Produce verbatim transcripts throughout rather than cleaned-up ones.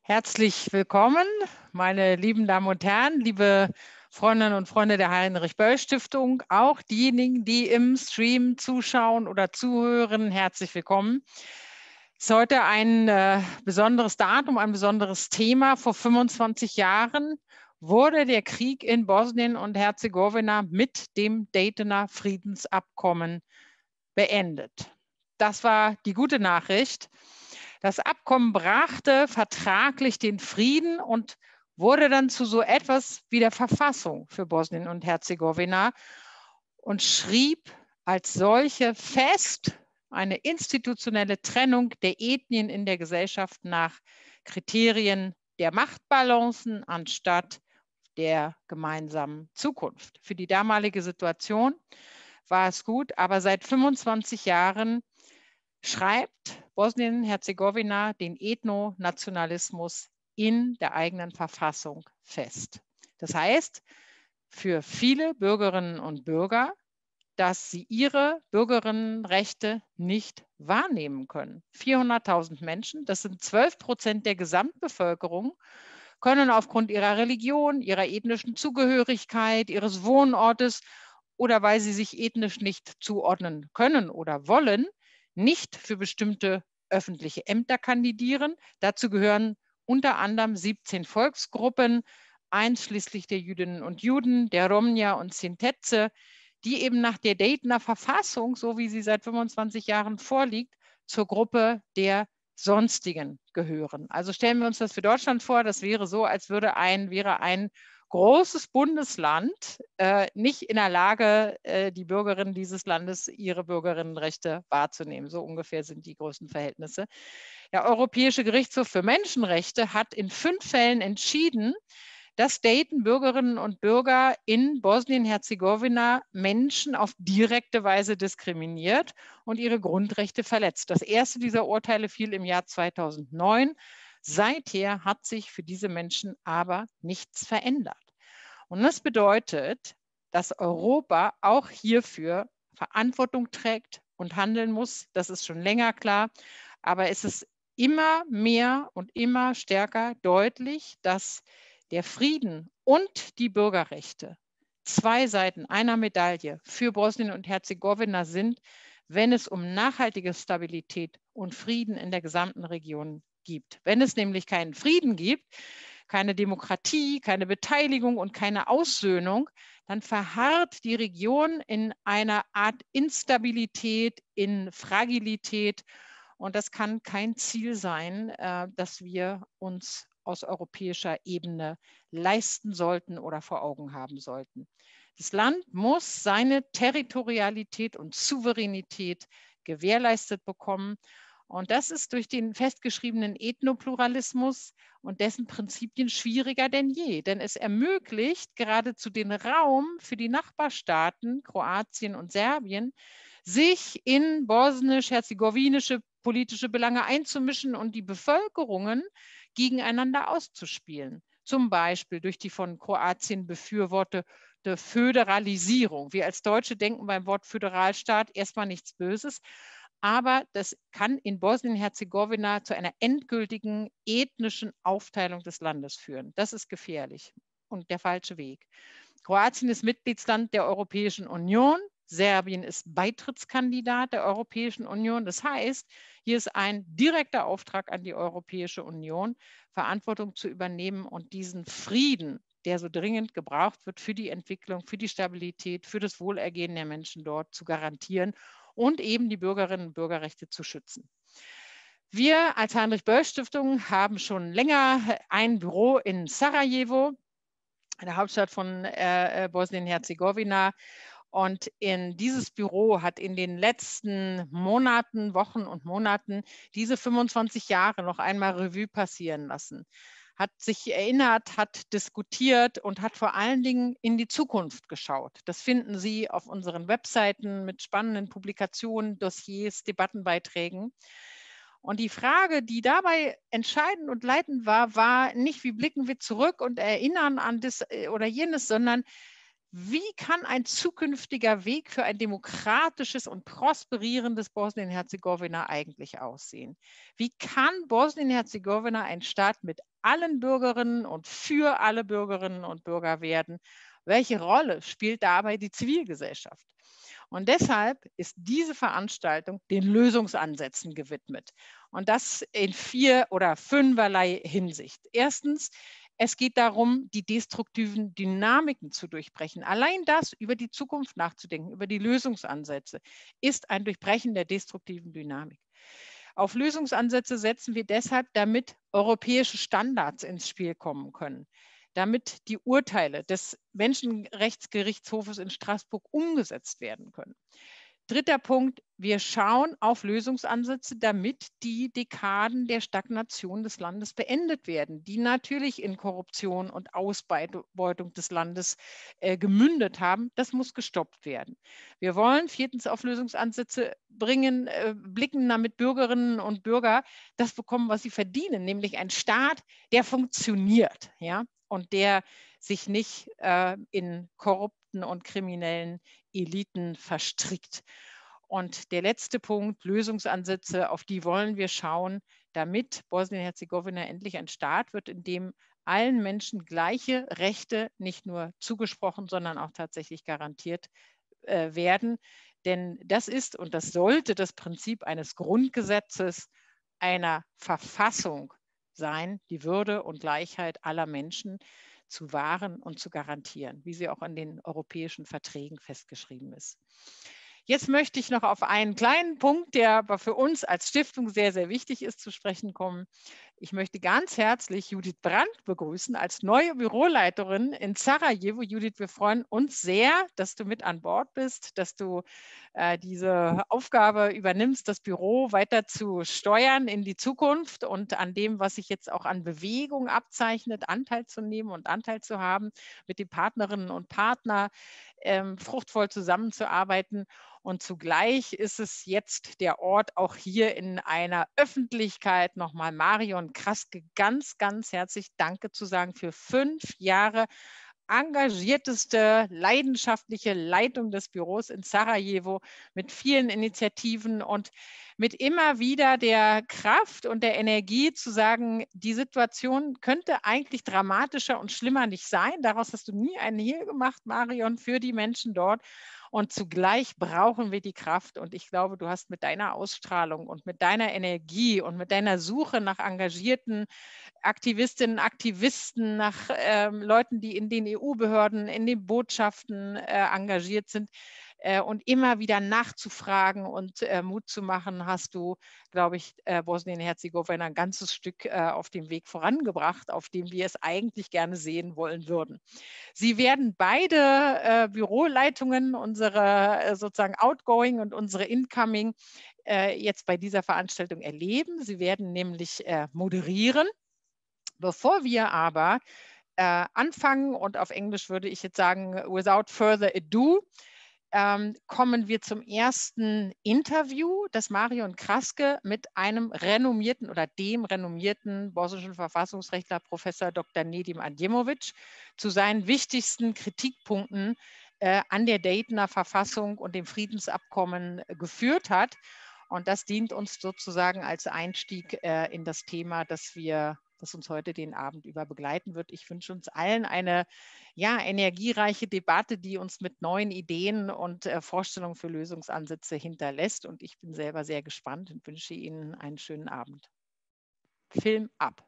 Herzlich willkommen, meine lieben Damen und Herren, liebe Freundinnen und Freunde der Heinrich-Böll-Stiftung, auch diejenigen, die im Stream zuschauen oder zuhören, herzlich willkommen. Es ist heute ein äh, besonderes Datum, ein besonderes Thema. Vor fünfundzwanzig Jahren wurde der Krieg in Bosnien und Herzegowina mit dem Daytoner Friedensabkommen beendet. Das war die gute Nachricht. Das Abkommen brachte vertraglich den Frieden und wurde dann zu so etwas wie der Verfassung für Bosnien und Herzegowina und schrieb als solche fest eine institutionelle Trennung der Ethnien in der Gesellschaft nach Kriterien der Machtbalancen anstatt der gemeinsamen Zukunft. Für die damalige Situation war es gut, aber seit fünfundzwanzig Jahren schreibt Bosnien-Herzegowina den Ethnonationalismus in der eigenen Verfassung fest. Das heißt, für viele Bürgerinnen und Bürger, dass sie ihre Bürgerinnenrechte nicht wahrnehmen können. vierhunderttausend Menschen, das sind zwölf Prozent der Gesamtbevölkerung, können aufgrund ihrer Religion, ihrer ethnischen Zugehörigkeit, ihres Wohnortes oder weil sie sich ethnisch nicht zuordnen können oder wollen, nicht für bestimmte öffentliche Ämter kandidieren. Dazu gehören unter anderem siebzehn Volksgruppen, einschließlich der Jüdinnen und Juden, der Romnia und Sintetze, die eben nach der Daytoner Verfassung, so wie sie seit fünfundzwanzig Jahren vorliegt, zur Gruppe der Sonstigen gehören. Also stellen wir uns das für Deutschland vor, das wäre so, als würde ein, wäre ein großes Bundesland äh, nicht in der Lage, äh, die Bürgerinnen dieses Landes ihre Bürgerinnenrechte wahrzunehmen. So ungefähr sind die Größenverhältnisse. Der Europäische Gerichtshof für Menschenrechte hat in fünf Fällen entschieden, dass Dayton Bürgerinnen und Bürger in Bosnien-Herzegowina Menschen auf direkte Weise diskriminiert und ihre Grundrechte verletzt. Das erste dieser Urteile fiel im Jahr zweitausendneun. Seither hat sich für diese Menschen aber nichts verändert. Und das bedeutet, dass Europa auch hierfür Verantwortung trägt und handeln muss. Das ist schon länger klar. Aber es ist immer mehr und immer stärker deutlich, dass der Frieden und die Bürgerrechte zwei Seiten einer Medaille für Bosnien und Herzegowina sind, wenn es um nachhaltige Stabilität und Frieden in der gesamten Region gibt. Wenn es nämlich keinen Frieden gibt, keine Demokratie, keine Beteiligung und keine Aussöhnung, dann verharrt die Region in einer Art Instabilität, in Fragilität. Und das kann kein Ziel sein, äh, das wir uns aus europäischer Ebene leisten sollten oder vor Augen haben sollten. Das Land muss seine Territorialität und Souveränität gewährleistet bekommen. Und das ist durch den festgeschriebenen Ethnopluralismus und dessen Prinzipien schwieriger denn je. Denn es ermöglicht geradezu den Raum für die Nachbarstaaten, Kroatien und Serbien, sich in bosnisch-herzegowinische politische Belange einzumischen und die Bevölkerungen gegeneinander auszuspielen. Zum Beispiel durch die von Kroatien befürwortete Föderalisierung. Wir als Deutsche denken beim Wort Föderalstaat erstmal nichts Böses, aber das kann in Bosnien-Herzegowina zu einer endgültigen ethnischen Aufteilung des Landes führen. Das ist gefährlich und der falsche Weg. Kroatien ist Mitgliedsland der Europäischen Union. Serbien ist Beitrittskandidat der Europäischen Union. Das heißt, hier ist ein direkter Auftrag an die Europäische Union, Verantwortung zu übernehmen und diesen Frieden, der so dringend gebraucht wird für die Entwicklung, für die Stabilität, für das Wohlergehen der Menschen dort zu garantieren und eben die Bürgerinnen und Bürgerrechte zu schützen. Wir als Heinrich-Böll-Stiftung haben schon länger ein Büro in Sarajevo, der Hauptstadt von äh, Bosnien-Herzegowina. Und in dieses Büro hat in den letzten Monaten, Wochen und Monaten diese fünfundzwanzig Jahre noch einmal Revue passieren lassen, hat sich erinnert, hat diskutiert und hat vor allen Dingen in die Zukunft geschaut. Das finden Sie auf unseren Webseiten mit spannenden Publikationen, Dossiers, Debattenbeiträgen. Und die Frage, die dabei entscheidend und leitend war, war nicht, wie blicken wir zurück und erinnern an das oder jenes, sondern Wie kann ein zukünftiger Weg für ein demokratisches und prosperierendes Bosnien-Herzegowina eigentlich aussehen? Wie kann Bosnien-Herzegowina ein Staat mit allen Bürgerinnen und für alle Bürgerinnen und Bürger werden? Welche Rolle spielt dabei die Zivilgesellschaft? Und deshalb ist diese Veranstaltung den Lösungsansätzen gewidmet. Und das in vier oder fünferlei Hinsicht. Erstens, es geht darum, die destruktiven Dynamiken zu durchbrechen. Allein das, über die Zukunft nachzudenken, über die Lösungsansätze, ist ein Durchbrechen der destruktiven Dynamik. Auf Lösungsansätze setzen wir deshalb, damit europäische Standards ins Spiel kommen können, damit die Urteile des Menschenrechtsgerichtshofes in Straßburg umgesetzt werden können. Dritter Punkt, wir schauen auf Lösungsansätze, damit die Dekaden der Stagnation des Landes beendet werden, die natürlich in Korruption und Ausbeutung des Landes äh, gemündet haben. Das muss gestoppt werden. Wir wollen viertens auf Lösungsansätze bringen, äh, blicken, damit Bürgerinnen und Bürger das bekommen, was sie verdienen, nämlich ein Staat, der funktioniert, ja, und der sich nicht äh, in korrupten und kriminellen Eliten verstrickt. Und der letzte Punkt, Lösungsansätze, auf die wollen wir schauen, damit Bosnien-Herzegowina endlich ein Staat wird, in dem allen Menschen gleiche Rechte nicht nur zugesprochen, sondern auch tatsächlich garantiert äh, werden. Denn das ist und das sollte das Prinzip eines Grundgesetzes, einer Verfassung sein, die Würde und Gleichheit aller Menschen zu wahren und zu garantieren, wie sie auch in den europäischen Verträgen festgeschrieben ist. Jetzt möchte ich noch auf einen kleinen Punkt, der aber für uns als Stiftung sehr, sehr wichtig ist, zu sprechen kommen. Ich möchte ganz herzlich Judith Brandt begrüßen als neue Büroleiterin in Sarajevo. Judith, wir freuen uns sehr, dass du mit an Bord bist, dass du äh, diese Aufgabe übernimmst, das Büro weiter zu steuern in die Zukunft und an dem, was sich jetzt auch an Bewegung abzeichnet, Anteil zu nehmen und Anteil zu haben, mit den Partnerinnen und Partnern ähm, fruchtvoll zusammenzuarbeiten. Und zugleich ist es jetzt der Ort, auch hier in einer Öffentlichkeit nochmal Marion Kraske ganz, ganz herzlich Danke zu sagen für fünf Jahre engagierteste, leidenschaftliche Leitung des Büros in Sarajevo mit vielen Initiativen und mit immer wieder der Kraft und der Energie zu sagen, die Situation könnte eigentlich dramatischer und schlimmer nicht sein. Daraus hast du nie einen Hehl gemacht, Marion, für die Menschen dort. Und zugleich brauchen wir die Kraft. Und ich glaube, du hast mit deiner Ausstrahlung und mit deiner Energie und mit deiner Suche nach engagierten Aktivistinnen, Aktivisten, nach ähm, Leuten, die in den E U-Behörden, in den Botschaften äh, engagiert sind äh, und immer wieder nachzufragen und äh, Mut zu machen, hast du, glaube ich, äh, Bosnien-Herzegowina ein ganzes Stück äh, auf dem Weg vorangebracht, auf dem wir es eigentlich gerne sehen wollen würden. Sie werden beide äh, Büroleitungen, unsere äh, sozusagen Outgoing und unsere Incoming, äh, jetzt bei dieser Veranstaltung erleben. Sie werden nämlich äh, moderieren. Bevor wir aber äh, anfangen, und auf Englisch würde ich jetzt sagen, without further ado, ähm, kommen wir zum ersten Interview, das Marion Kraske mit einem renommierten oder dem renommierten bosnischen Verfassungsrechtler Professor Doktor Nedim Adjemovic zu seinen wichtigsten Kritikpunkten äh, an der Daytoner Verfassung und dem Friedensabkommen äh, geführt hat. Und das dient uns sozusagen als Einstieg äh, in das Thema, das wir das uns heute den Abend über begleiten wird. Ich wünsche uns allen eine ja, energiereiche Debatte, die uns mit neuen Ideen und äh, Vorstellungen für Lösungsansätze hinterlässt. Und ich bin selber sehr gespannt und wünsche Ihnen einen schönen Abend. Film ab.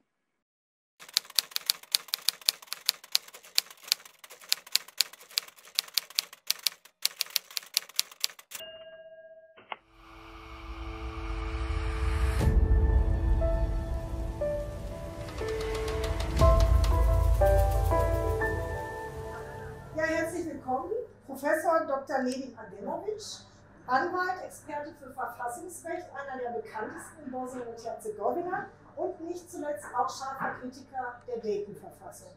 Professor Doktor Nedim Adjemovic, Anwalt, Experte für Verfassungsrecht, einer der bekanntesten in Bosnien und Herzegowina und nicht zuletzt auch scharfer Kritiker der Dayton-Verfassung.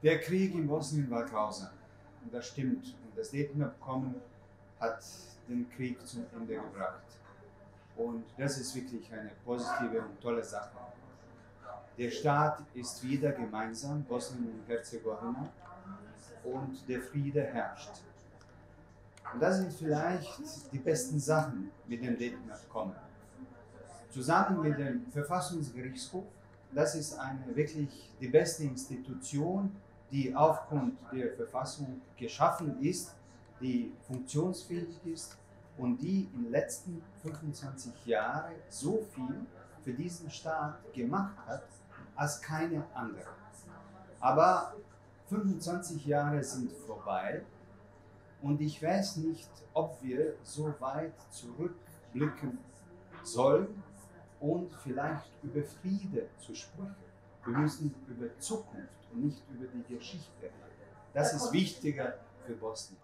Der Krieg in Bosnien war grausam. Und das stimmt. Und das Dayton-Abkommen hat den Krieg zum Ende gebracht. Und das ist wirklich eine positive und tolle Sache. Der Staat ist wieder gemeinsam, Bosnien und Herzegowina, und der Friede herrscht. Und das sind vielleicht die besten Sachen mit dem Dayton-Abkommen. Zusammen mit dem Verfassungsgerichtshof, das ist eine wirklich die beste Institution, die aufgrund der Verfassung geschaffen ist, die funktionsfähig ist und die in den letzten fünfundzwanzig Jahren so viel für diesen Staat gemacht hat, als keine andere. Aber fünfundzwanzig Jahre sind vorbei und ich weiß nicht, ob wir so weit zurückblicken sollen und vielleicht über Friede zu sprechen. Wir müssen über Zukunft und nicht über die Geschichte reden. Das ist wichtiger für Bosnien.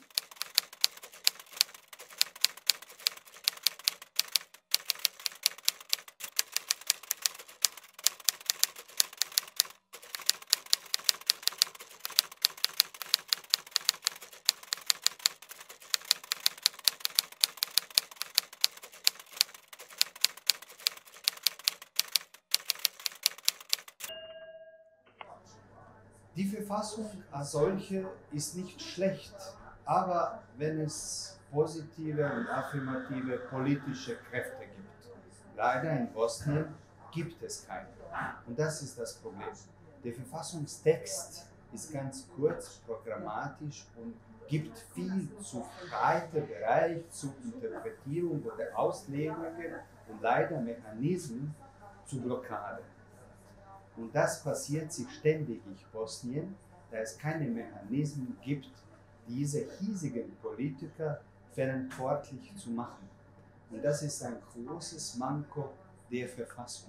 Die Verfassung als solche ist nicht schlecht, aber wenn es positive und affirmative politische Kräfte gibt. Leider in Bosnien gibt es keine. Und das ist das Problem. Der Verfassungstext ist ganz kurz, programmatisch und gibt viel zu breiten Bereich zur Interpretierung oder Auslegungen und leider Mechanismen zur Blockade. Und das passiert sich ständig in Bosnien, da es keine Mechanismen gibt, diese hiesigen Politiker verantwortlich zu machen. Und das ist ein großes Manko der Verfassung.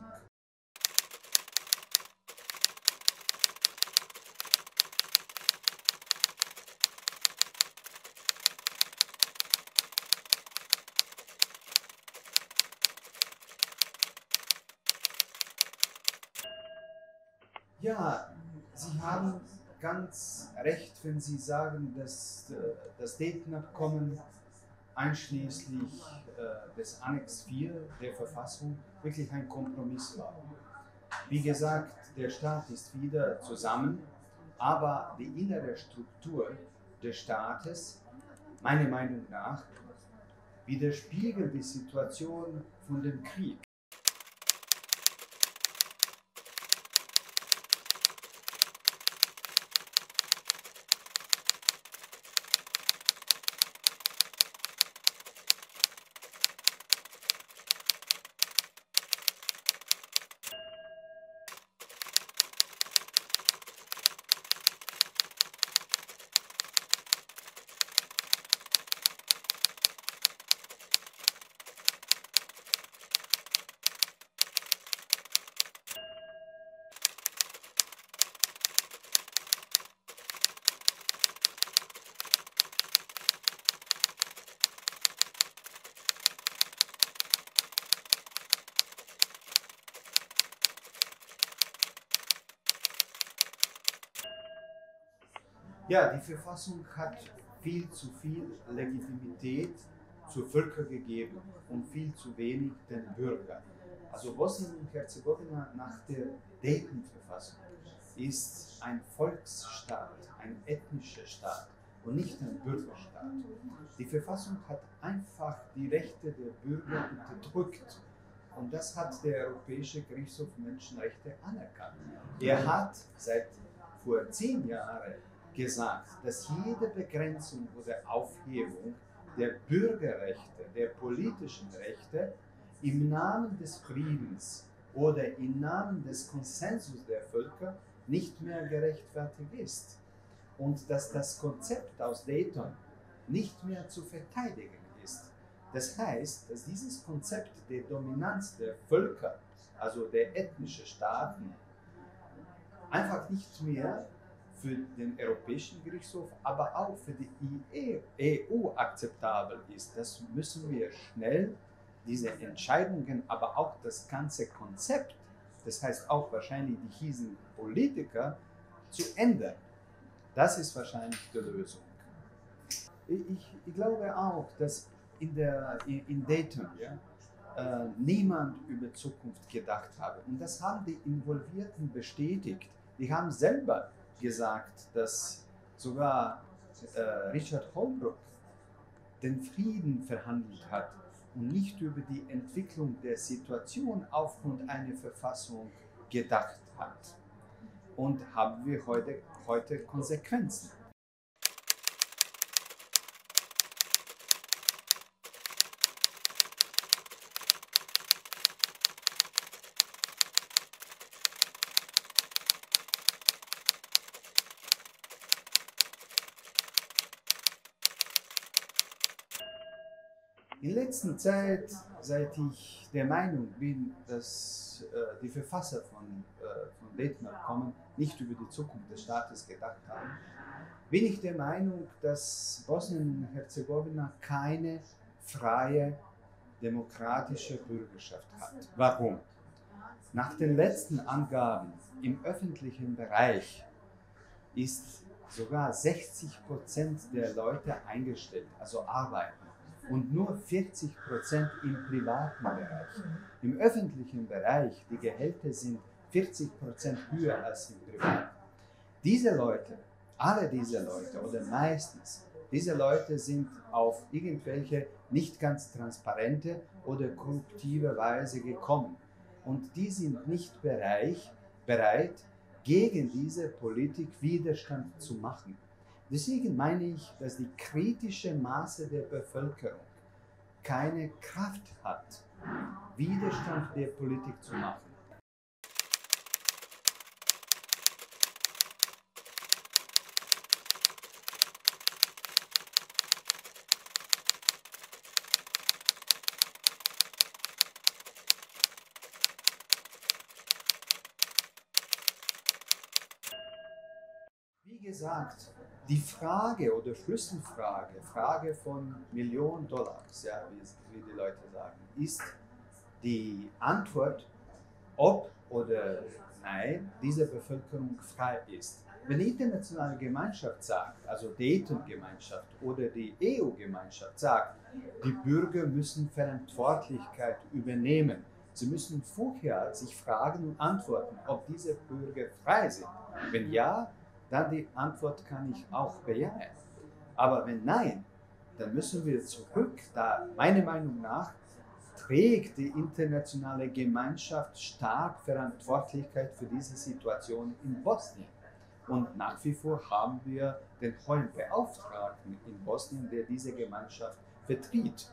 Ja, Sie haben ganz recht, wenn Sie sagen, dass das Dayton-Abkommen einschließlich äh, des Annex vier der Verfassung wirklich ein Kompromiss war. Wie gesagt, der Staat ist wieder zusammen, aber die innere Struktur des Staates, meiner Meinung nach, widerspiegelt die Situation von dem Krieg. Ja, die Verfassung hat viel zu viel Legitimität zu Völkern gegeben und viel zu wenig den Bürgern. Also Bosnien und Herzegowina nach der Dayton-Verfassung ist ein Volksstaat, ein ethnischer Staat und nicht ein Bürgerstaat. Die Verfassung hat einfach die Rechte der Bürger unterdrückt. Und das hat der Europäische Gerichtshof für Menschenrechte anerkannt. Er hat seit vor zehn Jahren gesagt, dass jede Begrenzung oder Aufhebung der Bürgerrechte, der politischen Rechte im Namen des Friedens oder im Namen des Konsensus der Völker nicht mehr gerechtfertigt ist. Und dass das Konzept aus Dayton nicht mehr zu verteidigen ist. Das heißt, dass dieses Konzept der Dominanz der Völker, also der ethnischen Staaten, einfach nicht mehr für den Europäischen Gerichtshof, aber auch für die E U akzeptabel ist. Das müssen wir schnell, diese Entscheidungen, aber auch das ganze Konzept, das heißt auch wahrscheinlich die hiesigen Politiker, zu ändern. Das ist wahrscheinlich die Lösung. Ich, ich glaube auch, dass in, der, in Dayton ja, äh, niemand über Zukunft gedacht habe. Und das haben die Involvierten bestätigt. Die haben selber gesagt, dass sogar äh, Richard Holbrooke den Frieden verhandelt hat und nicht über die Entwicklung der Situation aufgrund einer Verfassung gedacht hat. Und haben wir heute, heute Konsequenzen. In letzter Zeit, seit ich der Meinung bin, dass äh, die Verfasser von, äh, von Dayton Abkommen nicht über die Zukunft des Staates gedacht haben, bin ich der Meinung, dass Bosnien und Herzegowina keine freie, demokratische Bürgerschaft hat. Warum? Nach den letzten Angaben im öffentlichen Bereich ist sogar sechzig Prozent der Leute eingestellt, also arbeiten. Und nur vierzig Prozent im privaten Bereich. Im öffentlichen Bereich, die Gehälter sind vierzig Prozent höher als im privaten. Diese Leute, alle diese Leute oder meistens, diese Leute sind auf irgendwelche nicht ganz transparente oder korruptive Weise gekommen. Und die sind nicht bereit, bereit, gegen diese Politik Widerstand zu machen. Deswegen meine ich, dass die kritische Masse der Bevölkerung keine Kraft hat, Widerstand der Politik zu machen. Wie gesagt, die Frage oder Schlüsselfrage, Frage von Millionen Dollars, ja, wie, wie die Leute sagen, ist die Antwort, ob oder nein diese Bevölkerung frei ist. Wenn die internationale Gemeinschaft sagt, also die Dayton-Gemeinschaft oder die E U-Gemeinschaft sagt, die Bürger müssen Verantwortlichkeit übernehmen. Sie müssen vorher sich fragen und antworten, ob diese Bürger frei sind. Wenn ja, dann die Antwort kann ich auch bejahen. Aber wenn nein, dann müssen wir zurück, da meiner Meinung nach trägt die internationale Gemeinschaft stark Verantwortlichkeit für diese Situation in Bosnien. Und nach wie vor haben wir den hohen Beauftragten in Bosnien, der diese Gemeinschaft vertritt.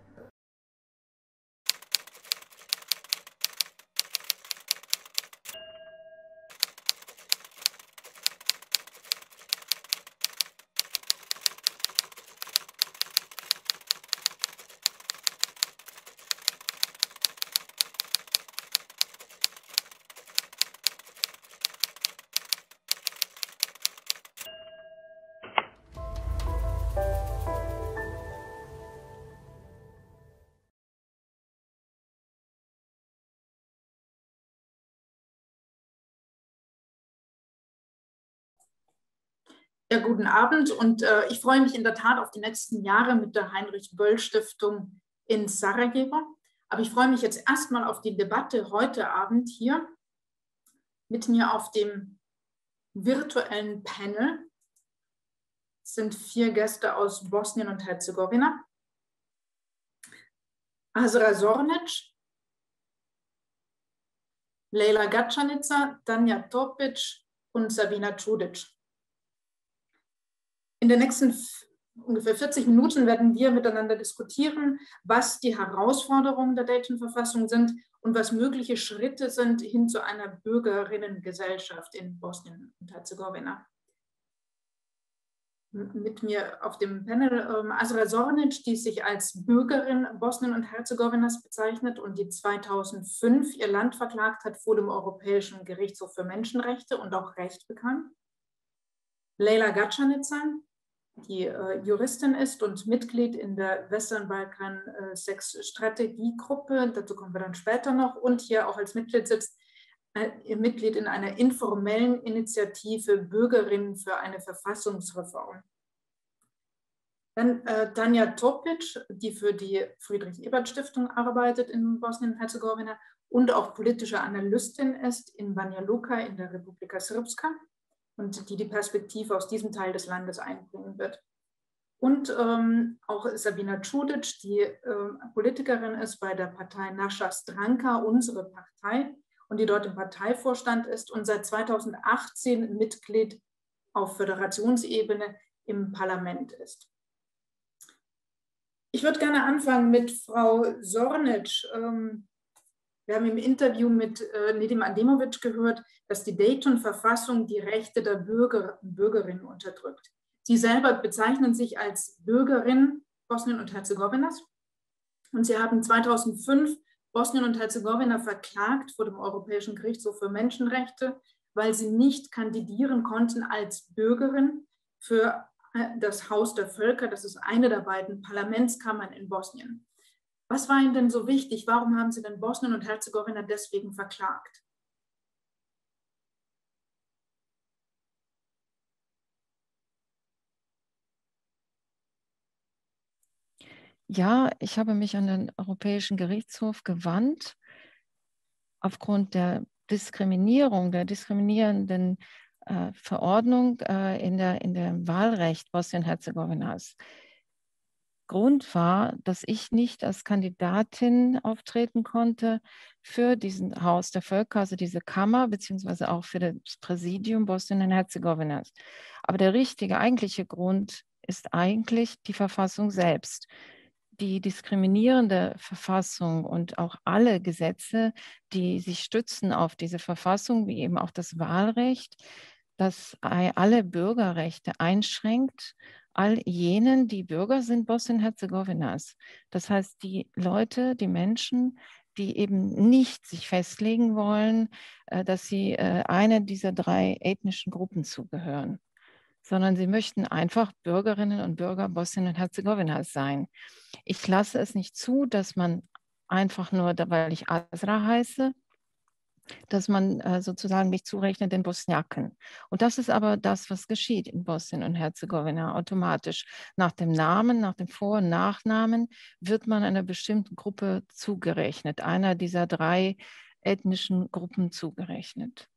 Ja, guten Abend und äh, ich freue mich in der Tat auf die nächsten Jahre mit der Heinrich-Böll-Stiftung in Sarajevo. Aber ich freue mich jetzt erstmal auf die Debatte heute Abend hier mit mir auf dem virtuellen Panel. Es sind vier Gäste aus Bosnien und Herzegowina. Azra Zornic, Lejla Gačanica, Tanja Topic und Sabina Čudić. In den nächsten ungefähr vierzig Minuten werden wir miteinander diskutieren, was die Herausforderungen der Dayton-Verfassung sind und was mögliche Schritte sind hin zu einer Bürgerinnengesellschaft in Bosnien und Herzegowina. Mit mir auf dem Panel ähm, Azra Zornic, die sich als Bürgerin Bosnien und Herzegowinas bezeichnet und die zweitausendfünf ihr Land verklagt hat vor dem Europäischen Gerichtshof für Menschenrechte und auch Recht bekannt. Lejla Gačanica, die äh, Juristin ist und Mitglied in der Western Balkan äh, Sex Strategiegruppe, dazu kommen wir dann später noch, und hier auch als Mitglied sitzt äh, Mitglied in einer informellen Initiative Bürgerinnen für eine Verfassungsreform. Dann äh, Tanja Topic, die für die Friedrich-Ebert-Stiftung arbeitet in Bosnien-Herzegowina und auch politische Analystin ist in Banja Luka in der Republika Srpska und die die Perspektive aus diesem Teil des Landes einbringen wird. Und ähm, auch Sabina Čudić, die äh, Politikerin ist bei der Partei Naša Stranka, unsere Partei, und die dort im Parteivorstand ist und seit zweitausendachtzehn Mitglied auf Föderationsebene im Parlament ist. Ich würde gerne anfangen mit Frau Zornić. Wir haben im Interview mit Nedim Ademović gehört, dass die Dayton-Verfassung die Rechte der Bürger und Bürgerinnen unterdrückt. Sie selber bezeichnen sich als Bürgerin Bosnien und Herzegowinas und sie haben zweitausendfünf Bosnien und Herzegowina verklagt vor dem Europäischen Gerichtshof für Menschenrechte, weil sie nicht kandidieren konnten als Bürgerin für das Haus der Völker, das ist eine der beiden Parlamentskammern in Bosnien. Was war Ihnen denn so wichtig? Warum haben Sie denn Bosnien und Herzegowina deswegen verklagt? Ja, ich habe mich an den Europäischen Gerichtshof gewandt aufgrund der Diskriminierung, der diskriminierenden äh, Verordnung äh, in der, in der Wahlrecht Bosnien-Herzegowinas. Grund war, dass ich nicht als Kandidatin auftreten konnte für diesen Haus der Völker, also diese Kammer, beziehungsweise auch für das Präsidium Bosnien und Herzegowinas. Aber der richtige, eigentliche Grund ist eigentlich die Verfassung selbst. Die diskriminierende Verfassung und auch alle Gesetze, die sich stützen auf diese Verfassung, wie eben auch das Wahlrecht, das alle Bürgerrechte einschränkt, all jenen, die Bürger sind Bosnien-Herzegowinas. Das heißt, die Leute, die Menschen, die eben nicht sich festlegen wollen, dass sie einer dieser drei ethnischen Gruppen zugehören, sondern sie möchten einfach Bürgerinnen und Bürger Bosnien und Herzegowinas sein. Ich lasse es nicht zu, dass man einfach nur, weil ich Azra heiße, dass man äh, sozusagen mich zurechnet den Bosniaken. Und das ist aber das, was geschieht in Bosnien und Herzegowina automatisch. Nach dem Namen, nach dem Vor- und Nachnamen wird man einer bestimmten Gruppe zugerechnet, einer dieser drei ethnischen Gruppen zugerechnet.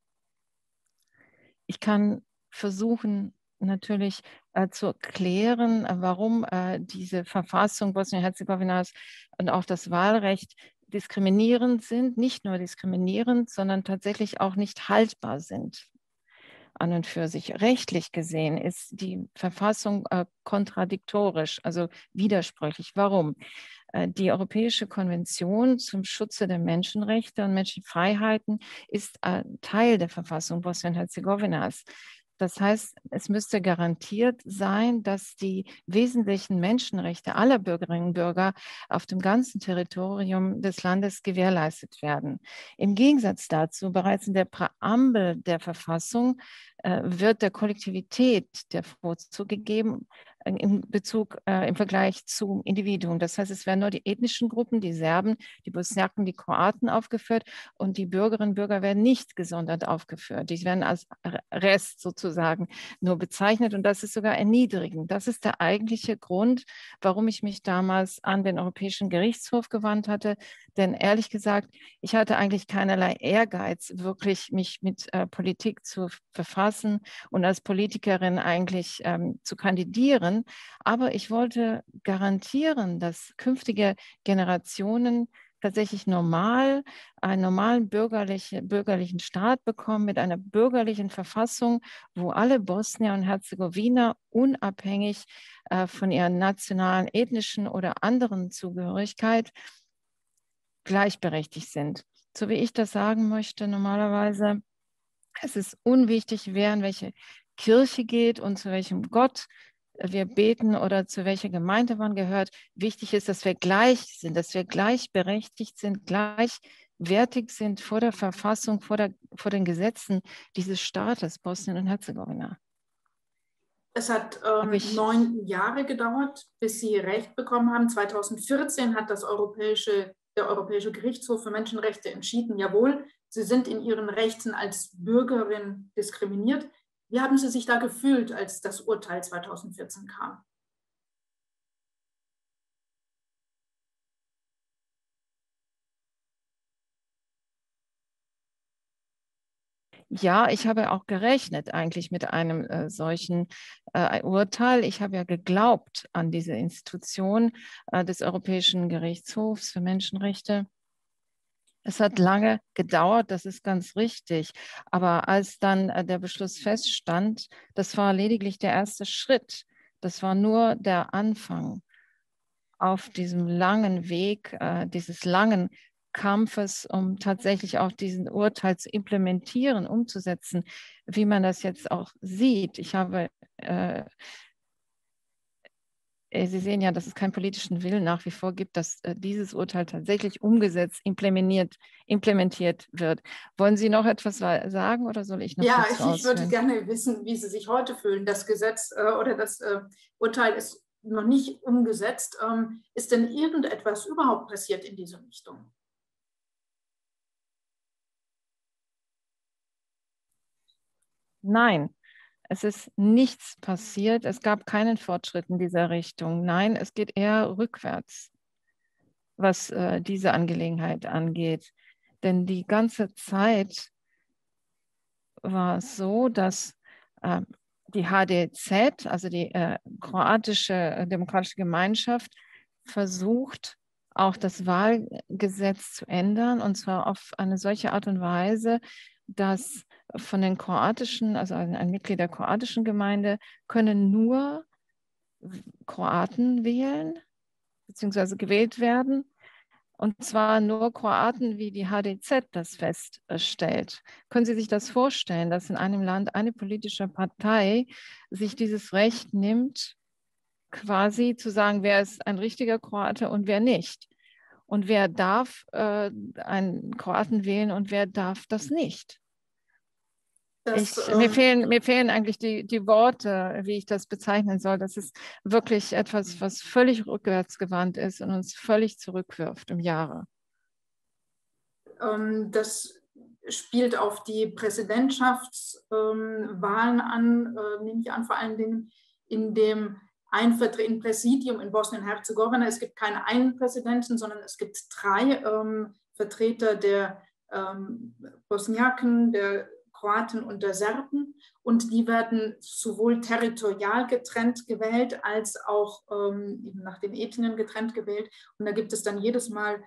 Ich kann versuchen, natürlich äh, zu erklären, äh, warum äh, diese Verfassung Bosnien-Herzegowinas und auch das Wahlrecht diskriminierend sind, nicht nur diskriminierend, sondern tatsächlich auch nicht haltbar sind. An und für sich. Rechtlich gesehen ist die Verfassung äh, kontradiktorisch, also widersprüchlich. Warum? Äh, die Europäische Konvention zum Schutze der Menschenrechte und Menschenfreiheiten ist äh, Teil der Verfassung Bosnien-Herzegowinas. Das heißt, es müsste garantiert sein, dass die wesentlichen Menschenrechte aller Bürgerinnen und Bürger auf dem ganzen Territorium des Landes gewährleistet werden. Im Gegensatz dazu, bereits in der Präambel der Verfassung äh, wird der Kollektivität der Vorzug gegeben in Bezug, äh, im Vergleich zum Individuum. Das heißt, es werden nur die ethnischen Gruppen, die Serben, die Bosniaken, die Kroaten aufgeführt und die Bürgerinnen und Bürger werden nicht gesondert aufgeführt. Die werden als Rest sozusagen nur bezeichnet und das ist sogar erniedrigend. Das ist der eigentliche Grund, warum ich mich damals an den Europäischen Gerichtshof gewandt hatte. Denn ehrlich gesagt, ich hatte eigentlich keinerlei Ehrgeiz, wirklich mich mit äh, Politik zu befassen und als Politikerin eigentlich ähm, zu kandidieren. Aber ich wollte garantieren, dass künftige Generationen tatsächlich normal einen normalen bürgerliche, bürgerlichen Staat bekommen mit einer bürgerlichen Verfassung, wo alle Bosnier und Herzegowiner unabhängig äh, von ihrer nationalen, ethnischen oder anderen Zugehörigkeit gleichberechtigt sind. So wie ich das sagen möchte, normalerweise, es ist unwichtig, wer in welche Kirche geht und zu welchem Gott wir beten oder zu welcher Gemeinde man gehört. Wichtig ist, dass wir gleich sind, dass wir gleichberechtigt sind, gleichwertig sind vor der Verfassung, vor, der, vor den Gesetzen dieses Staates Bosnien und Herzegowina. Es hat ähm, ich, neun Jahre gedauert, bis Sie Recht bekommen haben. zweitausendvierzehn hat das Europäische der Europäische Gerichtshof für Menschenrechte entschieden, jawohl, Sie sind in Ihren Rechten als Bürgerin diskriminiert. Wie haben Sie sich da gefühlt, als das Urteil zweitausendvierzehn kam? Ja, ich habe auch gerechnet eigentlich mit einem äh, solchen äh, Urteil. Ich habe ja geglaubt an diese Institution äh, des Europäischen Gerichtshofs für Menschenrechte. Es hat lange gedauert, das ist ganz richtig. Aber als dann äh, der Beschluss feststand, das war lediglich der erste Schritt. Das war nur der Anfang auf diesem langen Weg, äh, dieses langen Kampfes, um tatsächlich auch diesen Urteil zu implementieren, umzusetzen, wie man das jetzt auch sieht. Ich habe, äh, Sie sehen ja, dass es keinen politischen Willen nach wie vor gibt, dass äh, dieses Urteil tatsächlich umgesetzt, implementiert, implementiert wird. Wollen Sie noch etwas sagen oder soll ich noch Ja, dazu ich, ich würde ausführen? gerne wissen, wie Sie sich heute fühlen. Das Gesetz äh, oder das äh, Urteil ist noch nicht umgesetzt. Ähm, ist denn irgendetwas überhaupt passiert in diese Richtung? Nein, es ist nichts passiert. Es gab keinen Fortschritt in dieser Richtung. Nein, es geht eher rückwärts, was äh, diese Angelegenheit angeht. Denn die ganze Zeit war es so, dass äh, die H D Z, also die äh, kroatische äh, demokratische Gemeinschaft, versucht, auch das Wahlgesetz zu ändern, und zwar auf eine solche Art und Weise, dass von den kroatischen, also ein, ein Mitglied der kroatischen Gemeinde, können nur Kroaten wählen, beziehungsweise gewählt werden. Und zwar nur Kroaten, wie die H D Z das feststellt. Können Sie sich das vorstellen, dass in einem Land eine politische Partei sich dieses Recht nimmt, quasi zu sagen, wer ist ein richtiger Kroate und wer nicht? Und wer darf äh, einen Kroaten wählen und wer darf das nicht? Das, Ich, ähm, mir, fehlen, mir fehlen eigentlich die, die Worte, wie ich das bezeichnen soll. Das ist wirklich etwas, was völlig rückwärtsgewandt ist und uns völlig zurückwirft im Jahre. ähm, das spielt auf die Präsidentschaftswahlen ähm, an, äh, nehme ich an, vor allen Dingen in dem ein Präsidium in Bosnien-Herzegowina. Es gibt keinen einen Präsidenten, sondern es gibt drei ähm, Vertreter der ähm, Bosniaken, der Kroaten und der Serben, und die werden sowohl territorial getrennt gewählt als auch ähm, eben nach den Ethnien getrennt gewählt. Und da gibt es dann jedes Mal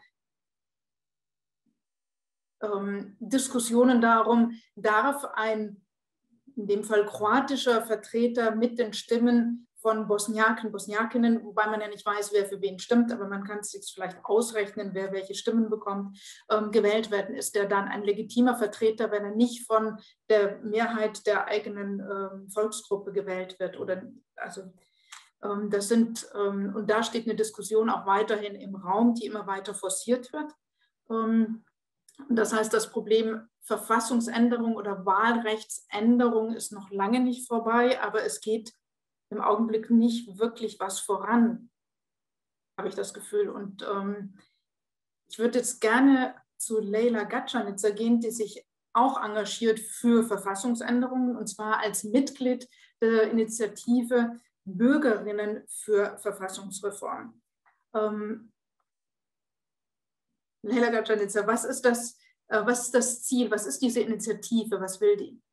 ähm, Diskussionen darum, darf ein in dem Fall kroatischer Vertreter mit den Stimmen von Bosniaken, Bosniakinnen, wobei man ja nicht weiß, wer für wen stimmt, aber man kann es sich vielleicht ausrechnen, wer welche Stimmen bekommt, ähm, gewählt werden. Ist der dann ein legitimer Vertreter, wenn er nicht von der Mehrheit der eigenen ähm, Volksgruppe gewählt wird? Oder, also, ähm, das sind, ähm, und da steht eine Diskussion auch weiterhin im Raum, die immer weiter forciert wird. Ähm, Das heißt, das Problem Verfassungsänderung oder Wahlrechtsänderung ist noch lange nicht vorbei, aber es geht im Augenblick nicht wirklich was voran, habe ich das Gefühl. Und ähm, ich würde jetzt gerne zu Leyla Gacanica gehen, die sich auch engagiert für Verfassungsänderungen, und zwar als Mitglied der Initiative Bürgerinnen für Verfassungsreform. Ähm, Leyla Gacanica, was ist das, äh, was ist das Ziel? Was ist diese Initiative? Was will die?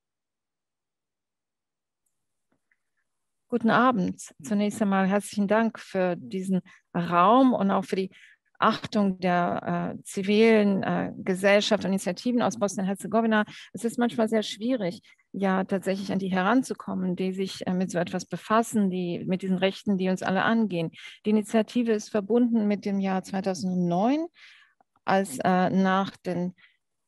Guten Abend. Zunächst einmal herzlichen Dank für diesen Raum und auch für die Achtung der äh, zivilen äh, Gesellschaft und Initiativen aus Bosnien-Herzegowina. Es ist manchmal sehr schwierig, ja tatsächlich an die heranzukommen, die sich äh, mit so etwas befassen, die mit diesen Rechten, die uns alle angehen. Die Initiative ist verbunden mit dem Jahr zweitausendneun, als äh, nach den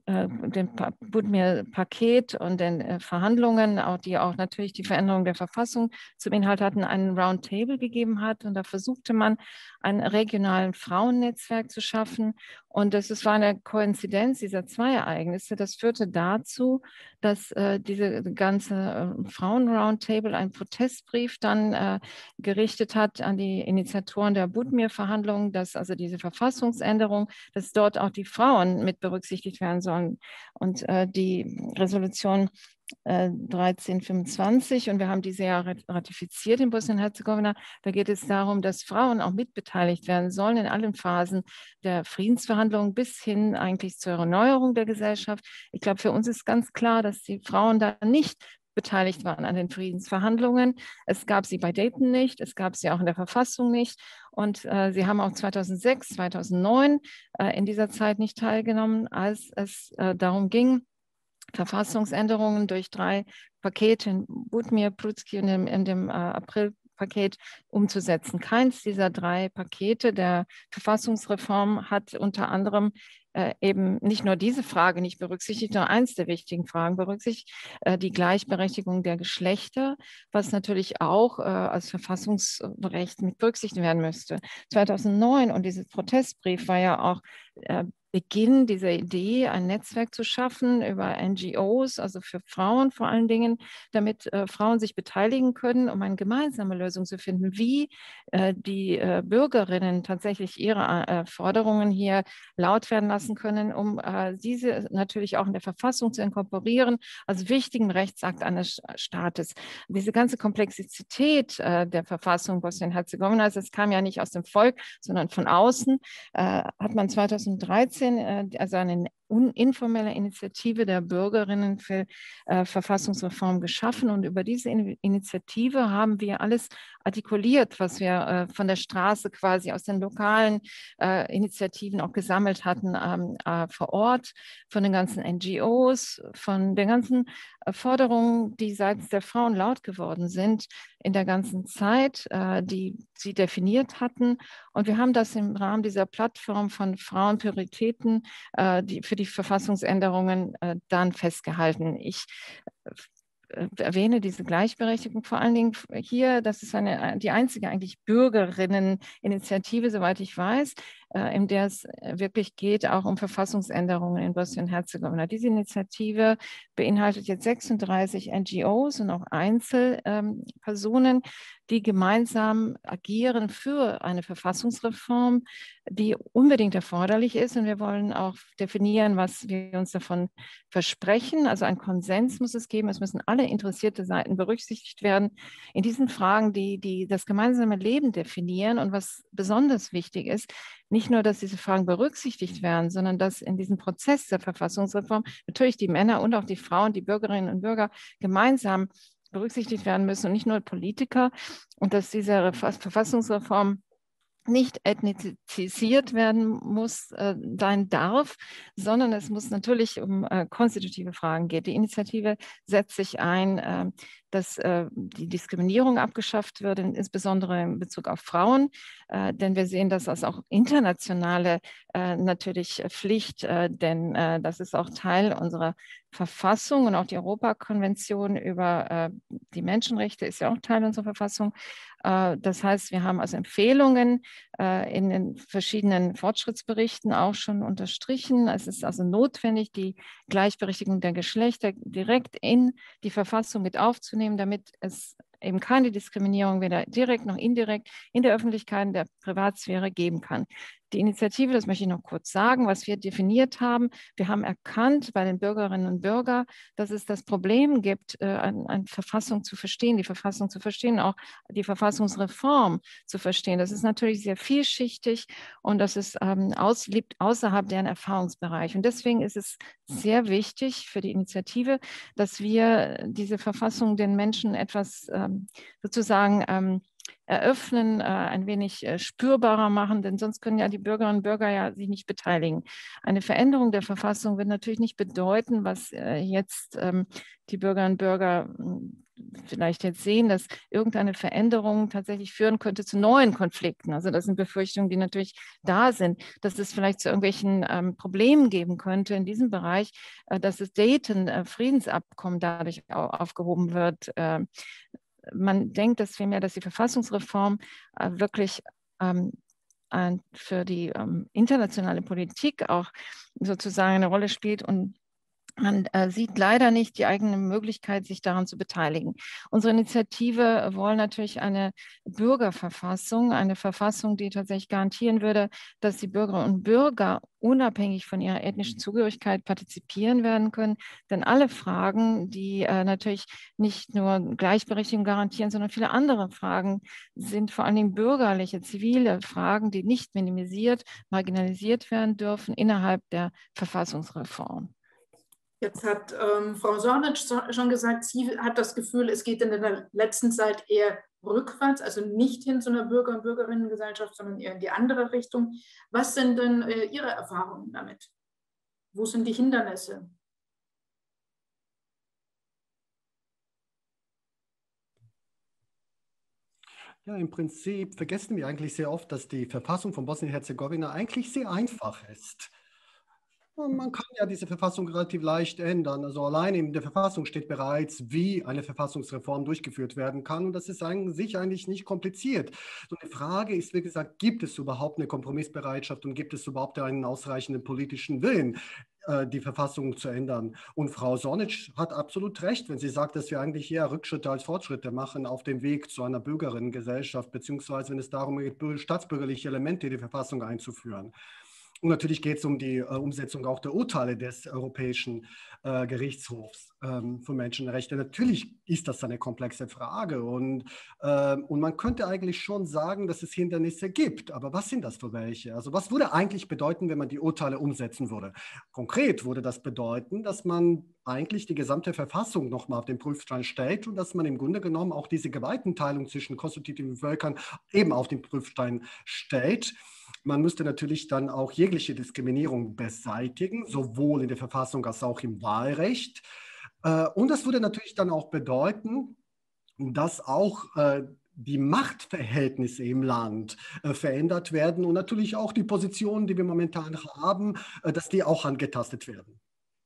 dem Budimir-Paket und den Verhandlungen, auch die auch natürlich die Veränderung der Verfassung zum Inhalt hatten, einen Roundtable gegeben hat. Und da versuchte man, ein regionalen Frauennetzwerk zu schaffen. Und das ist, war eine Koinzidenz dieser zwei Ereignisse. Das führte dazu, dass äh, diese ganze äh, Frauen-Roundtable einen Protestbrief dann äh, gerichtet hat an die Initiatoren der Budimir-Verhandlungen, dass also diese Verfassungsänderung, dass dort auch die Frauen mit berücksichtigt werden sollen. Und äh, die Resolution äh, dreizehn fünfundzwanzig, und wir haben diese ja ratifiziert in Bosnien-Herzegowina, da geht es darum, dass Frauen auch mitbeteiligt werden sollen in allen Phasen der Friedensverhandlungen bis hin eigentlich zur Erneuerung der Gesellschaft. Ich glaube, für uns ist ganz klar, dass die Frauen da nicht beteiligt waren an den Friedensverhandlungen. Es gab sie bei Dayton nicht, es gab sie auch in der Verfassung nicht. Und äh, sie haben auch zweitausendsechs, zweitausendneun äh, in dieser Zeit nicht teilgenommen, als es äh, darum ging, Verfassungsänderungen durch drei Pakete in Budimir, Prutsky und in, in dem äh, Aprilpaket umzusetzen. Keins dieser drei Pakete der Verfassungsreform hat unter anderem äh, eben nicht nur diese Frage nicht berücksichtigt, sondern eins der wichtigen Fragen berücksichtigt, äh, die Gleichberechtigung der Geschlechter, was natürlich auch äh, als Verfassungsrecht mit berücksichtigt werden müsste. zweitausendneun, und dieser Protestbrief war ja auch äh, Beginn dieser Idee, ein Netzwerk zu schaffen über N G Os, also für Frauen vor allen Dingen, damit äh, Frauen sich beteiligen können, um eine gemeinsame Lösung zu finden, wie äh, die äh, Bürgerinnen tatsächlich ihre äh, Forderungen hier laut werden lassen können, um äh, diese natürlich auch in der Verfassung zu inkorporieren, als wichtigen Rechtsakt eines Staates. Diese ganze Komplexität äh, der Verfassung Bosnien-Herzegowina, das kam ja nicht aus dem Volk, sondern von außen, äh, hat man zweitausenddreizehn also eine informelle Initiative der Bürgerinnen für äh, Verfassungsreform geschaffen. Und über diese In Initiative haben wir alles artikuliert, was wir äh, von der Straße quasi aus den lokalen äh, Initiativen auch gesammelt hatten ähm, äh, vor Ort, von den ganzen N G Os, von den ganzen äh, Forderungen, die seitens der Frauen laut geworden sind in der ganzen Zeit, äh, die sie definiert hatten. Und wir haben das im Rahmen dieser Plattform von Frauenprioritäten, äh, die für die Verfassungsänderungen äh, dann festgehalten. Ich äh, erwähne diese Gleichberechtigung vor allen Dingen hier, das ist eine, die einzige eigentlich Bürgerinneninitiative, soweit ich weiß, äh, in der es wirklich geht auch um Verfassungsänderungen in Bosnien-Herzegowina. Diese Initiative beinhaltet jetzt sechsunddreißig N G Os und auch Einzelpersonen, ähm, die gemeinsam agieren für eine Verfassungsreform, die unbedingt erforderlich ist. Und wir wollen auch definieren, was wir uns davon versprechen. Also ein Konsens muss es geben. Es müssen alle interessierte Seiten berücksichtigt werden in diesen Fragen, die, die das gemeinsame Leben definieren. Und was besonders wichtig ist, nicht nur, dass diese Fragen berücksichtigt werden, sondern dass in diesem Prozess der Verfassungsreform natürlich die Männer und auch die Frauen, die Bürgerinnen und Bürger gemeinsam berücksichtigt werden müssen und nicht nur Politiker, und dass diese Verfassungsreform nicht ethnizisiert werden muss, äh, sein darf, sondern es muss natürlich um äh, konstitutive Fragen gehen. Die Initiative setzt sich ein, äh, dass äh, die Diskriminierung abgeschafft wird, insbesondere in Bezug auf Frauen, äh, denn wir sehen das als auch internationale äh, natürlich Pflicht, äh, denn äh, das ist auch Teil unserer Verfassung, und auch die Europakonvention über äh, die Menschenrechte ist ja auch Teil unserer Verfassung. Äh, das heißt, wir haben also Empfehlungen äh, in den verschiedenen Fortschrittsberichten auch schon unterstrichen. Es ist also notwendig, die Gleichberechtigung der Geschlechter direkt in die Verfassung mit aufzunehmen, damit es eben keine Diskriminierung weder direkt noch indirekt in der Öffentlichkeit, in der Privatsphäre geben kann. Die Initiative, das möchte ich noch kurz sagen, was wir definiert haben. Wir haben erkannt bei den Bürgerinnen und Bürgern, dass es das Problem gibt, eine, eine Verfassung zu verstehen, die Verfassung zu verstehen, auch die Verfassungsreform zu verstehen. Das ist natürlich sehr vielschichtig und das ist, ähm, aus, liegt außerhalb deren Erfahrungsbereich. Und deswegen ist es sehr wichtig für die Initiative, dass wir diese Verfassung den Menschen etwas ähm, sozusagen ähm, eröffnen, äh, ein wenig äh, spürbarer machen, denn sonst können ja die Bürgerinnen und Bürger ja sich nicht beteiligen. Eine Veränderung der Verfassung wird natürlich nicht bedeuten, was äh, jetzt ähm, die Bürgerinnen und Bürger vielleicht jetzt sehen, dass irgendeine Veränderung tatsächlich führen könnte zu neuen Konflikten. Also das sind Befürchtungen, die natürlich da sind, dass es vielleicht zu irgendwelchen ähm, Problemen geben könnte in diesem Bereich, äh, dass das Dayton-Friedensabkommen dadurch aufgehoben wird. Äh, man denkt, dass vielmehr, dass die Verfassungsreform äh, wirklich ähm, für die ähm, internationale Politik auch sozusagen eine Rolle spielt und man äh, sieht leider nicht die eigene Möglichkeit, sich daran zu beteiligen. Unsere Initiative wollen natürlich eine Bürgerverfassung, eine Verfassung, die tatsächlich garantieren würde, dass die Bürgerinnen und Bürger unabhängig von ihrer ethnischen Zugehörigkeit partizipieren werden können. Denn alle Fragen, die äh, natürlich nicht nur Gleichberechtigung garantieren, sondern viele andere Fragen sind vor allen Dingen bürgerliche, zivile Fragen, die nicht minimisiert, marginalisiert werden dürfen innerhalb der Verfassungsreform. Jetzt hat ähm, Frau Sornic schon gesagt, sie hat das Gefühl, es geht in der letzten Zeit eher rückwärts, also nicht hin zu einer Bürger- und Bürgerinnengesellschaft, sondern eher in die andere Richtung. Was sind denn äh, Ihre Erfahrungen damit? Wo sind die Hindernisse? Ja, im Prinzip vergessen wir eigentlich sehr oft, dass die Verfassung von Bosnien-Herzegowina eigentlich sehr einfach ist. Man kann ja diese Verfassung relativ leicht ändern. Also allein in der Verfassung steht bereits, wie eine Verfassungsreform durchgeführt werden kann. Und das ist an sich eigentlich nicht kompliziert. So eine Frage ist, wie gesagt, gibt es überhaupt eine Kompromissbereitschaft und gibt es überhaupt einen ausreichenden politischen Willen, die Verfassung zu ändern? Und Frau Sornic hat absolut recht, wenn sie sagt, dass wir eigentlich eher Rückschritte als Fortschritte machen auf dem Weg zu einer Bürgerinnengesellschaft, beziehungsweise wenn es darum geht, staatsbürgerliche Elemente in die Verfassung einzuführen. Und natürlich geht es um die äh, Umsetzung auch der Urteile des Europäischen äh, Gerichtshofs ähm, für Menschenrechte. Natürlich ist das eine komplexe Frage und, äh, und man könnte eigentlich schon sagen, dass es Hindernisse gibt. Aber was sind das für welche? Also was würde eigentlich bedeuten, wenn man die Urteile umsetzen würde? Konkret würde das bedeuten, dass man eigentlich die gesamte Verfassung nochmal auf den Prüfstein stellt und dass man im Grunde genommen auch diese Gewaltenteilung zwischen konstitutiven Völkern eben auf den Prüfstein stellt. Man müsste natürlich dann auch jegliche Diskriminierung beseitigen, sowohl in der Verfassung als auch im Wahlrecht. Und das würde natürlich dann auch bedeuten, dass auch die Machtverhältnisse im Land verändert werden und natürlich auch die Positionen, die wir momentan haben, dass die auch angetastet werden.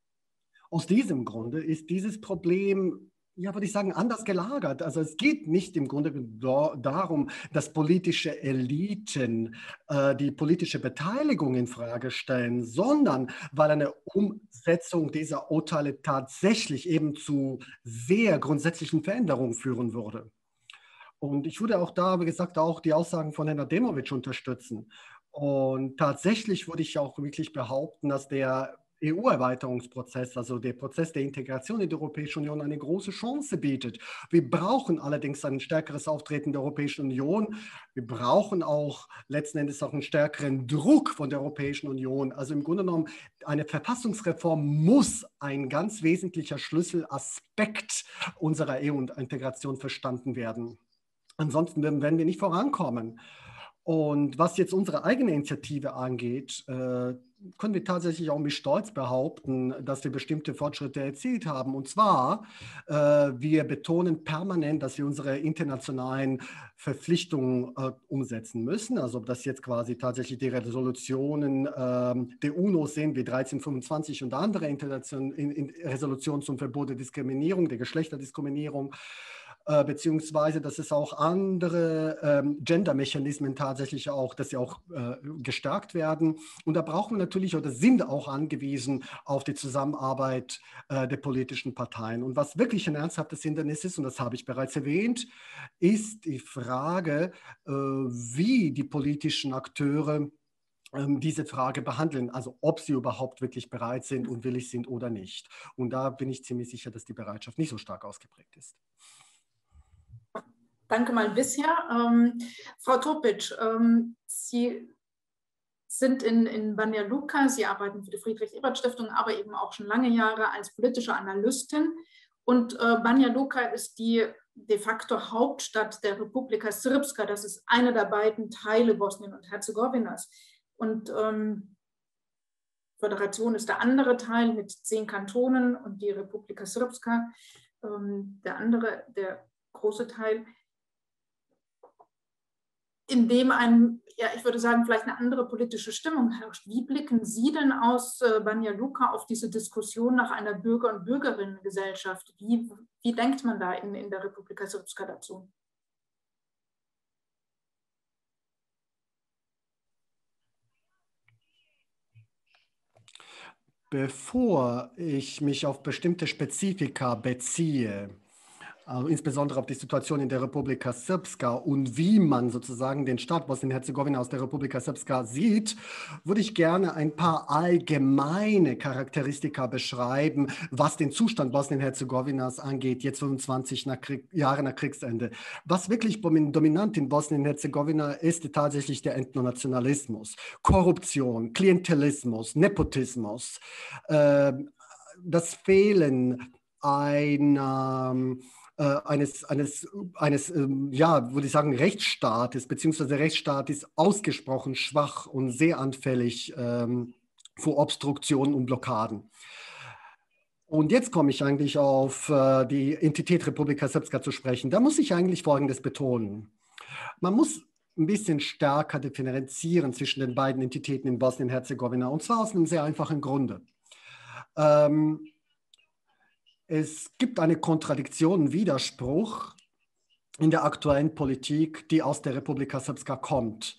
Aus diesem Grunde ist dieses Problem, ja, würde ich sagen, anders gelagert. Also es geht nicht im Grunde darum, dass politische Eliten äh, die politische Beteiligung in Frage stellen, sondern weil eine Umsetzung dieser Urteile tatsächlich eben zu sehr grundsätzlichen Veränderungen führen würde. Und ich würde auch da, wie gesagt, auch die Aussagen von Herrn Ademowitsch unterstützen. Und tatsächlich würde ich auch wirklich behaupten, dass der E U-Erweiterungsprozess, also der Prozess der Integration in die Europäische Union, eine große Chance bietet. Wir brauchen allerdings ein stärkeres Auftreten der Europäischen Union. Wir brauchen auch letzten Endes auch einen stärkeren Druck von der Europäischen Union. Also im Grunde genommen, eine Verfassungsreform muss ein ganz wesentlicher Schlüsselaspekt unserer E U-Integration verstanden werden. Ansonsten werden wir nicht vorankommen. Und was jetzt unsere eigene Initiative angeht, äh, können wir tatsächlich auch mit Stolz behaupten, dass wir bestimmte Fortschritte erzielt haben. Und zwar, äh, wir betonen permanent, dass wir unsere internationalen Verpflichtungen äh, umsetzen müssen. Also ob das jetzt quasi tatsächlich die Resolutionen äh, der UNO sind, wie dreizehnhundertfünfundzwanzig und andere Internation, in, in Resolutionen zum Verbot der Diskriminierung, der Geschlechterdiskriminierung, Äh, beziehungsweise dass es auch andere ähm, Gender-Mechanismen tatsächlich auch, dass sie auch äh, gestärkt werden. Und da brauchen wir natürlich oder sind auch angewiesen auf die Zusammenarbeit äh, der politischen Parteien. Und was wirklich ein ernsthaftes Hindernis ist, und das habe ich bereits erwähnt, ist die Frage, äh, wie die politischen Akteure ähm, diese Frage behandeln, also ob sie überhaupt wirklich bereit sind und willig sind oder nicht. Und da bin ich ziemlich sicher, dass die Bereitschaft nicht so stark ausgeprägt ist. Danke mal bisher. Ähm, Frau Topic, ähm, Sie sind in, in Banja Luka, Sie arbeiten für die Friedrich-Ebert-Stiftung, aber eben auch schon lange Jahre als politische Analystin. Und äh, Banja Luka ist die de facto Hauptstadt der Republika Srpska. Das ist einer der beiden Teile Bosnien und Herzegowinas. Und ähm, Föderation ist der andere Teil mit zehn Kantonen und die Republika Srpska ähm, der andere, der große Teil, in dem ein, ja, ich würde sagen, vielleicht eine andere politische Stimmung herrscht. Wie blicken Sie denn aus äh, Banja Luka auf diese Diskussion nach einer Bürger- und Bürgerinnengesellschaft? Wie, wie denkt man da in, in der Republika Srpska dazu? Bevor ich mich auf bestimmte Spezifika beziehe, also insbesondere auf die Situation in der Republika Srpska und wie man sozusagen den Staat Bosnien-Herzegowina aus der Republika Srpska sieht, würde ich gerne ein paar allgemeine Charakteristika beschreiben, was den Zustand Bosnien-Herzegowinas angeht, jetzt fünfundzwanzig nach Krieg, Jahre nach Kriegsende. Was wirklich dominant in Bosnien-Herzegowina ist tatsächlich der Ethnonationalismus, Korruption, Klientelismus, Nepotismus, äh, das Fehlen einer Eines, eines, eines ähm, ja, würde ich sagen, Rechtsstaates, beziehungsweise der Rechtsstaat ist ausgesprochen schwach und sehr anfällig ähm, für Obstruktionen und Blockaden. Und jetzt komme ich eigentlich auf äh, die Entität Republika Srpska zu sprechen. Da muss ich eigentlich Folgendes betonen. Man muss ein bisschen stärker differenzieren zwischen den beiden Entitäten in Bosnien-Herzegowina, und zwar aus einem sehr einfachen Grunde. Ähm, Es gibt eine Kontradiktion, einen Widerspruch in der aktuellen Politik, die aus der Republika Srpska kommt.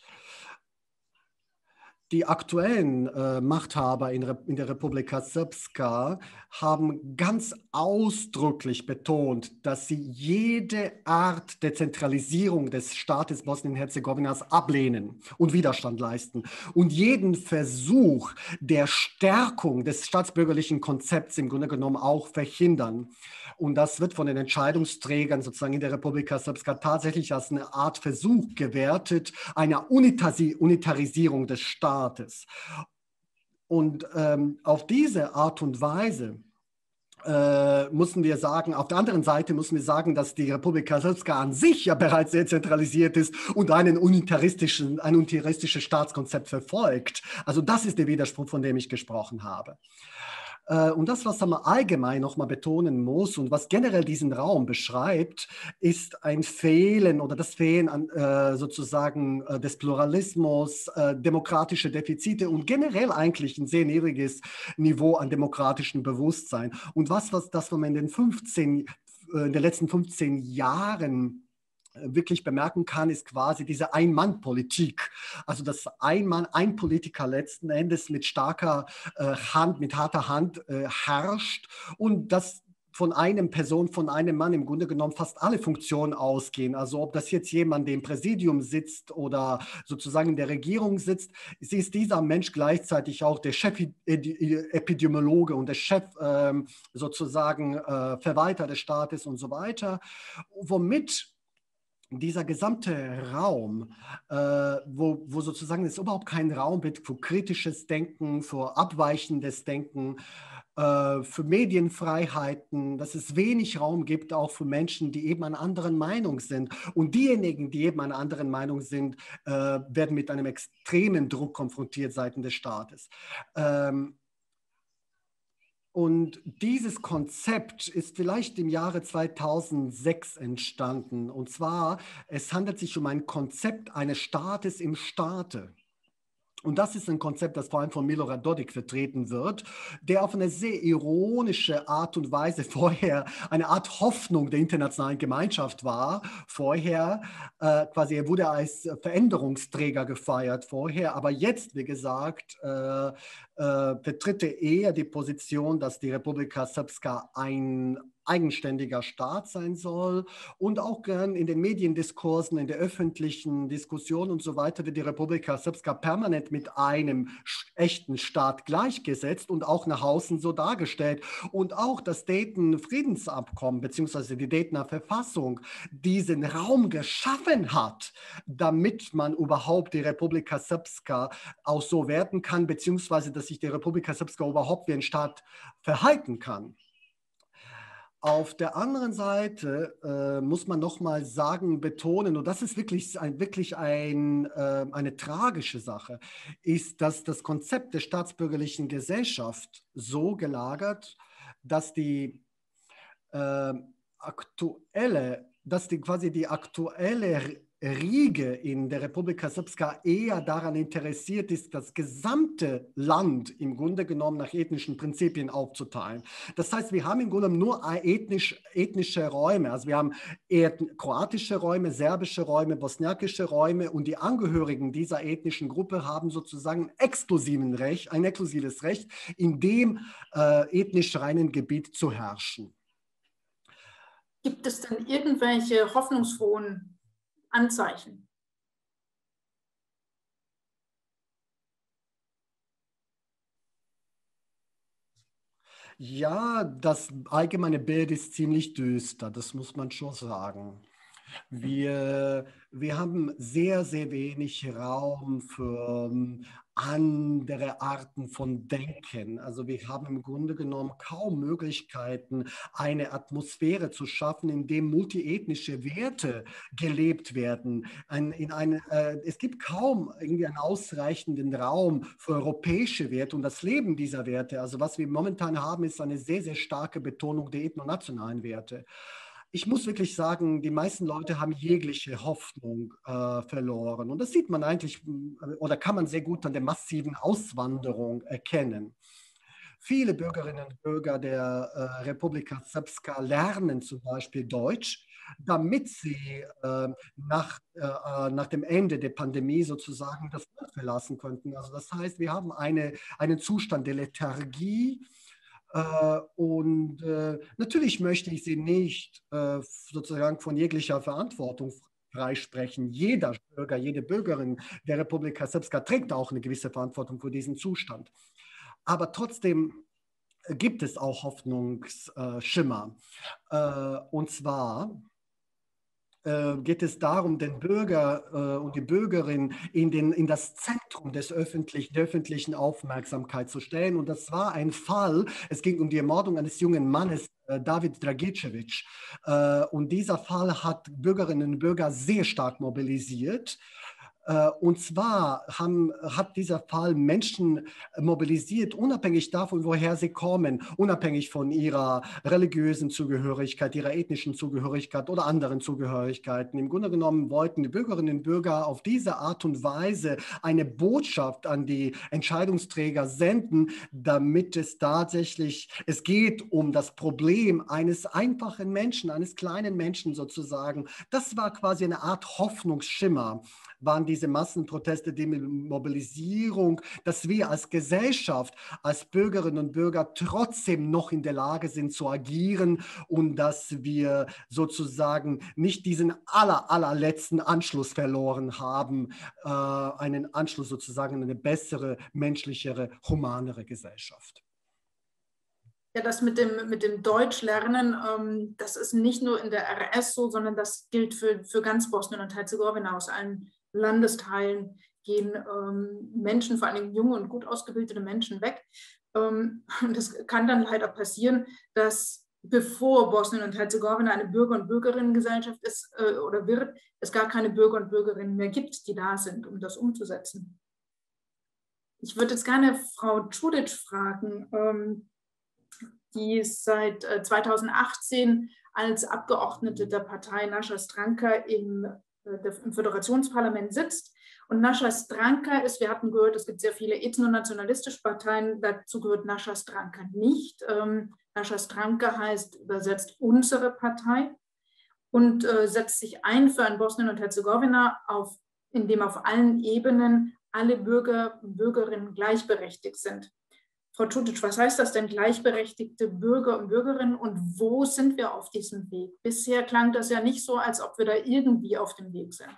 Die aktuellen äh, Machthaber in, in der Republika Srpska haben ganz ausdrücklich betont, dass sie jede Art der Zentralisierung des Staates Bosnien-Herzegowinas ablehnen und Widerstand leisten und jeden Versuch der Stärkung des staatsbürgerlichen Konzepts im Grunde genommen auch verhindern. Und das wird von den Entscheidungsträgern sozusagen in der Republika Srpska tatsächlich als eine Art Versuch gewertet, einer Unitasi- Unitarisierung des Staates. Und ähm, auf diese Art und Weise äh, müssen wir sagen, auf der anderen Seite müssen wir sagen, dass die Republika Srpska an sich ja bereits sehr zentralisiert ist und einen unitaristischen, ein unitaristisches Staatskonzept verfolgt. Also das ist der Widerspruch, von dem ich gesprochen habe. Und das, was man allgemein nochmal betonen muss und was generell diesen Raum beschreibt, ist ein Fehlen oder das Fehlen an, äh, sozusagen äh, des Pluralismus, äh, demokratische Defizite und generell eigentlich ein sehr niedriges Niveau an demokratischem Bewusstsein. Und was, was das, was man in den, fünfzehn, äh, in den letzten fünfzehn Jahren wirklich bemerken kann, ist quasi diese Ein-Mann-Politik. Also dass ein Mann, ein Politiker letzten Endes mit starker äh, Hand, mit harter Hand äh, herrscht und das von einem Person, von einem Mann im Grunde genommen fast alle Funktionen ausgehen. Also ob das jetzt jemand, der im Präsidium sitzt oder sozusagen in der Regierung sitzt, ist dieser Mensch gleichzeitig auch der Chef-Epidemiologe und der Chef ähm, sozusagen äh, Verwalter des Staates und so weiter, womit dieser gesamte Raum, äh, wo, wo sozusagen es überhaupt keinen Raum gibt für kritisches Denken, für abweichendes Denken, äh, für Medienfreiheiten, dass es wenig Raum gibt, auch für Menschen, die eben einer anderen Meinung sind. Und diejenigen, die eben einer anderen Meinung sind, äh, werden mit einem extremen Druck konfrontiert seitens des Staates. Ähm, Und dieses Konzept ist vielleicht im Jahre zweitausendsechs entstanden. Und zwar, es handelt sich um ein Konzept eines Staates im Staate. Und das ist ein Konzept, das vor allem von Milorad Dodik vertreten wird, der auf eine sehr ironische Art und Weise vorher eine Art Hoffnung der internationalen Gemeinschaft war. Vorher äh, quasi, er wurde als Veränderungsträger gefeiert vorher, aber jetzt, wie gesagt, äh, äh, vertritt er eher die Position, dass die Republika Srpska ein eigenständiger Staat sein soll und auch gern in den Mediendiskursen, in der öffentlichen Diskussion und so weiter wird die Republika Srpska permanent mit einem echten Staat gleichgesetzt und auch nach außen so dargestellt. Und auch das Dayton-Friedensabkommen beziehungsweise die Daytoner Verfassung diesen Raum geschaffen hat, damit man überhaupt die Republika Srpska auch so werten kann, beziehungsweise dass sich die Republika Srpska überhaupt wie ein Staat verhalten kann. Auf der anderen Seite äh, muss man nochmal sagen, betonen, und das ist wirklich, ein, wirklich ein, äh, eine tragische Sache, ist, dass das Konzept der staatsbürgerlichen Gesellschaft so gelagert, dass die äh, aktuelle, dass die quasi die aktuelle Riege in der Republika Srpska eher daran interessiert ist, das gesamte Land im Grunde genommen nach ethnischen Prinzipien aufzuteilen. Das heißt, wir haben im Grunde nur ethnisch, ethnische Räume. Also wir haben kroatische Räume, serbische Räume, bosniakische Räume und die Angehörigen dieser ethnischen Gruppe haben sozusagen exklusiven Recht, ein exklusives Recht, in dem äh, ethnisch reinen Gebiet zu herrschen. Gibt es denn irgendwelche hoffnungsfrohen Anzeichen? Ja, das allgemeine Bild ist ziemlich düster, das muss man schon sagen. Wir, wir haben sehr, sehr wenig Raum für um, andere Arten von Denken. Also wir haben im Grunde genommen kaum Möglichkeiten, eine Atmosphäre zu schaffen, in der multiethnische Werte gelebt werden. Ein, in eine, äh, es gibt kaum irgendwie einen ausreichenden Raum für europäische Werte und das Leben dieser Werte. Also was wir momentan haben, ist eine sehr, sehr starke Betonung der ethnonationalen Werte. Ich muss wirklich sagen, die meisten Leute haben jegliche Hoffnung äh, verloren. Und das sieht man eigentlich, oder kann man sehr gut an der massiven Auswanderung erkennen. Viele Bürgerinnen und Bürger der äh, Republika Srpska lernen zum Beispiel Deutsch, damit sie äh, nach, äh, nach dem Ende der Pandemie sozusagen das Land verlassen könnten. Also das heißt, wir haben eine, einen Zustand der Lethargie. Uh, und uh, natürlich möchte ich sie nicht uh, sozusagen von jeglicher Verantwortung freisprechen. Jeder Bürger, jede Bürgerin der Republika Srpska trägt auch eine gewisse Verantwortung für diesen Zustand. Aber trotzdem gibt es auch Hoffnungsschimmer. Uh, und zwar geht es darum, den Bürger äh, und die Bürgerin in, den, in das Zentrum des öffentlich, der öffentlichen Aufmerksamkeit zu stellen. Und das war ein Fall, es ging um die Ermordung eines jungen Mannes, äh, David Dragicevic. Äh, und dieser Fall hat Bürgerinnen und Bürger sehr stark mobilisiert. Und zwar haben, hat dieser Fall Menschen mobilisiert, unabhängig davon, woher sie kommen, unabhängig von ihrer religiösen Zugehörigkeit, ihrer ethnischen Zugehörigkeit oder anderen Zugehörigkeiten. Im Grunde genommen wollten die Bürgerinnen und Bürger auf diese Art und Weise eine Botschaft an die Entscheidungsträger senden, damit es tatsächlich, es geht um das Problem eines einfachen Menschen, eines kleinen Menschen sozusagen. Das war quasi eine Art Hoffnungsschimmer, waren diese Massenproteste, die Mobilisierung, dass wir als Gesellschaft, als Bürgerinnen und Bürger trotzdem noch in der Lage sind zu agieren und dass wir sozusagen nicht diesen aller, allerletzten Anschluss verloren haben, äh, einen Anschluss sozusagen in eine bessere, menschlichere, humanere Gesellschaft. Ja, das mit dem, mit dem Deutschlernen, ähm, das ist nicht nur in der R S so, sondern das gilt für, für ganz Bosnien und Herzegowina. Aus allen Landesteilen gehen ähm, Menschen, vor allem junge und gut ausgebildete Menschen weg. Ähm, und es kann dann leider passieren, dass bevor Bosnien und Herzegowina eine Bürger- und Bürgerinnengesellschaft ist äh, oder wird, es gar keine Bürger und Bürgerinnen mehr gibt, die da sind, um das umzusetzen. Ich würde jetzt gerne Frau Čudić fragen, ähm, die seit äh, zweitausendachtzehn als Abgeordnete der Partei Naša Stranka im im Föderationsparlament sitzt. Und Naša Stranka ist, wir hatten gehört, es gibt sehr viele ethnonationalistische Parteien, dazu gehört Naša Stranka nicht. Ähm, Naša Stranka heißt übersetzt unsere Partei und äh, setzt sich ein für ein Bosnien und Herzegowina, auf, in dem auf allen Ebenen alle Bürger und Bürgerinnen gleichberechtigt sind. Frau Čudić, was heißt das denn, gleichberechtigte Bürger und Bürgerinnen, und wo sind wir auf diesem Weg? Bisher klang das ja nicht so, als ob wir da irgendwie auf dem Weg sind.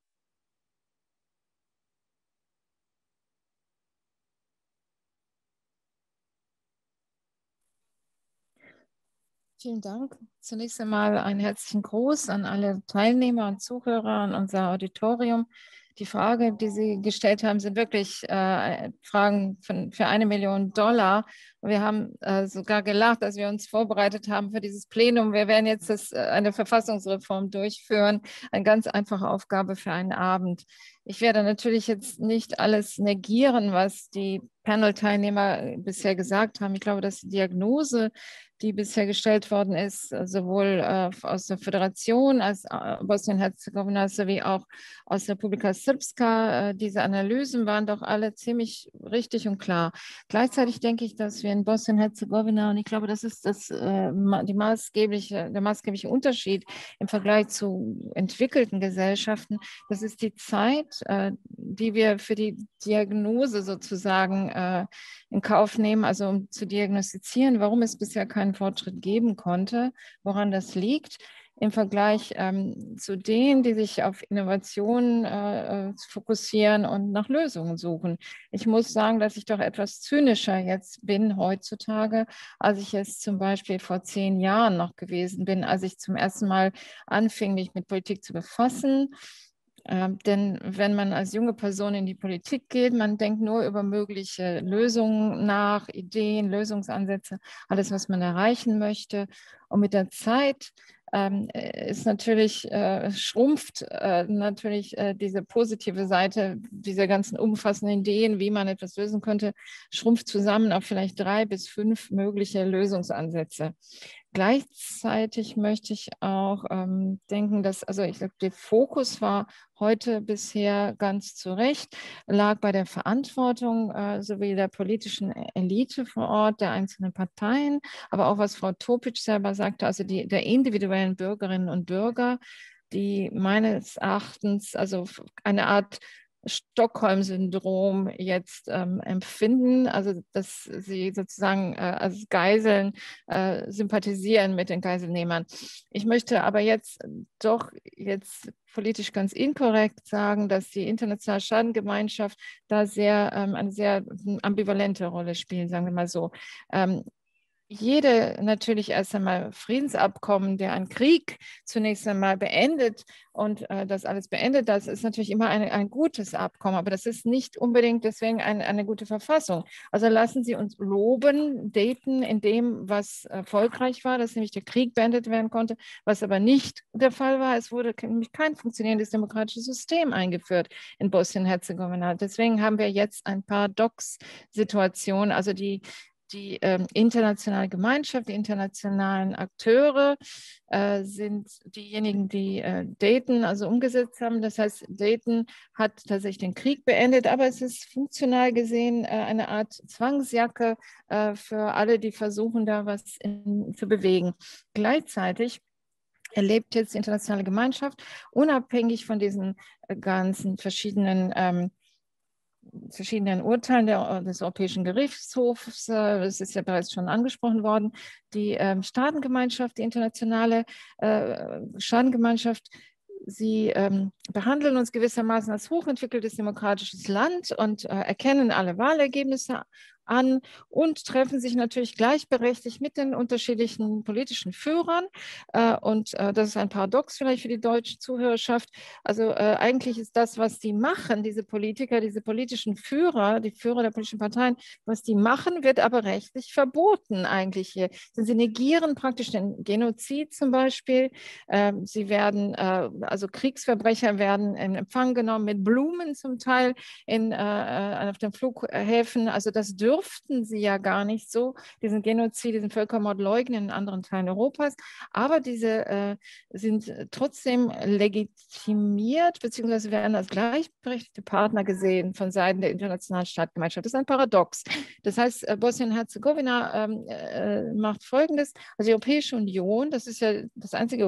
Vielen Dank. Zunächst einmal einen herzlichen Gruß an alle Teilnehmer und Zuhörer, an unser Auditorium. Die Frage, die Sie gestellt haben, sind wirklich äh, Fragen von, für eine Million Dollar. Wir haben äh, sogar gelacht, als wir uns vorbereitet haben für dieses Plenum. Wir werden jetzt das, äh, eine Verfassungsreform durchführen. Eine ganz einfache Aufgabe für einen Abend. Ich werde natürlich jetzt nicht alles negieren, was die Panel-Teilnehmer bisher gesagt haben. Ich glaube, dass die Diagnose, die bisher gestellt worden ist, sowohl äh, aus der Föderation als äh, Bosnien-Herzegowina sowie auch aus der Republika Srpska, äh, diese Analysen waren doch alle ziemlich richtig und klar. Gleichzeitig denke ich, dass wir in Bosnien-Herzegowina, und ich glaube, das ist das, äh, die maßgebliche, der maßgebliche Unterschied im Vergleich zu entwickelten Gesellschaften, das ist die Zeit, äh, die wir für die Diagnose sozusagen äh, in Kauf nehmen, also um zu diagnostizieren, warum es bisher keinen Fortschritt geben konnte, woran das liegt, im Vergleich ähm, zu denen, die sich auf Innovationen äh, fokussieren und nach Lösungen suchen. Ich muss sagen, dass ich doch etwas zynischer jetzt bin heutzutage, als ich es zum Beispiel vor zehn Jahren noch gewesen bin, als ich zum ersten Mal anfing, mich mit Politik zu befassen. Ähm, denn wenn man als junge Person in die Politik geht, man denkt nur über mögliche Lösungen nach, Ideen, Lösungsansätze, alles, was man erreichen möchte. Und mit der Zeit ähm, ist natürlich, äh, schrumpft äh, natürlich äh, diese positive Seite dieser ganzen umfassenden Ideen, wie man etwas lösen könnte, schrumpft zusammen auf vielleicht drei bis fünf mögliche Lösungsansätze. Gleichzeitig möchte ich auch ähm, denken, dass, also ich glaube, der Fokus war heute bisher ganz zu Recht, lag bei der Verantwortung äh, sowie der politischen Elite vor Ort, der einzelnen Parteien, aber auch was Frau Topic selber sagte, also die, der individuellen Bürgerinnen und Bürger, die meines Erachtens also eine Art Stockholm-Syndrom jetzt ähm, empfinden, also dass sie sozusagen äh, als Geiseln äh, sympathisieren mit den Geiselnehmern. Ich möchte aber jetzt doch jetzt politisch ganz inkorrekt sagen, dass die internationale Schadengemeinschaft da sehr ähm, eine sehr ambivalente Rolle spielt, sagen wir mal so. Ähm, Jede natürlich erst einmal Friedensabkommen, der einen Krieg zunächst einmal beendet und äh, das alles beendet, das ist natürlich immer eine, ein gutes Abkommen, aber das ist nicht unbedingt deswegen ein, eine gute Verfassung. Also lassen Sie uns loben, daten in dem, was erfolgreich war, dass nämlich der Krieg beendet werden konnte, was aber nicht der Fall war. Es wurde nämlich kein funktionierendes demokratisches System eingeführt in Bosnien-Herzegowina. Deswegen haben wir jetzt ein Paradox-Situation, also die Die ähm, internationale Gemeinschaft, die internationalen Akteure äh, sind diejenigen, die äh, Dayton also umgesetzt haben. Das heißt, Dayton hat tatsächlich den Krieg beendet, aber es ist funktional gesehen äh, eine Art Zwangsjacke äh, für alle, die versuchen, da was in, zu bewegen. Gleichzeitig erlebt jetzt die internationale Gemeinschaft, unabhängig von diesen äh, ganzen verschiedenen ähm, verschiedenen Urteilen der, des Europäischen Gerichtshofs, das ist ja bereits schon angesprochen worden, die ähm, Staatengemeinschaft, die internationale äh, Staatengemeinschaft, sie ähm, behandeln uns gewissermaßen als hochentwickeltes demokratisches Land und äh, erkennen alle Wahlergebnisse an und treffen sich natürlich gleichberechtigt mit den unterschiedlichen politischen Führern. Äh, und äh, das ist ein Paradox vielleicht für die deutsche Zuhörerschaft. Also äh, eigentlich ist das, was die machen, diese Politiker, diese politischen Führer, die Führer der politischen Parteien, was die machen, wird aber rechtlich verboten eigentlich hier. Sie negieren praktisch den Genozid zum Beispiel. Ähm, sie werden, äh, also Kriegsverbrecher werden in Empfang genommen mit Blumen zum Teil in, äh, auf den Flughäfen. Also das dürfen durften sie ja gar nicht so, diesen Genozid, diesen Völkermord leugnen in anderen Teilen Europas, aber diese äh, sind trotzdem legitimiert, beziehungsweise werden als gleichberechtigte Partner gesehen von Seiten der internationalen Staatengemeinschaft. Das ist ein Paradox. Das heißt, Bosnien-Herzegowina ähm, äh, macht Folgendes, also die Europäische Union, das ist ja das einzige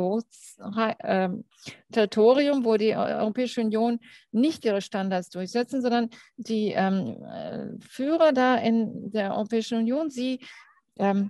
äh, Territorium, wo die Europäische Union nicht ihre Standards durchsetzen, sondern die ähm, Führer da in der Europäischen Union, sie ähm,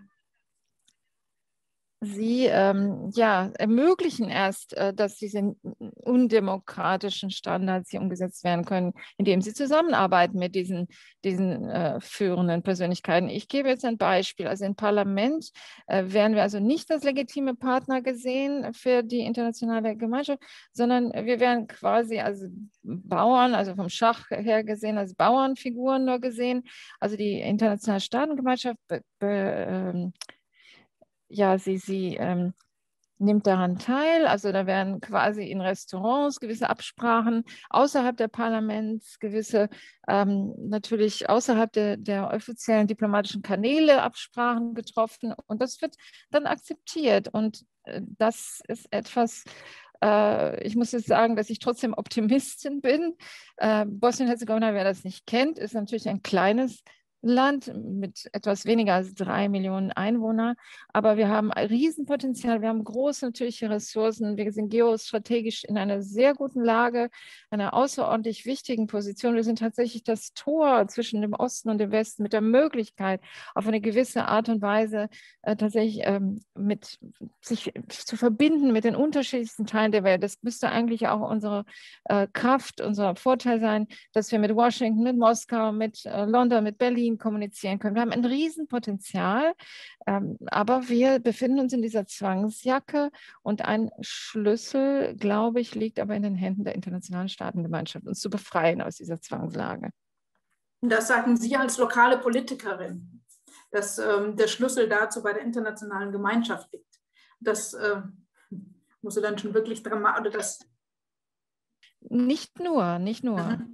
Sie ähm, ja, ermöglichen erst, äh, dass diese undemokratischen Standards hier umgesetzt werden können, indem sie zusammenarbeiten mit diesen, diesen äh, führenden Persönlichkeiten. Ich gebe jetzt ein Beispiel. Also im Parlament äh, werden wir also nicht als legitime Partner gesehen für die internationale Gemeinschaft, sondern wir werden quasi als Bauern, also vom Schach her gesehen, als Bauernfiguren nur gesehen. Also die internationale Staatengemeinschaft be, be, ähm, ja, sie, sie ähm, nimmt daran teil. Also da werden quasi in Restaurants gewisse Absprachen außerhalb der Parlaments, gewisse ähm, natürlich außerhalb der, der offiziellen diplomatischen Kanäle Absprachen getroffen. Und das wird dann akzeptiert. Und äh, das ist etwas, äh, ich muss jetzt sagen, dass ich trotzdem Optimistin bin. Äh, Bosnien-Herzegowina, wer das nicht kennt, ist natürlich ein kleines Land mit etwas weniger als drei Millionen Einwohnern, aber wir haben ein Riesenpotenzial, wir haben große natürliche Ressourcen, wir sind geostrategisch in einer sehr guten Lage, einer außerordentlich wichtigen Position. Wir sind tatsächlich das Tor zwischen dem Osten und dem Westen mit der Möglichkeit, auf eine gewisse Art und Weise äh, tatsächlich ähm, mit sich zu verbinden mit den unterschiedlichsten Teilen der Welt. Das müsste eigentlich auch unsere äh, Kraft, unser Vorteil sein, dass wir mit Washington, mit Moskau, mit äh, London, mit Berlin kommunizieren können. Wir haben ein Riesenpotenzial, ähm, aber wir befinden uns in dieser Zwangsjacke und ein Schlüssel, glaube ich, liegt aber in den Händen der internationalen Staatengemeinschaft, uns zu befreien aus dieser Zwangslage. Das sagen Sie als lokale Politikerin, dass ähm, der Schlüssel dazu bei der internationalen Gemeinschaft liegt. Das äh, muss dann schon wirklich dramatisch, oder das? Nicht nur, nicht nur. Mhm.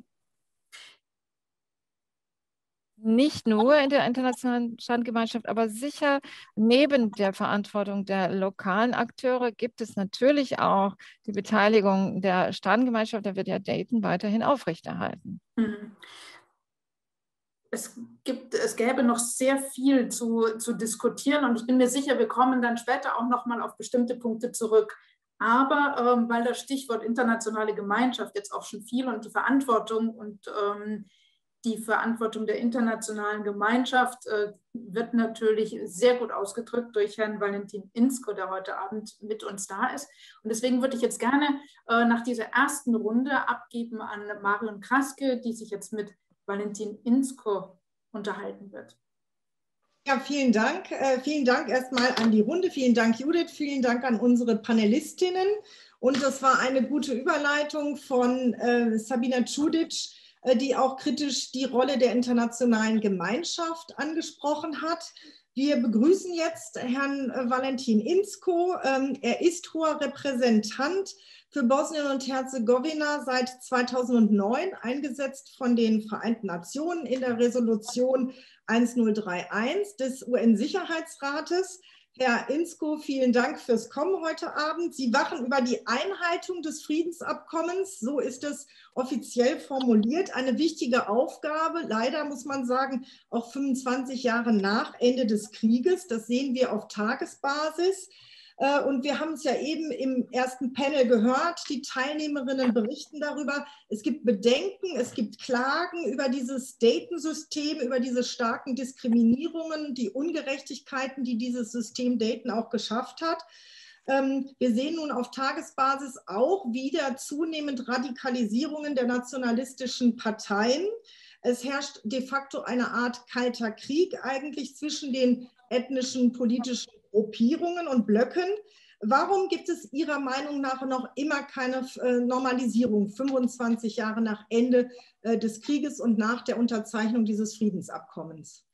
Nicht nur in der internationalen Staatengemeinschaft, aber sicher neben der Verantwortung der lokalen Akteure gibt es natürlich auch die Beteiligung der Staatengemeinschaft. Da wird ja Dayton weiterhin aufrechterhalten. Mhm. Es gibt, es gäbe noch sehr viel zu, zu diskutieren und ich bin mir sicher, wir kommen dann später auch noch mal auf bestimmte Punkte zurück. Aber ähm, weil das Stichwort internationale Gemeinschaft jetzt auch schon viel und die Verantwortung und ähm, die Verantwortung der internationalen Gemeinschaft äh, wird natürlich sehr gut ausgedrückt durch Herrn Valentin Inzko, der heute Abend mit uns da ist. Und deswegen würde ich jetzt gerne äh, nach dieser ersten Runde abgeben an Marion Kraske, die sich jetzt mit Valentin Inzko unterhalten wird. Ja, vielen Dank. Äh, vielen Dank erstmal an die Runde. Vielen Dank, Judith. Vielen Dank an unsere Panelistinnen. Und das war eine gute Überleitung von äh, Sabina Čudić, die auch kritisch die Rolle der internationalen Gemeinschaft angesprochen hat. Wir begrüßen jetzt Herrn Valentin Inzko. Er ist hoher Repräsentant für Bosnien und Herzegowina seit zweitausendneun, eingesetzt von den Vereinten Nationen in der Resolution eintausendeinhunderteinundddreißig des U N-Sicherheitsrates. Herr Inzko, vielen Dank fürs Kommen heute Abend. Sie wachen über die Einhaltung des Friedensabkommens, so ist es offiziell formuliert, eine wichtige Aufgabe, leider muss man sagen, auch fünfundzwanzig Jahre nach Ende des Krieges. Das sehen wir auf Tagesbasis. Und wir haben es ja eben im ersten Panel gehört, die Teilnehmerinnen berichten darüber, es gibt Bedenken, es gibt Klagen über dieses Dayton-System, über diese starken Diskriminierungen, die Ungerechtigkeiten, die dieses System Dayton auch geschafft hat. Wir sehen nun auf Tagesbasis auch wieder zunehmend Radikalisierungen der nationalistischen Parteien. Es herrscht de facto eine Art kalter Krieg eigentlich zwischen den ethnischen, politischen Gruppierungen und Blöcken. Warum gibt es Ihrer Meinung nach noch immer keine Normalisierung, fünfundzwanzig Jahre nach Ende des Krieges und nach der Unterzeichnung dieses Friedensabkommens?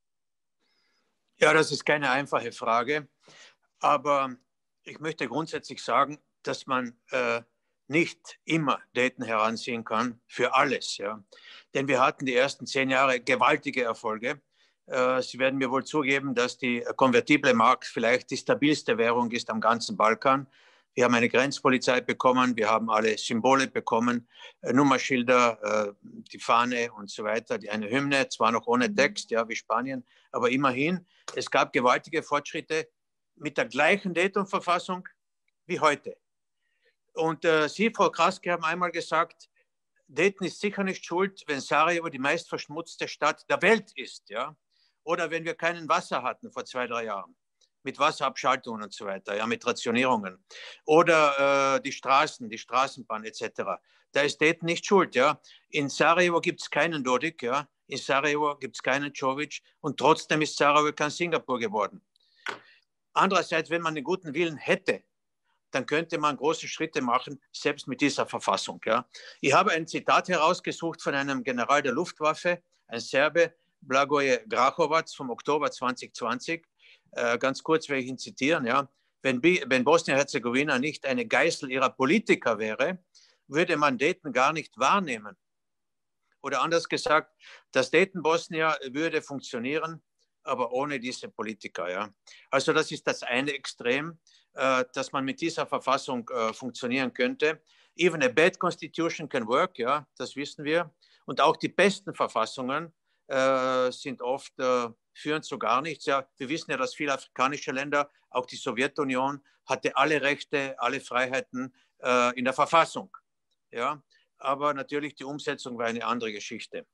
Ja, das ist keine einfache Frage, aber ich möchte grundsätzlich sagen, dass man äh, nicht immer Dayton heranziehen kann für alles. Ja? Denn wir hatten die ersten zehn Jahre gewaltige Erfolge. Sie werden mir wohl zugeben, dass die konvertible Mark vielleicht die stabilste Währung ist am ganzen Balkan. Wir haben eine Grenzpolizei bekommen, wir haben alle Symbole bekommen, Nummerschilder, die Fahne und so weiter, eine Hymne, zwar noch ohne Text, ja, wie Spanien, aber immerhin, es gab gewaltige Fortschritte mit der gleichen Dayton-Verfassung wie heute. Und äh, Sie, Frau Kraske, haben einmal gesagt, Dayton ist sicher nicht schuld, wenn Sarajevo die meistverschmutzte Stadt der Welt ist, ja. Oder wenn wir kein Wasser hatten vor zwei, drei Jahren, mit Wasserabschaltungen und so weiter, ja, mit Rationierungen. Oder äh, die Straßen, die Straßenbahn et cetera. Da ist Dayton nicht schuld, ja. In Sarajevo gibt es keinen Dodik, ja. In Sarajevo gibt es keinen Čović und trotzdem ist Sarajevo kein Singapur geworden. Andererseits, wenn man den guten Willen hätte, dann könnte man große Schritte machen, selbst mit dieser Verfassung. Ja. Ich habe ein Zitat herausgesucht von einem General der Luftwaffe, ein Serbe, Blagoje Grahovac vom Oktober zweitausendzwanzig. Äh, ganz kurz werde ich ihn zitieren. Ja. Wenn, wenn Bosnien-Herzegowina nicht eine Geißel ihrer Politiker wäre, würde man Dayton gar nicht wahrnehmen. Oder anders gesagt, das Dayton-Bosnia würde funktionieren, aber ohne diese Politiker. Ja. Also das ist das eine Extrem, äh, dass man mit dieser Verfassung äh, funktionieren könnte. Even a bad constitution can work, ja, das wissen wir. Und auch die besten Verfassungen äh, sind oft, äh, führen zu gar nichts. Ja. Wir wissen ja, dass viele afrikanische Länder, auch die Sowjetunion, hatte alle Rechte, alle Freiheiten äh, in der Verfassung. Ja. Aber natürlich die Umsetzung war eine andere Geschichte.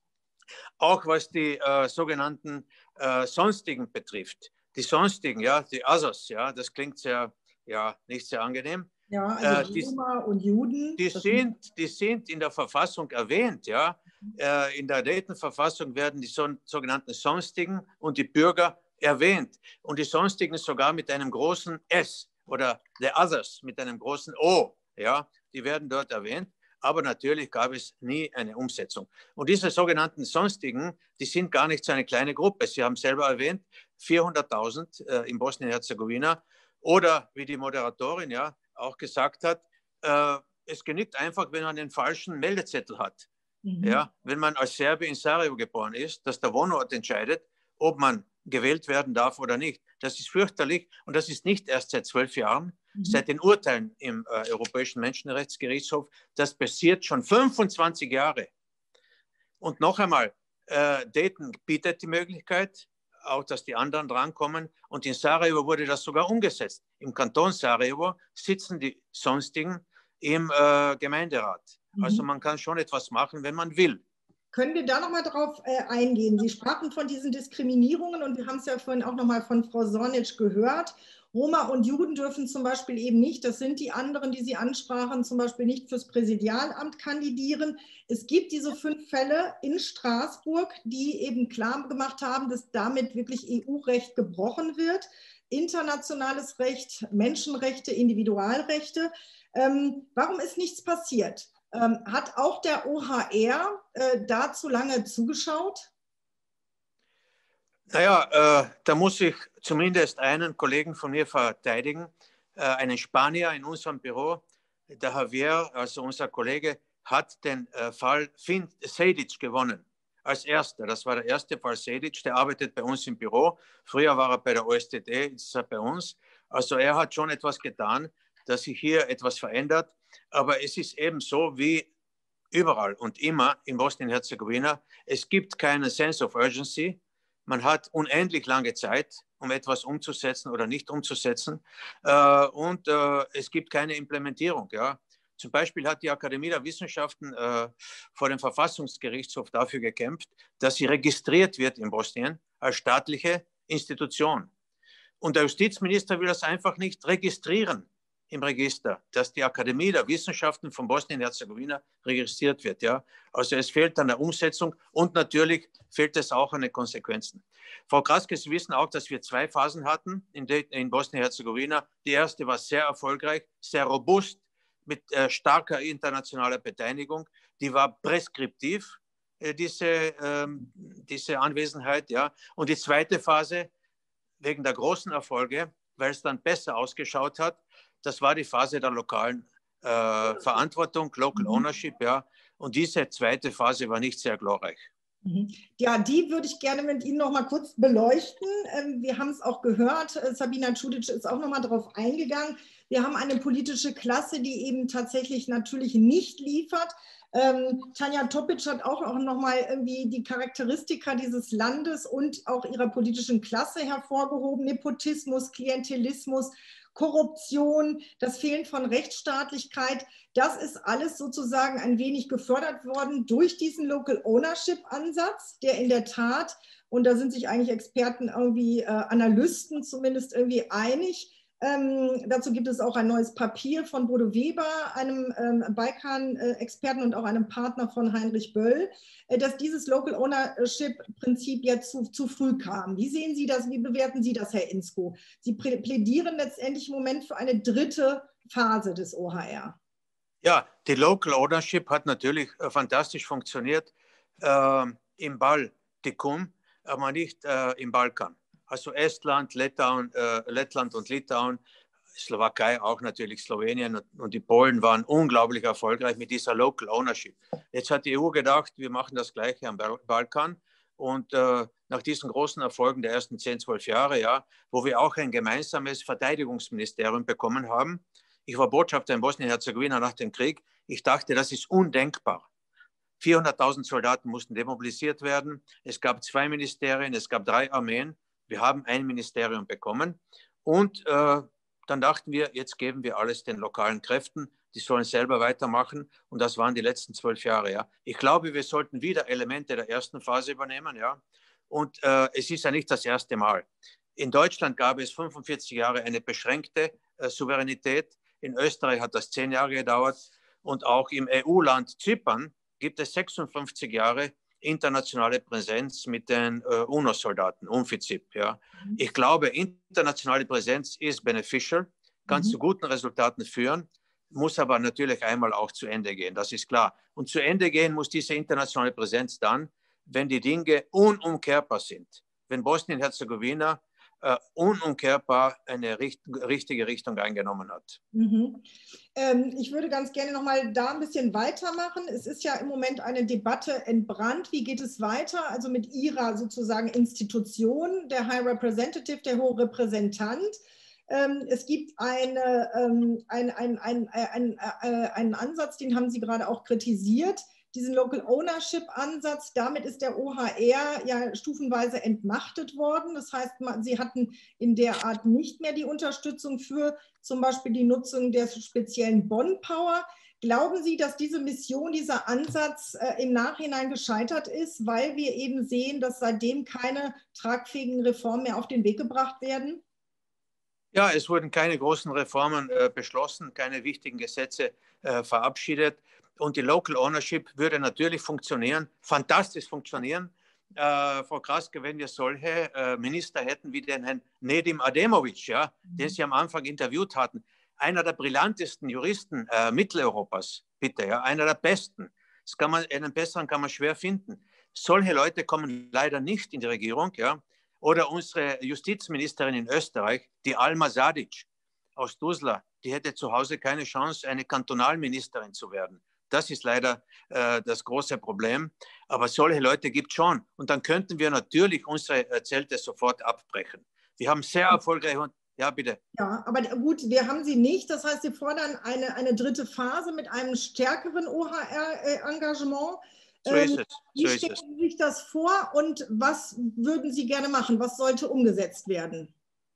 Auch was die äh, sogenannten äh, Sonstigen betrifft. Die Sonstigen, ja, die Others, ja, das klingt sehr, ja, nicht sehr angenehm. Ja, also äh, die, Roma und Juden. Die sind, die sind in der Verfassung erwähnt, ja. Äh, in der Dayton-Verfassung werden die so, sogenannten Sonstigen und die Bürger erwähnt. Und die Sonstigen sogar mit einem großen S oder the Others mit einem großen O, ja, die werden dort erwähnt. Aber natürlich gab es nie eine Umsetzung. Und diese sogenannten Sonstigen, die sind gar nicht so eine kleine Gruppe. Sie haben selber erwähnt, vierhunderttausend äh, in Bosnien-Herzegowina. Oder wie die Moderatorin ja auch gesagt hat, äh, es genügt einfach, wenn man den falschen Meldezettel hat. Mhm. Ja, wenn man als Serbe in Sarajevo geboren ist, dass der Wohnort entscheidet, ob man gewählt werden darf oder nicht. Das ist fürchterlich und das ist nicht erst seit zwölf Jahren, mhm. seit den Urteilen im äh, Europäischen Menschenrechtsgerichtshof. Das passiert schon fünfundzwanzig Jahre. Und noch einmal, äh, Dayton bietet die Möglichkeit, auch dass die anderen drankommen. Und in Sarajevo wurde das sogar umgesetzt. Im Kanton Sarajevo sitzen die Sonstigen im äh, Gemeinderat. Mhm. Also man kann schon etwas machen, wenn man will. Können wir da nochmal drauf äh, eingehen? Sie sprachen von diesen Diskriminierungen und wir haben es ja vorhin auch nochmal von Frau Sornic gehört. Roma und Juden dürfen zum Beispiel eben nicht, das sind die anderen, die Sie ansprachen, zum Beispiel nicht fürs Präsidialamt kandidieren. Es gibt diese fünf Fälle in Straßburg, die eben klar gemacht haben, dass damit wirklich E U-Recht gebrochen wird. Internationales Recht, Menschenrechte, Individualrechte. Ähm, warum ist nichts passiert? Ähm, hat auch der O H R äh, da zu lange zugeschaut? Naja, äh, da muss ich zumindest einen Kollegen von mir verteidigen, äh, einen Spanier in unserem Büro, der Javier, also unser Kollege, hat den äh, Fall Fin Sejdic gewonnen. Als erster, das war der erste Fall Sejdic, der arbeitet bei uns im Büro. Früher war er bei der O S T D, jetzt ist er bei uns. Also er hat schon etwas getan, dass sich hier etwas verändert. Aber es ist eben so wie überall und immer in Bosnien-Herzegowina. Es gibt keinen Sense of Urgency. Man hat unendlich lange Zeit, um etwas umzusetzen oder nicht umzusetzen. Äh, und äh, es gibt keine Implementierung. Ja. Zum Beispiel hat die Akademie der Wissenschaften äh, vor dem Verfassungsgerichtshof dafür gekämpft, dass sie registriert wird in Bosnien als staatliche Institution. Und der Justizminister will das einfach nicht registrieren im Register, dass die Akademie der Wissenschaften von Bosnien-Herzegowina registriert wird. Ja? Also es fehlt an der Umsetzung und natürlich fehlt es auch an den Konsequenzen. Frau Kraske, Sie wissen auch, dass wir zwei Phasen hatten in, in Bosnien-Herzegowina. Die erste war sehr erfolgreich, sehr robust, mit äh, starker internationaler Beteiligung. Die war preskriptiv, äh, diese, ähm, diese Anwesenheit. Ja? Und die zweite Phase, wegen der großen Erfolge, weil es dann besser ausgeschaut hat, das war die Phase der lokalen äh, Verantwortung, Local Ownership, ja. Und diese zweite Phase war nicht sehr glorreich. Ja, die würde ich gerne mit Ihnen noch mal kurz beleuchten. Ähm, wir haben es auch gehört, Sabina Čudić ist auch noch mal darauf eingegangen. Wir haben eine politische Klasse, die eben tatsächlich natürlich nicht liefert. Ähm, Tanja Topic hat auch, auch noch mal irgendwie die Charakteristika dieses Landes und auch ihrer politischen Klasse hervorgehoben. Nepotismus, Klientelismus, Korruption, das Fehlen von Rechtsstaatlichkeit, das ist alles sozusagen ein wenig gefördert worden durch diesen Local Ownership Ansatz, der in der Tat, und da sind sich eigentlich Experten, irgendwie äh, Analysten zumindest irgendwie einig, ähm, dazu gibt es auch ein neues Papier von Bodo Weber, einem ähm, Balkan-Experten und auch einem Partner von Heinrich Böll, äh, dass dieses Local Ownership-Prinzip jetzt zu, zu früh kam. Wie sehen Sie das, wie bewerten Sie das, Herr Inzko? Sie plädieren letztendlich im Moment für eine dritte Phase des O H R. Ja, die Local Ownership hat natürlich äh, fantastisch funktioniert äh, im Baltikum, aber nicht äh, im Balkan. Also Estland, Litauen, äh, Lettland und Litauen Slowakei auch natürlich, Slowenien und, und die Polen waren unglaublich erfolgreich mit dieser Local Ownership. Jetzt hat die E U gedacht, wir machen das Gleiche am Balkan. Und äh, nach diesen großen Erfolgen der ersten zehn, zwölf Jahre, ja, wo wir auch ein gemeinsames Verteidigungsministerium bekommen haben. Ich war Botschafter in Bosnien-Herzegowina nach dem Krieg. Ich dachte, das ist undenkbar. vierhunderttausend Soldaten mussten demobilisiert werden. Es gab zwei Ministerien, es gab drei Armeen. Wir haben ein Ministerium bekommen. Und äh, dann dachten wir, jetzt geben wir alles den lokalen Kräften. Die sollen selber weitermachen. Und das waren die letzten zwölf Jahre. Ja. Ich glaube, wir sollten wieder Elemente der ersten Phase übernehmen. Ja. Und äh, es ist ja nicht das erste Mal. In Deutschland gab es fünfundvierzig Jahre eine beschränkte äh, Souveränität. In Österreich hat das zehn Jahre gedauert. Und auch im E U-Land Zypern gibt es sechsundfünfzig Jahre internationale Präsenz mit den äh, UNO-Soldaten, UNFICYP. Ja. Mhm. Ich glaube, internationale Präsenz ist beneficial, kann mhm. zu guten Resultaten führen, muss aber natürlich einmal auch zu Ende gehen, das ist klar. Und zu Ende gehen muss diese internationale Präsenz dann, wenn die Dinge unumkehrbar sind. Wenn Bosnien-Herzegowina äh, unumkehrbar eine richt richtige Richtung eingenommen hat. Mhm. Ähm, ich würde ganz gerne noch mal da ein bisschen weitermachen. Es ist ja im Moment eine Debatte entbrannt. Wie geht es weiter? Also mit Ihrer sozusagen Institution, der High Representative, der Hohe Repräsentant. Ähm, es gibt eine, ähm, ein, ein, ein, ein, äh, einen Ansatz, den haben Sie gerade auch kritisiert, diesen Local Ownership Ansatz. Damit ist der O H R ja stufenweise entmachtet worden. Das heißt, Sie hatten in der Art nicht mehr die Unterstützung für zum Beispiel die Nutzung der speziellen Bonn Power. Glauben Sie, dass diese Mission, dieser Ansatz äh, im Nachhinein gescheitert ist, weil wir eben sehen, dass seitdem keine tragfähigen Reformen mehr auf den Weg gebracht werden? Ja, es wurden keine großen Reformen äh, beschlossen, keine wichtigen Gesetze äh, verabschiedet. Und die Local Ownership würde natürlich funktionieren, fantastisch funktionieren. Äh, Frau Kraske, wenn wir solche äh, Minister hätten wie den Herrn Nedim Ademovic, ja, mhm. den Sie am Anfang interviewt hatten, einer der brillantesten Juristen äh, Mitteleuropas, bitte, ja, einer der besten. Das kann man, einen besseren kann man schwer finden. Solche Leute kommen leider nicht in die Regierung, ja. Oder unsere Justizministerin in Österreich, die Alma Sadic aus Tuzla, die hätte zu Hause keine Chance, eine Kantonalministerin zu werden. Das ist leider äh, das große Problem. Aber solche Leute gibt es schon. Und dann könnten wir natürlich unsere Zelte sofort abbrechen. Wir haben sehr erfolgreiche... Ja, bitte. Ja, aber gut, wir haben sie nicht. Das heißt, Sie fordern eine, eine dritte Phase mit einem stärkeren O H R-Engagement. So ist es. Wie stellen Sie sich das vor und was würden Sie gerne machen? Was sollte umgesetzt werden?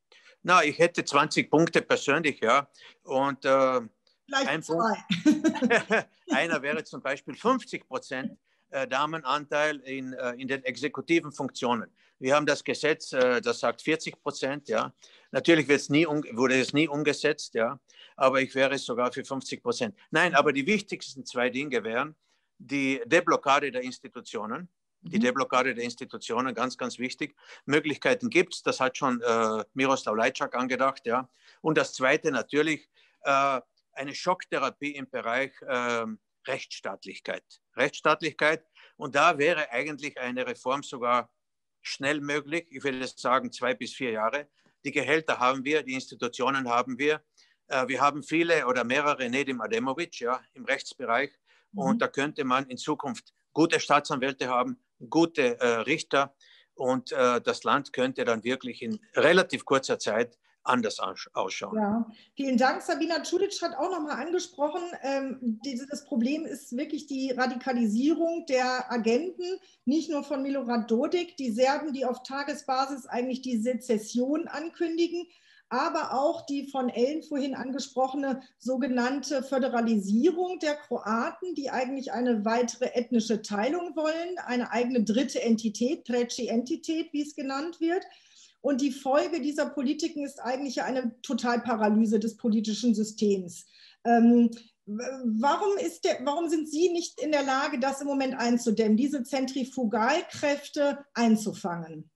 Na, ich hätte zwanzig Punkte persönlich, ja. Und äh, vielleicht ein zwei. Punkt, einer wäre zum Beispiel fünfzig Prozent Damenanteil in, in den exekutiven Funktionen. Wir haben das Gesetz, das sagt vierzig Prozent, ja. Natürlich wird's nie, wurde es nie umgesetzt, ja. Aber ich wäre sogar für fünfzig Prozent. Nein, aber die wichtigsten zwei Dinge wären die Deblockade der Institutionen. Die Deblockade der Institutionen, ganz, ganz wichtig. Möglichkeiten gibt es, das hat schon äh, Miroslav Lajčák angedacht. Ja. Und das Zweite natürlich äh, eine Schocktherapie im Bereich äh, Rechtsstaatlichkeit. Rechtsstaatlichkeit. Und da wäre eigentlich eine Reform sogar schnell möglich. Ich würde sagen zwei bis vier Jahre. Die Gehälter haben wir, die Institutionen haben wir. Äh, wir haben viele oder mehrere Nedim Ademovic, ja, im Rechtsbereich. Und mhm. da könnte man in Zukunft gute Staatsanwälte haben, gute äh, Richter und äh, das Land könnte dann wirklich in relativ kurzer Zeit anders ausschauen. Ja, vielen Dank. Sabina Čudić hat auch noch mal angesprochen, ähm, dieses Problem ist wirklich die Radikalisierung der Agenten, nicht nur von Milorad Dodik, die Serben, die auf Tagesbasis eigentlich die Sezession ankündigen, aber auch die von Ellen vorhin angesprochene sogenannte Föderalisierung der Kroaten, die eigentlich eine weitere ethnische Teilung wollen, eine eigene dritte Entität, treći Entität, wie es genannt wird. Und die Folge dieser Politiken ist eigentlich eine Totalparalyse des politischen Systems. Ähm, warum, ist der, warum sind Sie nicht in der Lage, das im Moment einzudämmen, diese Zentrifugalkräfte einzufangen?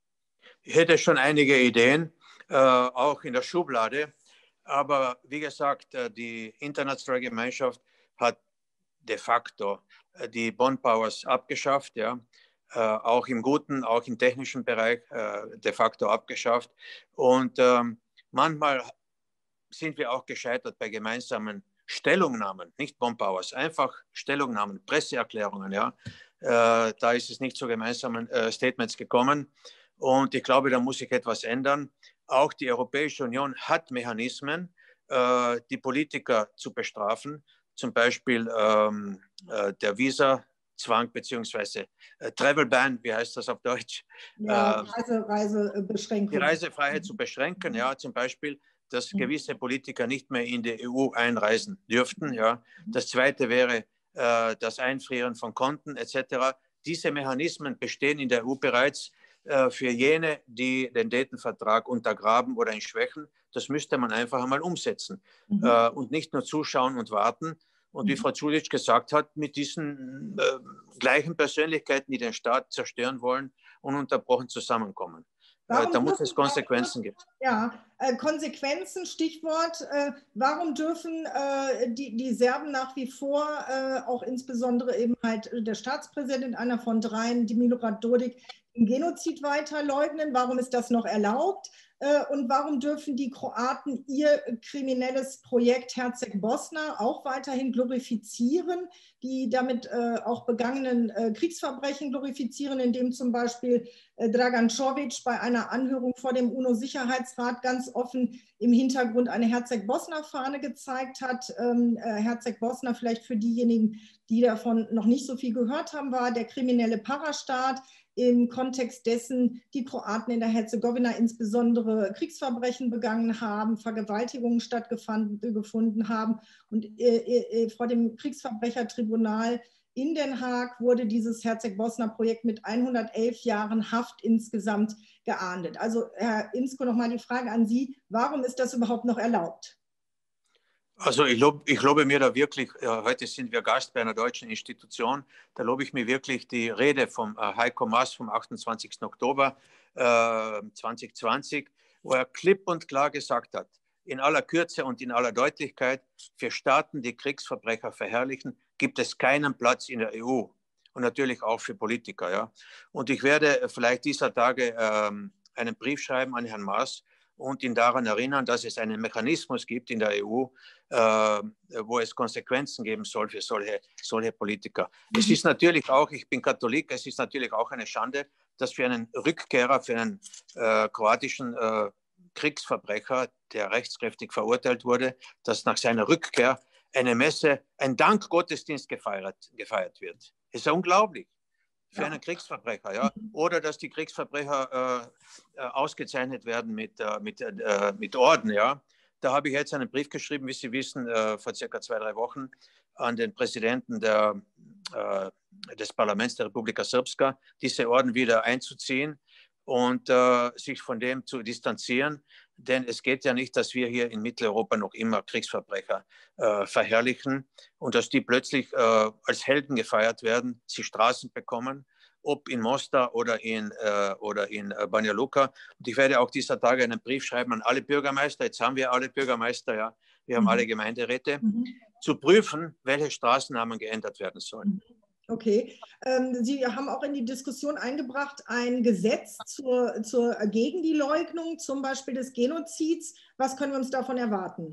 Ich hätte schon einige Ideen. Äh, auch in der Schublade. Aber wie gesagt, äh, die internationale Gemeinschaft hat de facto äh, die Bond Powers abgeschafft, ja? äh, auch im guten, auch im technischen Bereich äh, de facto abgeschafft. Und ähm, manchmal sind wir auch gescheitert bei gemeinsamen Stellungnahmen, nicht Bombauers, einfach Stellungnahmen, Presseerklärungen. Ja. Äh, da ist es nicht zu gemeinsamen äh, Statements gekommen. Und ich glaube, da muss sich etwas ändern. Auch die Europäische Union hat Mechanismen, äh, die Politiker zu bestrafen. Zum Beispiel ähm, äh, der Visa-Zwang beziehungsweise äh, Travel Ban, wie heißt das auf Deutsch? Ja, äh, Reise, Reisebeschränkung. Die Reisefreiheit zu beschränken, ja, zum Beispiel, dass gewisse Politiker nicht mehr in die E U einreisen dürften. Ja. Das Zweite wäre äh, das Einfrieren von Konten et cetera. Diese Mechanismen bestehen in der E U bereits äh, für jene, die den Dayton-Vertrag untergraben oder ihn schwächen. Das müsste man einfach einmal umsetzen mhm. äh, und nicht nur zuschauen und warten. Und wie Frau Zulic gesagt hat, mit diesen äh, gleichen Persönlichkeiten, die den Staat zerstören wollen, ununterbrochen zusammenkommen. Warum da muss es Konsequenzen geben. Ja, äh, Konsequenzen, Stichwort. Äh, warum dürfen äh, die, die Serben nach wie vor, äh, auch insbesondere eben halt der Staatspräsident, einer von dreien, die Milorad Dodik, den Genozid weiter leugnen? Warum ist das noch erlaubt? Äh, und warum dürfen die Kroaten ihr kriminelles Projekt Herceg-Bosna auch weiterhin glorifizieren, die damit äh, auch begangenen äh, Kriegsverbrechen glorifizieren, indem zum Beispiel äh, Dragan Čović bei einer Anhörung vor dem UNO-Sicherheitsrat ganz offen im Hintergrund eine Herceg-Bosna-Fahne gezeigt hat. Ähm, äh, Herceg-Bosna, vielleicht für diejenigen, die davon noch nicht so viel gehört haben, war der kriminelle Parastaat, im Kontext dessen die Kroaten in der Herzegowina insbesondere Kriegsverbrechen begangen haben, Vergewaltigungen stattgefunden haben. Und äh, äh, vor dem Kriegsverbrechertribunal in Den Haag wurde dieses Herceg-Bosna-Projekt mit hundertelf Jahren Haft insgesamt geahndet. Also Herr Inzko, nochmal die Frage an Sie, warum ist das überhaupt noch erlaubt? Also ich lobe, ich lobe mir da wirklich, äh, heute sind wir Gast bei einer deutschen Institution, da lobe ich mir wirklich die Rede vom äh, Heiko Maas vom achtundzwanzigsten Oktober äh, zweitausendzwanzig, wo er klipp und klar gesagt hat, in aller Kürze und in aller Deutlichkeit, für Staaten, die Kriegsverbrecher verherrlichen, gibt es keinen Platz in der E U und natürlich auch für Politiker. Ja. Und ich werde vielleicht dieser Tage ähm, einen Brief schreiben an Herrn Maas und ihn daran erinnern, dass es einen Mechanismus gibt in der E U, äh, wo es Konsequenzen geben soll für solche, solche Politiker. Mhm. Es ist natürlich auch, ich bin Katholik, es ist natürlich auch eine Schande, dass für einen Rückkehrer, für einen äh, kroatischen äh, Kriegsverbrecher, der rechtskräftig verurteilt wurde, dass nach seiner Rückkehr eine Messe, ein Dankgottesdienst gefeiert, gefeiert wird. Das ist ja unglaublich. Für ja. einen Kriegsverbrecher, ja. Oder dass die Kriegsverbrecher äh, ausgezeichnet werden mit, äh, mit, äh, mit Orden, ja. Da habe ich jetzt einen Brief geschrieben, wie Sie wissen, äh, vor circa zwei, drei Wochen an den Präsidenten der, äh, des Parlaments der Republika Srpska, diese Orden wieder einzuziehen und äh, sich von dem zu distanzieren. Denn es geht ja nicht, dass wir hier in Mitteleuropa noch immer Kriegsverbrecher äh, verherrlichen und dass die plötzlich äh, als Helden gefeiert werden, sie Straßen bekommen, ob in Mostar oder in, äh, oder in äh, Banja Luka. Und ich werde auch dieser Tage einen Brief schreiben an alle Bürgermeister, jetzt haben wir alle Bürgermeister, ja, wir haben mhm. alle Gemeinderäte, mhm. zu prüfen, welche Straßennamen geändert werden sollen. Okay. Ähm, Sie haben auch in die Diskussion eingebracht ein Gesetz zur, zur, gegen die Leugnung, zum Beispiel des Genozids. Was können wir uns davon erwarten?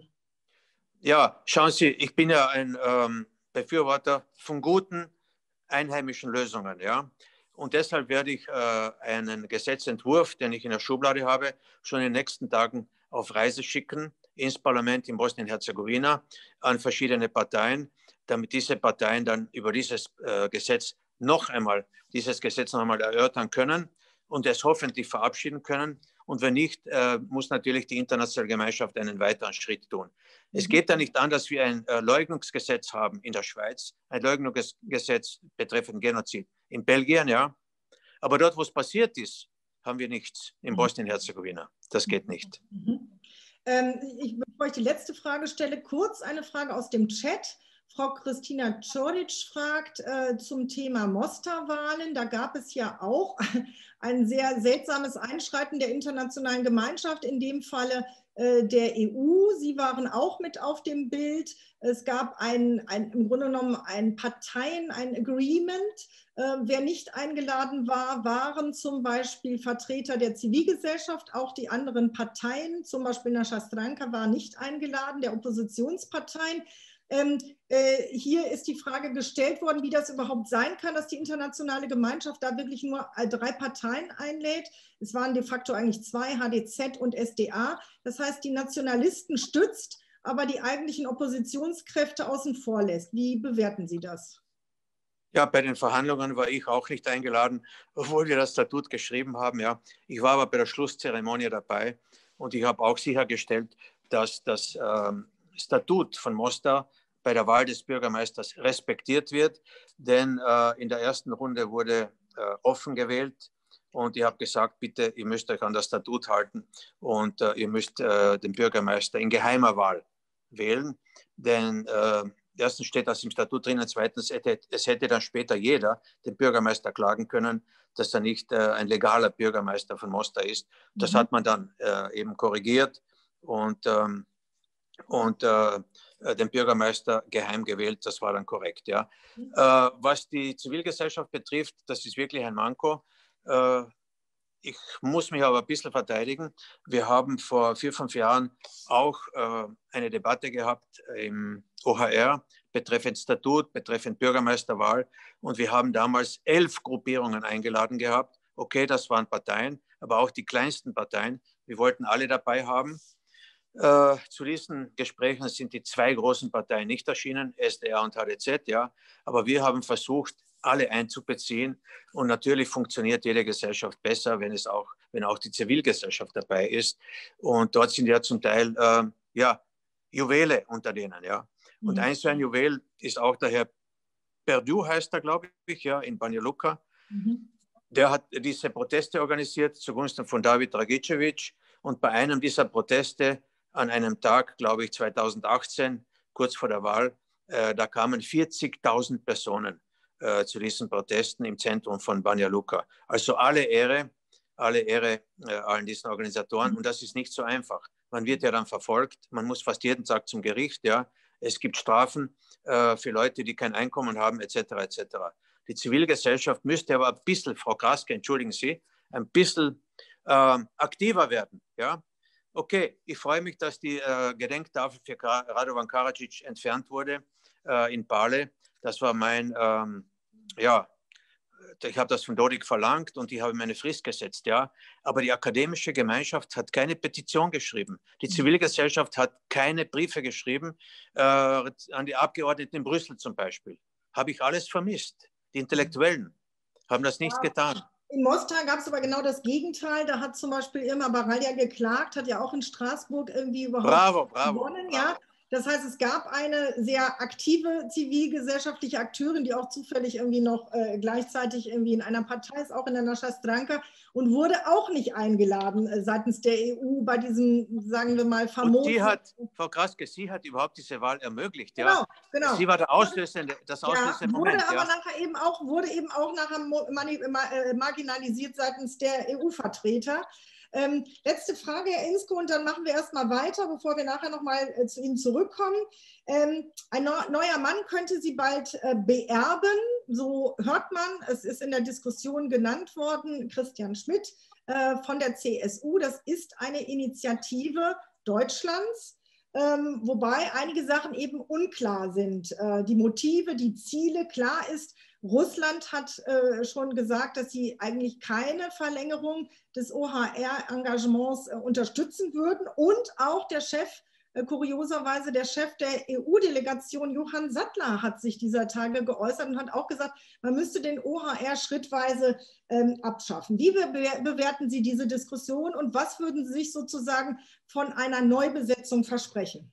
Ja, schauen Sie, ich bin ja ein ähm, Befürworter von guten einheimischen Lösungen. Ja? Und deshalb werde ich äh, einen Gesetzentwurf, den ich in der Schublade habe, schon in den nächsten Tagen auf Reise schicken ins Parlament in Bosnien-Herzegowina an verschiedene Parteien, damit diese Parteien dann über dieses äh, Gesetz noch einmal, dieses Gesetz noch einmal erörtern können und es hoffentlich verabschieden können. Und wenn nicht, äh, muss natürlich die internationale Gemeinschaft einen weiteren Schritt tun. Mhm. Es geht da nicht an, dass wir ein äh, Leugnungsgesetz haben in der Schweiz, ein Leugnungsgesetz betreffend Genozid in Belgien, ja. Aber dort, wo es passiert ist, haben wir nichts in mhm. Bosnien-Herzegowina. Das geht nicht. Mhm. Ähm, ich, bevor ich die letzte Frage stelle, kurz eine Frage aus dem Chat. Frau Christina Čorić fragt äh, zum Thema Mostar-Wahlen. Da gab es ja auch ein sehr seltsames Einschreiten der internationalen Gemeinschaft, in dem Falle äh, der E U. Sie waren auch mit auf dem Bild. Es gab ein, ein, im Grunde genommen ein Parteien, ein Agreement Wer nicht eingeladen war, waren zum Beispiel Vertreter der Zivilgesellschaft, auch die anderen Parteien, zum Beispiel Naša Stranka war nicht eingeladen, der Oppositionsparteien. Ähm, äh, hier ist die Frage gestellt worden, wie das überhaupt sein kann, dass die internationale Gemeinschaft da wirklich nur drei Parteien einlädt. Es waren de facto eigentlich zwei, H D Z und S D A. Das heißt, die Nationalisten stützt, aber die eigentlichen Oppositionskräfte außen vor lässt. Wie bewerten Sie das? Ja, bei den Verhandlungen war ich auch nicht eingeladen, obwohl wir das Statut geschrieben haben. Ja. Ich war aber bei der Schlusszeremonie dabei und ich habe auch sichergestellt, dass das ähm, Statut von Mostar bei der Wahl des Bürgermeisters respektiert wird, denn äh, in der ersten Runde wurde äh, offen gewählt und ich habe gesagt, bitte, ihr müsst euch an das Statut halten und äh, ihr müsst äh, den Bürgermeister in geheimer Wahl wählen, denn äh, erstens steht das im Statut drin, und zweitens, es hätte dann später jeder den Bürgermeister klagen können, dass er nicht äh, ein legaler Bürgermeister von Mostar ist. Das mhm. hat man dann äh, eben korrigiert und, ähm, und äh, den Bürgermeister geheim gewählt. Das war dann korrekt. Ja. Mhm. Äh, was die Zivilgesellschaft betrifft, das ist wirklich ein Manko. Äh, Ich muss mich aber ein bisschen verteidigen. Wir haben vor vier, fünf Jahren auch äh, eine Debatte gehabt im O H R betreffend Statut, betreffend Bürgermeisterwahl. Und wir haben damals elf Gruppierungen eingeladen gehabt. Okay, das waren Parteien, aber auch die kleinsten Parteien. Wir wollten alle dabei haben. Äh, zu diesen Gesprächen sind die zwei großen Parteien nicht erschienen, S D A und H D Z. Ja. Aber wir haben versucht, alle einzubeziehen. Und natürlich funktioniert jede Gesellschaft besser, wenn, es auch, wenn auch die Zivilgesellschaft dabei ist. Und dort sind ja zum Teil äh, ja, Juwele unter denen. Ja. Und mhm. ein so ein Juwel ist auch der Herr Perdue, heißt er, glaube ich, ja, in Banja Luka. Mhm. Der hat diese Proteste organisiert zugunsten von David Dragicevic. Und bei einem dieser Proteste an einem Tag, glaube ich, zweitausendachtzehn, kurz vor der Wahl, äh, da kamen vierzigtausend Personen Äh, zu diesen Protesten im Zentrum von Banja Luka. Also alle Ehre, alle Ehre äh, allen diesen Organisatoren. Und das ist nicht so einfach. Man wird ja dann verfolgt. Man muss fast jeden Tag zum Gericht. Ja. Es gibt Strafen äh, für Leute, die kein Einkommen haben, et cetera et cetera. Die Zivilgesellschaft müsste aber ein bisschen, Frau Kraske, entschuldigen Sie, ein bisschen äh, aktiver werden. Ja. Okay, ich freue mich, dass die äh, Gedenktafel für Radovan Karadzic entfernt wurde äh, in Pale. Das war mein, ähm, ja, ich habe das von Dodik verlangt und ich habe meine Frist gesetzt, ja. Aber die akademische Gemeinschaft hat keine Petition geschrieben. Die Zivilgesellschaft hat keine Briefe geschrieben, äh, an die Abgeordneten in Brüssel zum Beispiel. Habe ich alles vermisst. Die Intellektuellen haben das nicht getan. In Mostar gab es aber genau das Gegenteil. Da hat zum Beispiel Irma Baralja geklagt, hat ja auch in Straßburg irgendwie überhaupt bravo, bravo, gewonnen, bravo. ja. Das heißt, es gab eine sehr aktive zivilgesellschaftliche Akteurin, die auch zufällig irgendwie noch äh, gleichzeitig irgendwie in einer Partei ist, auch in der Naša Stranka, und wurde auch nicht eingeladen äh, seitens der E U bei diesem, sagen wir mal, famosen... Und sie hat, Frau Kraske, sie hat überhaupt diese Wahl ermöglicht. Genau, ja. genau. Sie war der auslösende, das auslösende ja, wurde Moment. aber ja. nachher eben auch, wurde eben auch nachher marginalisiert seitens der E U-Vertreter. Ähm, letzte Frage, Herr Inzko, und dann machen wir erstmal weiter, bevor wir nachher nochmal äh, zu Ihnen zurückkommen. Ähm, ein neu, neuer Mann könnte Sie bald äh, beerben, so hört man. Es ist in der Diskussion genannt worden, Christian Schmidt äh, von der C S U. Das ist eine Initiative Deutschlands, ähm, wobei einige Sachen eben unklar sind. Äh, die Motive, die Ziele, klar ist, Russland hat äh, schon gesagt, dass sie eigentlich keine Verlängerung des O H R-Engagements äh, unterstützen würden. Und auch der Chef, äh, kurioserweise der Chef der E U-Delegation, Johann Sattler, hat sich dieser Tage geäußert und hat auch gesagt, man müsste den O H R schrittweise ähm, abschaffen. Wie be bewerten Sie diese Diskussion und was würden Sie sich sozusagen von einer Neubesetzung versprechen?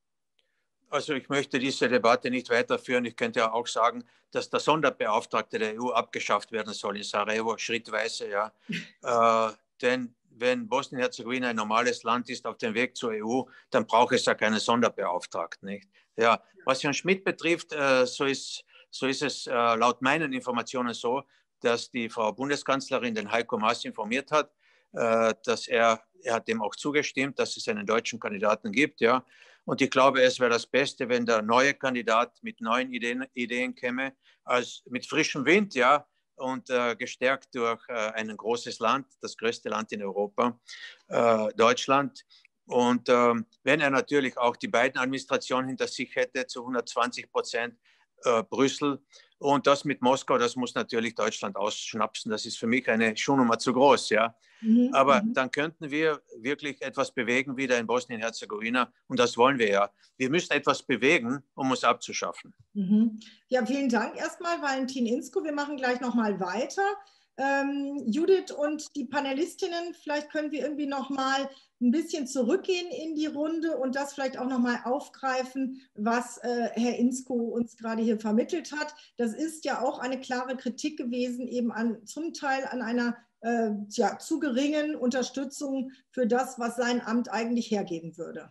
Also ich möchte diese Debatte nicht weiterführen. Ich könnte ja auch sagen, dass der Sonderbeauftragte der E U abgeschafft werden soll in Sarajevo, schrittweise. Ja. äh, denn wenn Bosnien-Herzegowina ein normales Land ist auf dem Weg zur E U, dann braucht es ja keinen Sonderbeauftragten. Nicht? Ja. Was Herrn Schmidt betrifft, äh, so, ist, so ist es äh, laut meinen Informationen so, dass die Frau Bundeskanzlerin den Heiko Maas informiert hat, äh, dass er, er hat dem auch zugestimmt, dass es einen deutschen Kandidaten gibt. Ja. Und ich glaube, es wäre das Beste, wenn der neue Kandidat mit neuen Ideen, Ideen käme, als mit frischem Wind, ja, und äh, gestärkt durch äh, ein großes Land, das größte Land in Europa, äh, Deutschland. Und äh, wenn er natürlich auch die beiden Administrationen hinter sich hätte, zu hundertzwanzig Prozent äh, Brüssel und das mit Moskau, das muss natürlich Deutschland ausschnapsen. Das ist für mich eine Schuhnummer zu groß, ja. Mhm. Aber mhm. dann könnten wir wirklich etwas bewegen wieder in Bosnien-Herzegowina und das wollen wir ja. Wir müssen etwas bewegen, um es abzuschaffen. Mhm. Ja, vielen Dank erstmal, Valentin Inzko. Wir machen gleich nochmal weiter. Ähm, Judith und die Panelistinnen, vielleicht können wir irgendwie noch mal ein bisschen zurückgehen in die Runde und das vielleicht auch noch mal aufgreifen, was äh, Herr Inzko uns gerade hier vermittelt hat. Das ist ja auch eine klare Kritik gewesen, eben an, zum Teil an einer äh, ja, zu geringen Unterstützung für das, was sein Amt eigentlich hergeben würde.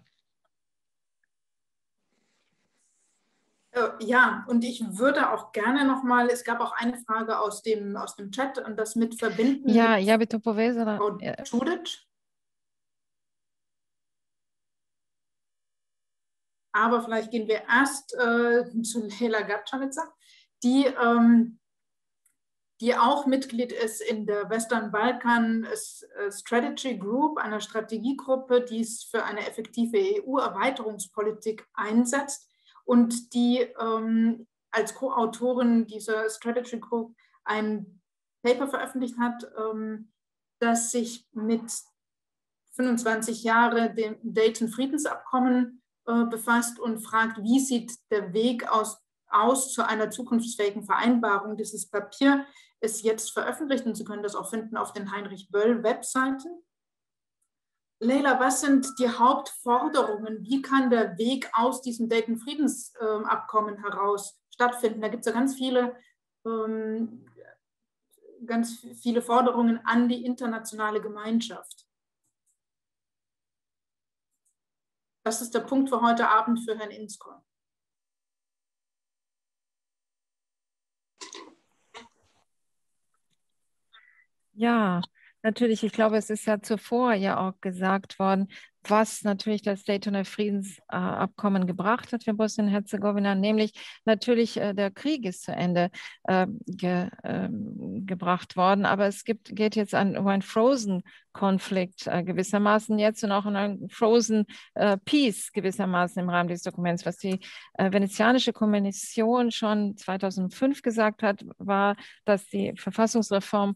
Ja, und ich würde auch gerne noch mal, es gab auch eine Frage aus dem, aus dem Chat und das mit verbinden. Ja, mit ja, bitte povezala. Judith. Aber vielleicht gehen wir erst äh, zu Lejla Gatschewitzer, die, ähm, die auch Mitglied ist in der Western Balkan Strategy Group, einer Strategiegruppe, die es für eine effektive E U-Erweiterungspolitik einsetzt. Und die ähm, als Co-Autorin dieser Strategy Group ein Paper veröffentlicht hat, ähm, das sich mit fünfundzwanzig Jahre dem Dayton-Friedensabkommen äh, befasst und fragt, wie sieht der Weg aus, aus zu einer zukunftsfähigen Vereinbarung. Dieses Papier ist jetzt veröffentlicht und Sie können das auch finden auf den Heinrich-Böll-Webseiten. Lejla, was sind die Hauptforderungen? Wie kann der Weg aus diesem Dayton-Friedensabkommen heraus stattfinden? Da gibt es ja ganz viele, ähm, ganz viele Forderungen an die internationale Gemeinschaft. Das ist der Punkt für heute Abend für Herrn Inzko. Ja, natürlich. Ich glaube, es ist ja zuvor ja auch gesagt worden, was natürlich das Daytoner Friedensabkommen gebracht hat für Bosnien-Herzegowina, nämlich natürlich äh, der Krieg ist zu Ende äh, ge, äh, gebracht worden, aber es gibt, geht jetzt an, um einen Frozen-Konflikt äh, gewissermaßen jetzt und auch um einen Frozen äh, Peace gewissermaßen im Rahmen dieses Dokuments. Was die äh, venezianische Kommission schon zweitausendfünf gesagt hat, war, dass die Verfassungsreform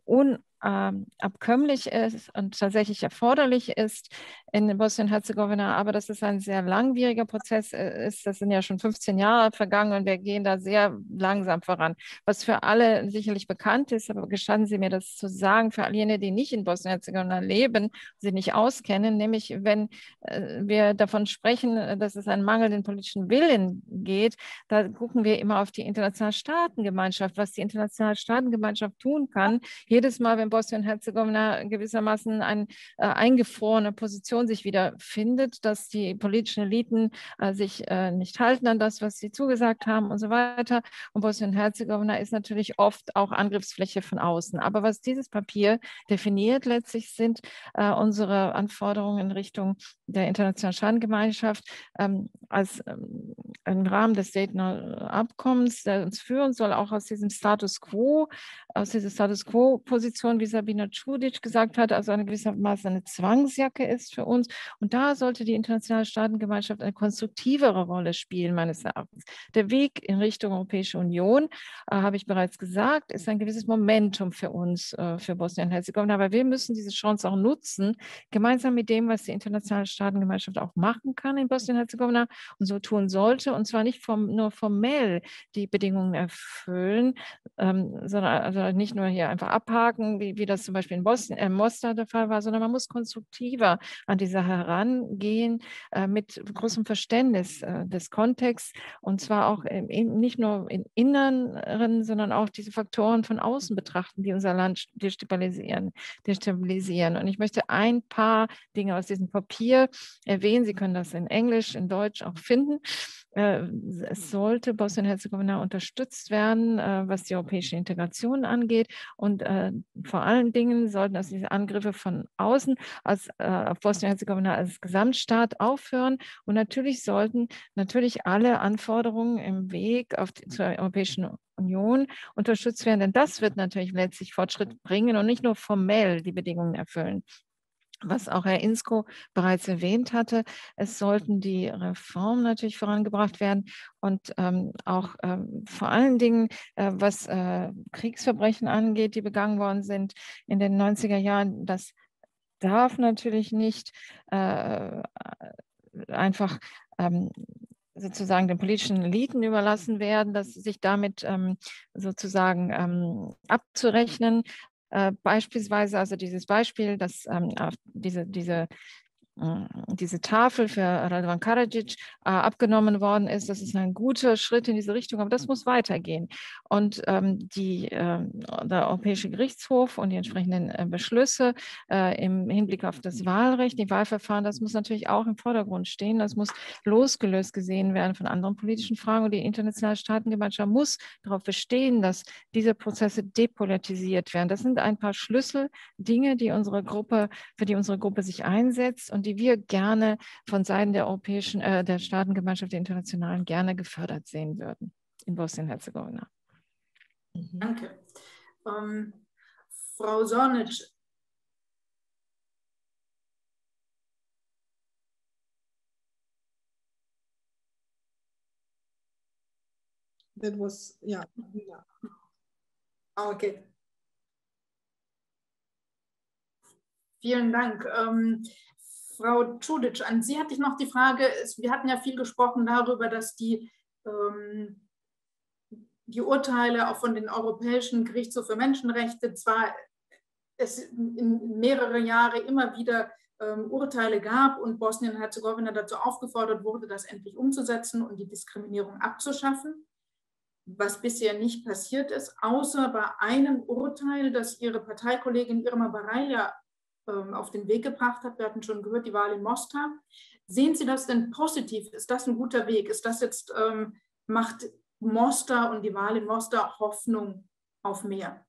unabkömmlich ist und tatsächlich erforderlich ist in Bosnien-Herzegowina, aber dass es ein sehr langwieriger Prozess ist. Das sind ja schon fünfzehn Jahre vergangen und wir gehen da sehr langsam voran. Was für alle sicherlich bekannt ist, aber gestatten Sie mir das zu sagen, für all jene, die nicht in Bosnien-Herzegowina leben, sie nicht auskennen, nämlich wenn äh, wir davon sprechen, dass es einen mangelnden politischen Willen geht, da gucken wir immer auf die internationale Staatengemeinschaft, was die internationale Staatengemeinschaft tun kann. Jedes Mal, wenn Bosnien-Herzegowina gewissermaßen eine äh, eingefrorene Position sich wieder findet, dass die politischen Eliten äh, sich äh, nicht halten an das, was sie zugesagt haben und so weiter. Und Bosnien-Herzegowina ist natürlich oft auch Angriffsfläche von außen. Aber was dieses Papier definiert letztlich sind äh, unsere Anforderungen in Richtung der internationalen Staatengemeinschaft ähm, als ähm, im Rahmen des Daytoner Abkommens, der uns führen soll, auch aus diesem Status quo, aus dieser Status quo-Position, wie Sabina Čudić gesagt hat, also eine gewissermaßen eine Zwangsjacke ist für uns. Und da sollte die internationale Staatengemeinschaft eine konstruktivere Rolle spielen, meines Erachtens. Der Weg in Richtung Europäische Union, äh, habe ich bereits gesagt, ist ein gewisses Momentum für uns, äh, für Bosnien-Herzegowina. Aber wir müssen diese Chance auch nutzen, gemeinsam mit dem, was die internationale Staatengemeinschaft auch machen kann in Bosnien-Herzegowina und so tun sollte. Und zwar nicht vom, nur formell die Bedingungen erfüllen, ähm, sondern also nicht nur hier einfach abhaken, wie, wie das zum Beispiel in Bosnien, äh, Mostar der Fall war, sondern man muss konstruktiver an die Sache herangehen, äh, mit großem Verständnis äh, des Kontexts und zwar auch im, in, nicht nur im Inneren, sondern auch diese Faktoren von außen betrachten, die unser Land destabilisieren. destabilisieren. Und ich möchte ein paar Dinge aus diesem Papier erwähnen. Sie können das in Englisch, in Deutsch auch finden. Es sollte Bosnien-Herzegowina unterstützt werden, was die europäische Integration angeht. Und vor allen Dingen sollten also diese Angriffe von außen als, auf Bosnien-Herzegowina als Gesamtstaat aufhören. Und natürlich sollten natürlich alle Anforderungen im Weg auf die, zur Europäischen Union unterstützt werden, denn das wird natürlich letztlich Fortschritt bringen und nicht nur formell die Bedingungen erfüllen. Was auch Herr Inzko bereits erwähnt hatte, es sollten die Reformen natürlich vorangebracht werden und ähm, auch ähm, vor allen Dingen, äh, was äh, Kriegsverbrechen angeht, die begangen worden sind in den neunziger Jahren, das darf natürlich nicht äh, einfach ähm, sozusagen den politischen Eliten überlassen werden, dass sich damit ähm, sozusagen ähm, abzurechnen. Äh, beispielsweise, also dieses Beispiel, dass ähm, diese, diese, äh, diese Tafel für Radovan Karadzic äh, abgenommen worden ist, das ist ein guter Schritt in diese Richtung, aber das muss weitergehen. Und ähm, die, äh, der Europäische Gerichtshof und die entsprechenden äh, Beschlüsse äh, im Hinblick auf das Wahlrecht, die Wahlverfahren, das muss natürlich auch im Vordergrund stehen. Das muss losgelöst gesehen werden von anderen politischen Fragen. Und die internationale Staatengemeinschaft muss darauf bestehen, dass diese Prozesse depolitisiert werden. Das sind ein paar Schlüsseldinge, die unsere Gruppe, für die unsere Gruppe sich einsetzt und die wir gerne von Seiten der europäischen, äh, der Staatengemeinschaft, der internationalen, gerne gefördert sehen würden in Bosnien-Herzegowina. Danke. Ähm, Frau Zornic. That was, yeah. yeah. Okay. Vielen Dank. Ähm, Frau Čudić, an Sie hatte ich noch die Frage, wir hatten ja viel gesprochen darüber, dass die, ähm, die Urteile auch von den Europäischen Gerichtshof für Menschenrechte zwar es in mehrere Jahre immer wieder ähm, Urteile gab und Bosnien-Herzegowina dazu aufgefordert wurde, das endlich umzusetzen und die Diskriminierung abzuschaffen, was bisher nicht passiert ist, außer bei einem Urteil, das Ihre Parteikollegin Irma Barajlja auf den Weg gebracht hat. Wir hatten schon gehört, die Wahl in Mostar. Sehen Sie das denn positiv? Ist das ein guter Weg? Ist das jetzt, ähm, macht Mostar und die Wahl in Mostar Hoffnung auf mehr?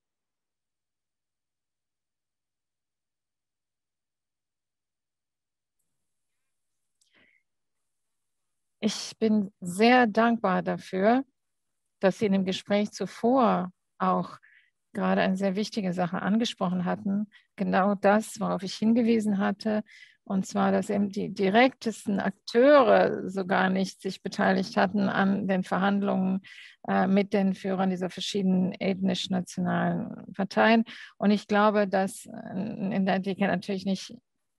Ich bin sehr dankbar dafür, dass Sie in dem Gespräch zuvor auch gerade eine sehr wichtige Sache angesprochen hatten. Genau das, worauf ich hingewiesen hatte, und zwar, dass eben die direktesten Akteure sogar nicht sich beteiligt hatten an den Verhandlungen äh, mit den Führern dieser verschiedenen ethnisch-nationalen Parteien. Und ich glaube, dass in der die natürlich nicht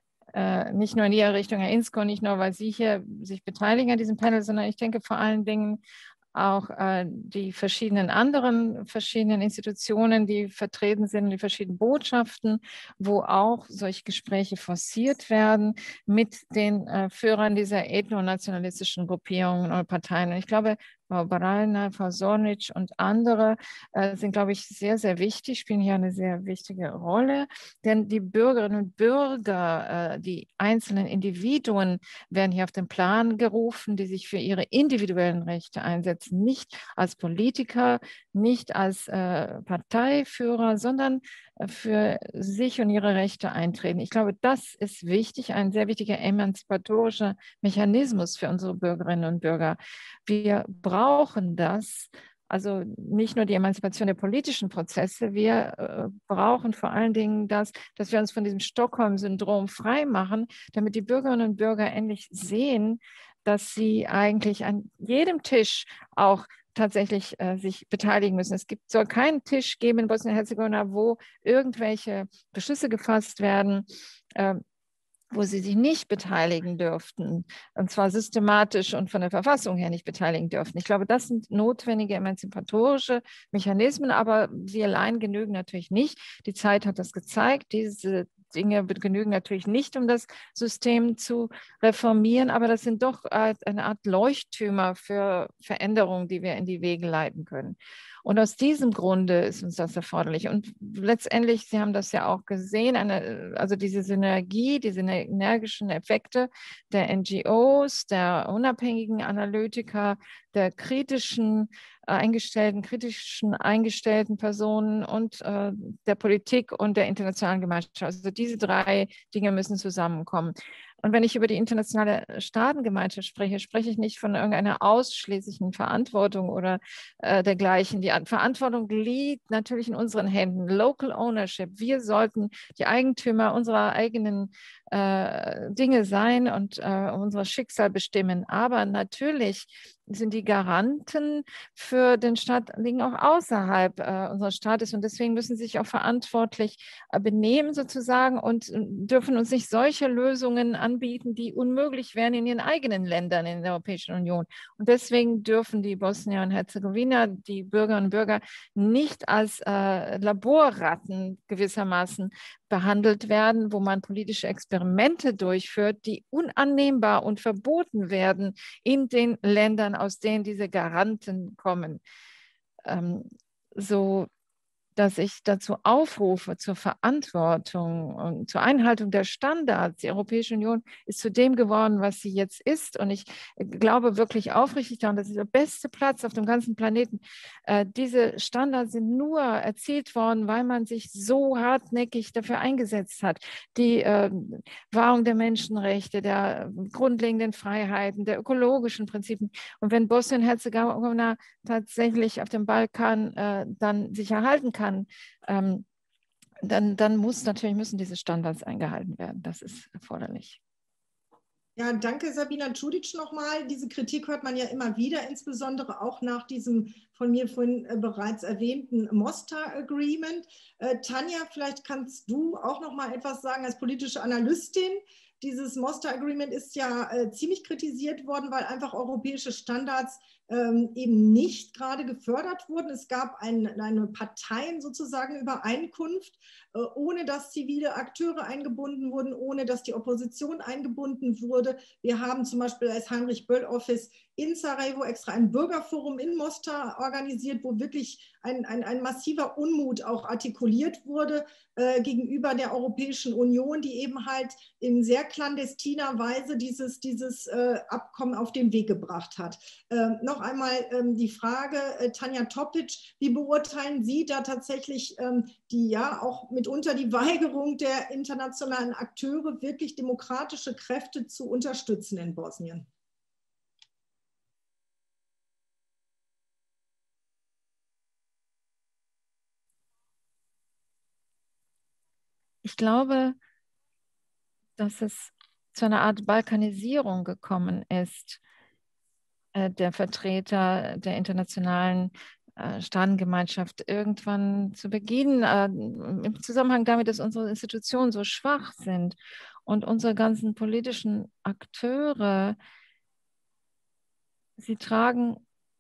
Äh, nicht nur in Ihre Richtung, Herr Inzko, nicht nur, weil Sie hier sich beteiligen an diesem Panel, sondern ich denke vor allen Dingen auch äh, die verschiedenen anderen verschiedenen Institutionen, die vertreten sind, die verschiedenen Botschaften, wo auch solche Gespräche forciert werden mit den äh, Führern dieser ethnonationalistischen Gruppierungen und Parteien. Und ich glaube, Frau Barajlja, Frau Zornic und andere äh, sind, glaube ich, sehr, sehr wichtig, spielen hier eine sehr wichtige Rolle, denn die Bürgerinnen und Bürger, äh, die einzelnen Individuen werden hier auf den Plan gerufen, die sich für ihre individuellen Rechte einsetzen, nicht als Politiker, nicht als äh, Parteiführer, sondern für sich und ihre Rechte eintreten. Ich glaube, das ist wichtig, ein sehr wichtiger emanzipatorischer Mechanismus für unsere Bürgerinnen und Bürger. Wir brauchen das, also nicht nur die Emanzipation der politischen Prozesse, wir äh, brauchen vor allen Dingen das, dass wir uns von diesem Stockholm-Syndrom freimachen, damit die Bürgerinnen und Bürger endlich sehen, dass sie eigentlich an jedem Tisch auch tatsächlich äh, sich beteiligen müssen. Es gibt, soll keinen Tisch geben in Bosnien-Herzegowina, wo irgendwelche Beschlüsse gefasst werden, äh, wo sie sich nicht beteiligen dürften, und zwar systematisch und von der Verfassung her nicht beteiligen dürften. Ich glaube, das sind notwendige emanzipatorische Mechanismen, aber sie allein genügen natürlich nicht. Die Zeit hat das gezeigt. Diese Dinge genügen natürlich nicht, um das System zu reformieren, aber das sind doch eine Art Leuchttürmer für Veränderungen, die wir in die Wege leiten können. Und aus diesem Grunde ist uns das erforderlich. Und letztendlich, Sie haben das ja auch gesehen, eine, also diese Synergie, diese energischen Effekte der N G Os, der unabhängigen Analytiker, der kritischen eingestellten, kritischen eingestellten Personen und äh, der Politik und der internationalen Gemeinschaft. Also diese drei Dinge müssen zusammenkommen. Und wenn ich über die internationale Staatengemeinschaft spreche, spreche ich nicht von irgendeiner ausschließlichen Verantwortung oder äh, dergleichen. Die Verantwortung liegt natürlich in unseren Händen. Local Ownership. Wir sollten die Eigentümer unserer eigenen äh, Dinge sein und äh, unser Schicksal bestimmen. Aber natürlich sind die Garanten für den Staat liegen auch außerhalb äh, unseres Staates und deswegen müssen sie sich auch verantwortlich äh, benehmen sozusagen und äh, dürfen uns nicht solche Lösungen anbieten, die unmöglich wären in ihren eigenen Ländern in der Europäischen Union. Und deswegen dürfen die Bosnier und Herzegowina, die Bürgerinnen und Bürger, nicht als äh, Laborratten gewissermaßen behandelt werden, wo man politische Experimente durchführt, die unannehmbar und verboten werden in den Ländern, aus denen diese Garanten kommen. Ähm, so dass ich dazu aufrufe, zur Verantwortung und zur Einhaltung der Standards. Die Europäische Union ist zu dem geworden, was sie jetzt ist. Und ich glaube wirklich aufrichtig daran, das ist der beste Platz auf dem ganzen Planeten. Äh, diese Standards sind nur erzielt worden, weil man sich so hartnäckig dafür eingesetzt hat. Die äh, Wahrung der Menschenrechte, der grundlegenden Freiheiten, der ökologischen Prinzipien. Und wenn Bosnien-Herzegowina tatsächlich auf dem Balkan äh, dann sich erhalten kann, Kann, ähm, dann, dann muss natürlich müssen diese Standards eingehalten werden. Das ist erforderlich. Ja, danke Sabina Đudić nochmal. Diese Kritik hört man ja immer wieder, insbesondere auch nach diesem von mir vorhin äh, bereits erwähnten Mostar Agreement. Äh, Tanja, vielleicht kannst du auch noch mal etwas sagen als politische Analystin. Dieses Mostar Agreement ist ja äh, ziemlich kritisiert worden, weil einfach europäische Standards ähm, eben nicht gerade gefördert wurden. Es gab ein, eine Parteien sozusagen Übereinkunft, äh, ohne dass zivile Akteure eingebunden wurden, ohne dass die Opposition eingebunden wurde. Wir haben zum Beispiel als Heinrich Böll Office in Sarajevo extra ein Bürgerforum in Mostar organisiert, wo wirklich ein, ein, ein massiver Unmut auch artikuliert wurde äh, gegenüber der Europäischen Union, die eben halt in sehr clandestiner Weise dieses, dieses äh, Abkommen auf den Weg gebracht hat. Ähm, noch einmal ähm, die Frage, äh, Tanja Topić, wie beurteilen Sie da tatsächlich ähm, die ja auch mitunter die Weigerung der internationalen Akteure, wirklich demokratische Kräfte zu unterstützen in Bosnien? Ich glaube, dass es zu einer Art Balkanisierung gekommen ist, äh, der Vertreter der internationalen äh, Staatengemeinschaft irgendwann zu Beginn, äh, im Zusammenhang damit, dass unsere Institutionen so schwach sind und unsere ganzen politischen Akteure, sie tragen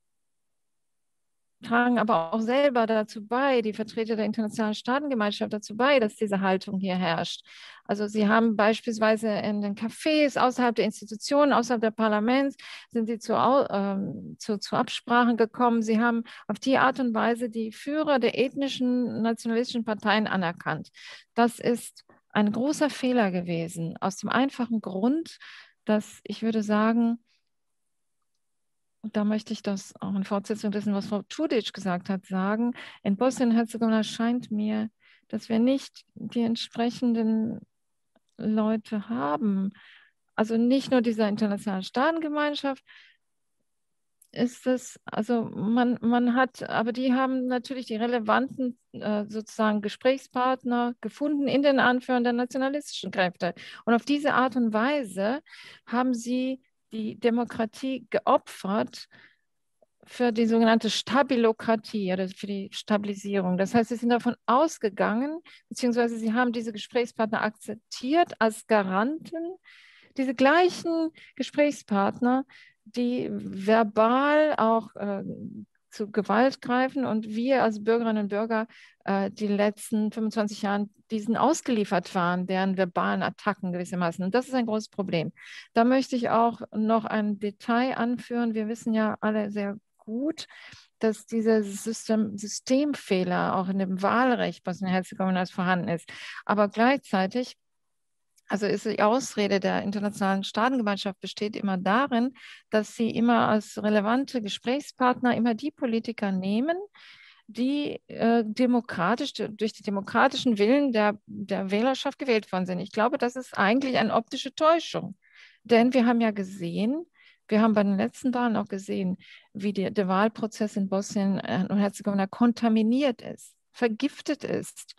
tragen aber auch selber dazu bei, die Vertreter der internationalen Staatengemeinschaft dazu bei, dass diese Haltung hier herrscht. Also sie haben beispielsweise in den Cafés außerhalb der Institutionen, außerhalb der Parlaments, sind sie zu, ähm, zu, zu Absprachen gekommen. Sie haben auf die Art und Weise die Führer der ethnischen, nationalistischen Parteien anerkannt. Das ist ein großer Fehler gewesen, aus dem einfachen Grund, dass ich würde sagen, und da möchte ich das auch in Fortsetzung dessen, was Frau Đudić gesagt hat, sagen. In Bosnien-Herzegowina scheint mir, dass wir nicht die entsprechenden Leute haben. Also nicht nur dieser internationalen Staatengemeinschaft ist es, also man, man hat, aber die haben natürlich die relevanten äh, sozusagen Gesprächspartner gefunden in den Anführern der nationalistischen Kräfte. Und auf diese Art und Weise haben sie die Demokratie geopfert für die sogenannte Stabilokratie oder für die Stabilisierung. Das heißt, sie sind davon ausgegangen, beziehungsweise sie haben diese Gesprächspartner akzeptiert als Garanten, diese gleichen Gesprächspartner, die verbal auch äh, zu Gewalt greifen und wir als Bürgerinnen und Bürger äh, die letzten fünfundzwanzig Jahre diesen ausgeliefert waren, deren verbalen Attacken gewissermaßen. Und das ist ein großes Problem. Da möchte ich auch noch ein Detail anführen. Wir wissen ja alle sehr gut, dass dieser System, Systemfehler auch in dem Wahlrecht Bosnien-Herzegowinas vorhanden ist. Aber gleichzeitig, also ist die Ausrede der internationalen Staatengemeinschaft besteht immer darin, dass sie immer als relevante Gesprächspartner immer die Politiker nehmen, die äh, demokratisch, durch die demokratischen Willen der, der Wählerschaft gewählt worden sind. Ich glaube, das ist eigentlich eine optische Täuschung. Denn wir haben ja gesehen, wir haben bei den letzten Wahlen auch gesehen, wie die, der Wahlprozess in Bosnien und Herzegowina kontaminiert ist, vergiftet ist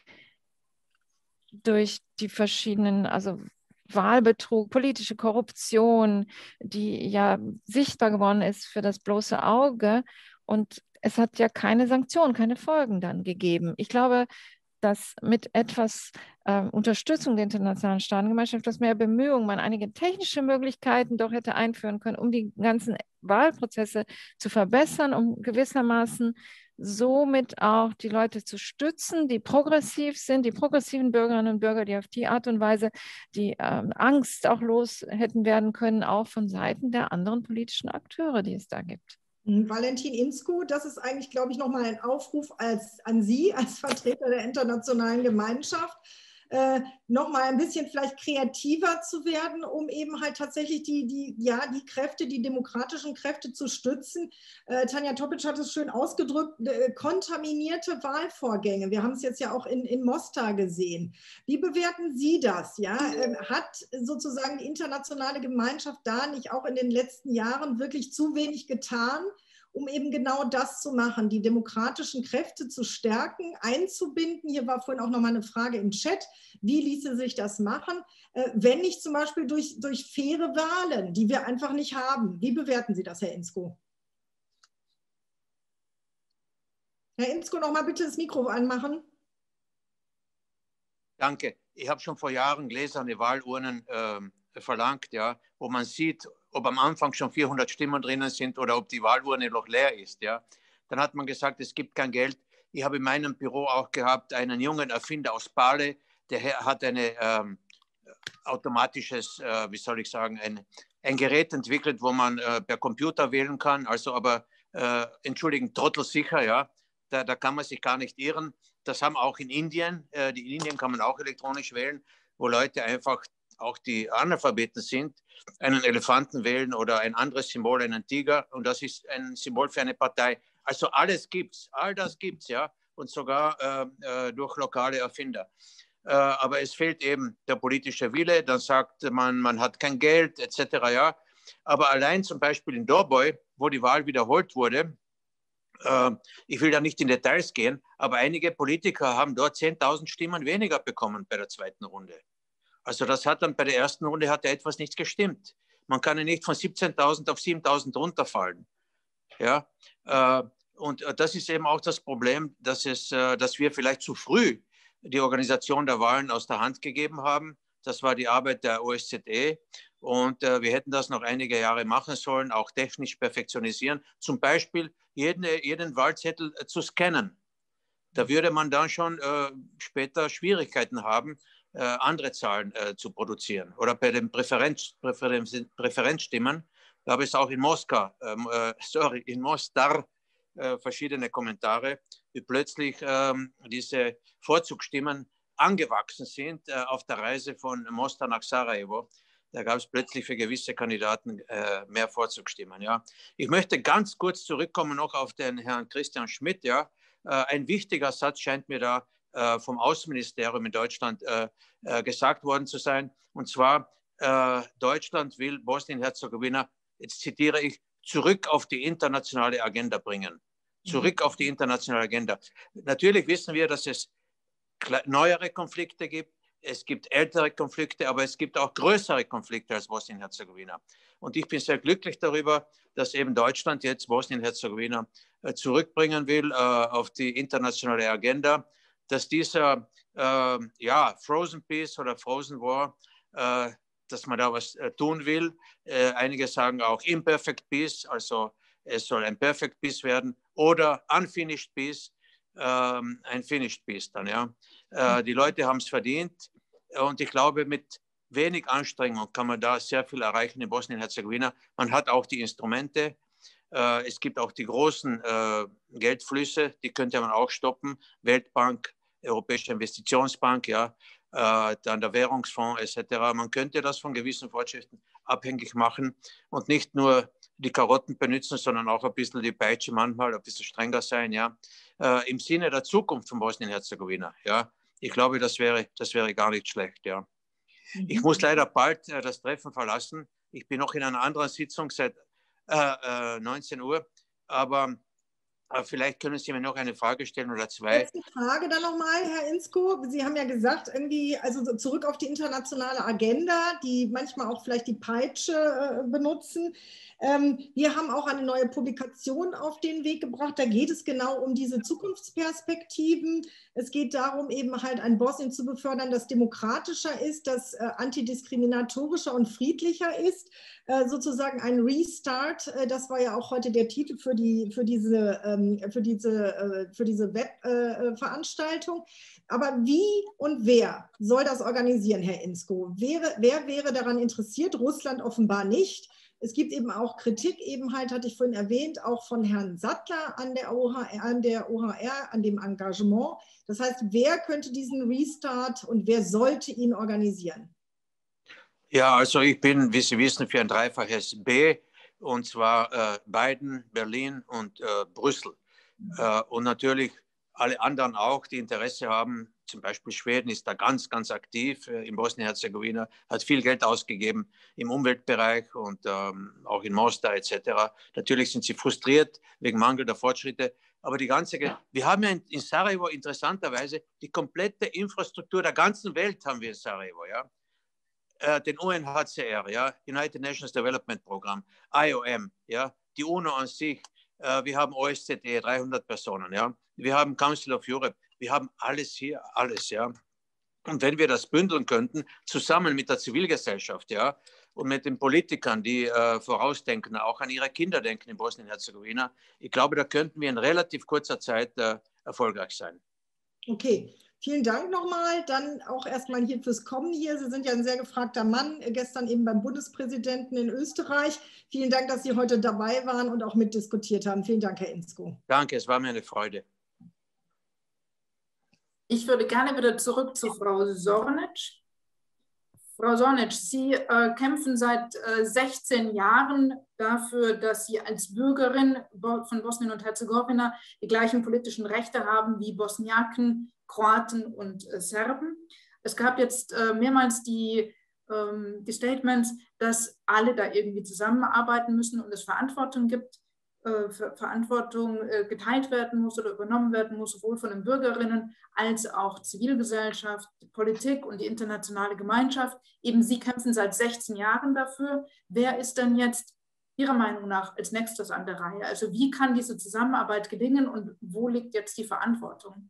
durch die verschiedenen, also Wahlbetrug, politische Korruption, die ja sichtbar geworden ist für das bloße Auge. Und es hat ja keine Sanktionen, keine Folgen dann gegeben. Ich glaube, dass mit etwas äh, Unterstützung der internationalen Staatengemeinschaft, etwas mehr Bemühungen, man einige technische Möglichkeiten doch hätte einführen können, um die ganzen Wahlprozesse zu verbessern, um gewissermaßen somit auch die Leute zu stützen, die progressiv sind, die progressiven Bürgerinnen und Bürger, die auf die Art und Weise die ähm, Angst auch los hätten werden können, auch von Seiten der anderen politischen Akteure, die es da gibt. Valentin Insku, das ist eigentlich, glaube ich, nochmal ein Aufruf als, an Sie als Vertreter der internationalen Gemeinschaft, äh, nochmal ein bisschen vielleicht kreativer zu werden, um eben halt tatsächlich die, die, ja, die Kräfte, die demokratischen Kräfte zu stützen. Äh, Tanja Topic hat es schön ausgedrückt, äh, kontaminierte Wahlvorgänge. Wir haben es jetzt ja auch in, in Mostar gesehen. Wie bewerten Sie das? Ja? Ähm, hat sozusagen die internationale Gemeinschaft da nicht auch in den letzten Jahren wirklich zu wenig getan, um eben genau das zu machen, die demokratischen Kräfte zu stärken, einzubinden? Hier war vorhin auch noch mal eine Frage im Chat, wie ließe sich das machen, äh, wenn nicht zum Beispiel durch, durch faire Wahlen, die wir einfach nicht haben. Wie bewerten Sie das, Herr Insku? Herr Insku, noch mal bitte das Mikro anmachen. Danke. Ich habe schon vor Jahren gläserne Wahlurnen äh, verlangt, ja, wo man sieht, ob am Anfang schon vierhundert Stimmen drinnen sind oder ob die Wahlurne noch leer ist. Ja. Dann hat man gesagt, es gibt kein Geld. Ich habe in meinem Büro auch gehabt einen jungen Erfinder aus Bale, der hat ein ähm, automatisches, äh, wie soll ich sagen, ein, ein Gerät entwickelt, wo man äh, per Computer wählen kann, also aber, äh, entschuldigen, trottelsicher, ja. Da, da kann man sich gar nicht irren. Das haben auch in Indien, äh, in Indien kann man auch elektronisch wählen, wo Leute einfach, auch die Analphabeten sind, einen Elefanten wählen oder ein anderes Symbol, einen Tiger, und das ist ein Symbol für eine Partei. Also alles gibt's, all das gibt's, ja, und sogar äh, durch lokale Erfinder. Äh, aber es fehlt eben der politische Wille, dann sagt man, man hat kein Geld, et cetera, ja. Aber allein zum Beispiel in Doboj, wo die Wahl wiederholt wurde, äh, ich will da nicht in Details gehen, aber einige Politiker haben dort zehntausend Stimmen weniger bekommen bei der zweiten Runde. Also das hat dann bei der ersten Runde hat ja etwas nicht gestimmt. Man kann ja nicht von siebzehntausend auf siebentausend runterfallen. Ja? Äh, und das ist eben auch das Problem, dass, es, äh, dass wir vielleicht zu früh die Organisation der Wahlen aus der Hand gegeben haben. Das war die Arbeit der O S Z E. Und äh, wir hätten das noch einige Jahre machen sollen, auch technisch perfektionisieren. Zum Beispiel jeden, jeden Wahlzettel äh, zu scannen. Da würde man dann schon äh, später Schwierigkeiten haben, Äh, andere Zahlen äh, zu produzieren. Oder bei den Präferenz, Präferenz, Präferenzstimmen gab es auch in Moskau, ähm, äh, sorry, in Mostar äh, verschiedene Kommentare, wie plötzlich ähm, diese Vorzugsstimmen angewachsen sind äh, auf der Reise von Mostar nach Sarajevo. Da gab es plötzlich für gewisse Kandidaten äh, mehr Vorzugsstimmen. Ja. Ich möchte ganz kurz zurückkommen noch auf den Herrn Christian Schmidt. Ja. Äh, ein wichtiger Satz scheint mir da vom Außenministerium in Deutschland äh, äh, gesagt worden zu sein. Und zwar, äh, Deutschland will Bosnien-Herzegowina, jetzt zitiere ich, zurück auf die internationale Agenda bringen. Zurück auf die internationale Agenda. Natürlich wissen wir, dass es neuere Konflikte gibt, es gibt ältere Konflikte, aber es gibt auch größere Konflikte als Bosnien-Herzegowina. Und ich bin sehr glücklich darüber, dass eben Deutschland jetzt Bosnien-Herzegowina äh, zurückbringen will äh, auf die internationale Agenda, dass dieser äh, ja, Frozen Peace oder Frozen War, äh, dass man da was äh, tun will. Äh, einige sagen auch Imperfect Peace, also es soll ein Perfect Peace werden, oder Unfinished Peace, äh, ein Finished Peace dann. Ja. Äh, die Leute haben es verdient und ich glaube, mit wenig Anstrengung kann man da sehr viel erreichen in Bosnien-Herzegowina. Man hat auch die Instrumente. Äh, es gibt auch die großen äh, Geldflüsse, die könnte man auch stoppen. Weltbank, Europäische Investitionsbank, ja, äh, dann der Währungsfonds et cetera. Man könnte das von gewissen Fortschritten abhängig machen und nicht nur die Karotten benutzen, sondern auch ein bisschen die Peitsche manchmal, ein bisschen strenger sein, ja, äh, im Sinne der Zukunft von Bosnien-Herzegowina, ja. Ich glaube, das wäre, das wäre gar nicht schlecht, ja. Mhm. Ich muss leider bald äh, das Treffen verlassen. Ich bin noch in einer anderen Sitzung seit äh, äh, neunzehn Uhr, aber äh, vielleicht können Sie mir noch eine Frage stellen oder zwei. Letzte Frage dann nochmal, Herr Inzko. Sie haben ja gesagt, irgendwie, also zurück auf die internationale Agenda, die manchmal auch vielleicht die Peitsche äh, benutzen. Ähm, wir haben auch eine neue Publikation auf den Weg gebracht. Da geht es genau um diese Zukunftsperspektiven. Es geht darum, eben halt ein Bosnien zu befördern, das demokratischer ist, das äh, antidiskriminatorischer und friedlicher ist. Äh, sozusagen ein Restart. Äh, das war ja auch heute der Titel für, die, für diese, ähm, für diese, äh, für diese Webveranstaltung. Äh, Aber wie und wer soll das organisieren, Herr Inzko? Wäre, wer wäre daran interessiert? Russland offenbar nicht. Es gibt eben auch Kritik, eben halt, hatte ich vorhin erwähnt, auch von Herrn Sattler an der O H R, an der O H R, an dem Engagement. Das heißt, wer könnte diesen Restart und wer sollte ihn organisieren? Ja, also ich bin, wie Sie wissen, für ein dreifaches B, und zwar äh, Biden, Berlin und äh, Brüssel. Äh, und natürlich alle anderen auch, die Interesse haben. Zum Beispiel Schweden ist da ganz, ganz aktiv äh, in Bosnien-Herzegowina, hat viel Geld ausgegeben im Umweltbereich und ähm, auch in Mostar et cetera. Natürlich sind sie frustriert wegen mangelnder Fortschritte. Aber die ganze, wir haben ja in, in Sarajevo interessanterweise die komplette Infrastruktur der ganzen Welt haben wir in Sarajevo, ja. Den U N H C R, ja, United Nations Development Programm, I O M, ja, die UNO an sich, äh, wir haben O S Z E, dreihundert Personen, ja, wir haben Council of Europe, wir haben alles hier, alles, ja. Und wenn wir das bündeln könnten, zusammen mit der Zivilgesellschaft, ja, und mit den Politikern, die äh, vorausdenken, auch an ihre Kinder denken in Bosnien-Herzegowina, ich glaube, da könnten wir in relativ kurzer Zeit äh, erfolgreich sein. Okay. Vielen Dank nochmal. Dann auch erstmal hier fürs Kommen hier. Sie sind ja ein sehr gefragter Mann, gestern eben beim Bundespräsidenten in Österreich. Vielen Dank, dass Sie heute dabei waren und auch mitdiskutiert haben. Vielen Dank, Herr Inzko. Danke, es war mir eine Freude. Ich würde gerne wieder zurück zu Frau Zornic. Frau Zornic, Sie äh, kämpfen seit äh, sechzehn Jahren dafür, dass Sie als Bürgerin von Bosnien und Herzegowina die gleichen politischen Rechte haben wie Bosniaken, Kroaten und äh, Serben. Es gab jetzt äh, mehrmals die, ähm, die Statements, dass alle da irgendwie zusammenarbeiten müssen und es Verantwortung gibt, äh, Ver Verantwortung äh, geteilt werden muss oder übernommen werden muss, sowohl von den Bürgerinnen als auch Zivilgesellschaft, die Politik und die internationale Gemeinschaft. Eben Sie kämpfen seit sechzehn Jahren dafür. Wer ist denn jetzt Ihrer Meinung nach als nächstes an der Reihe? Also wie kann diese Zusammenarbeit gelingen und wo liegt jetzt die Verantwortung?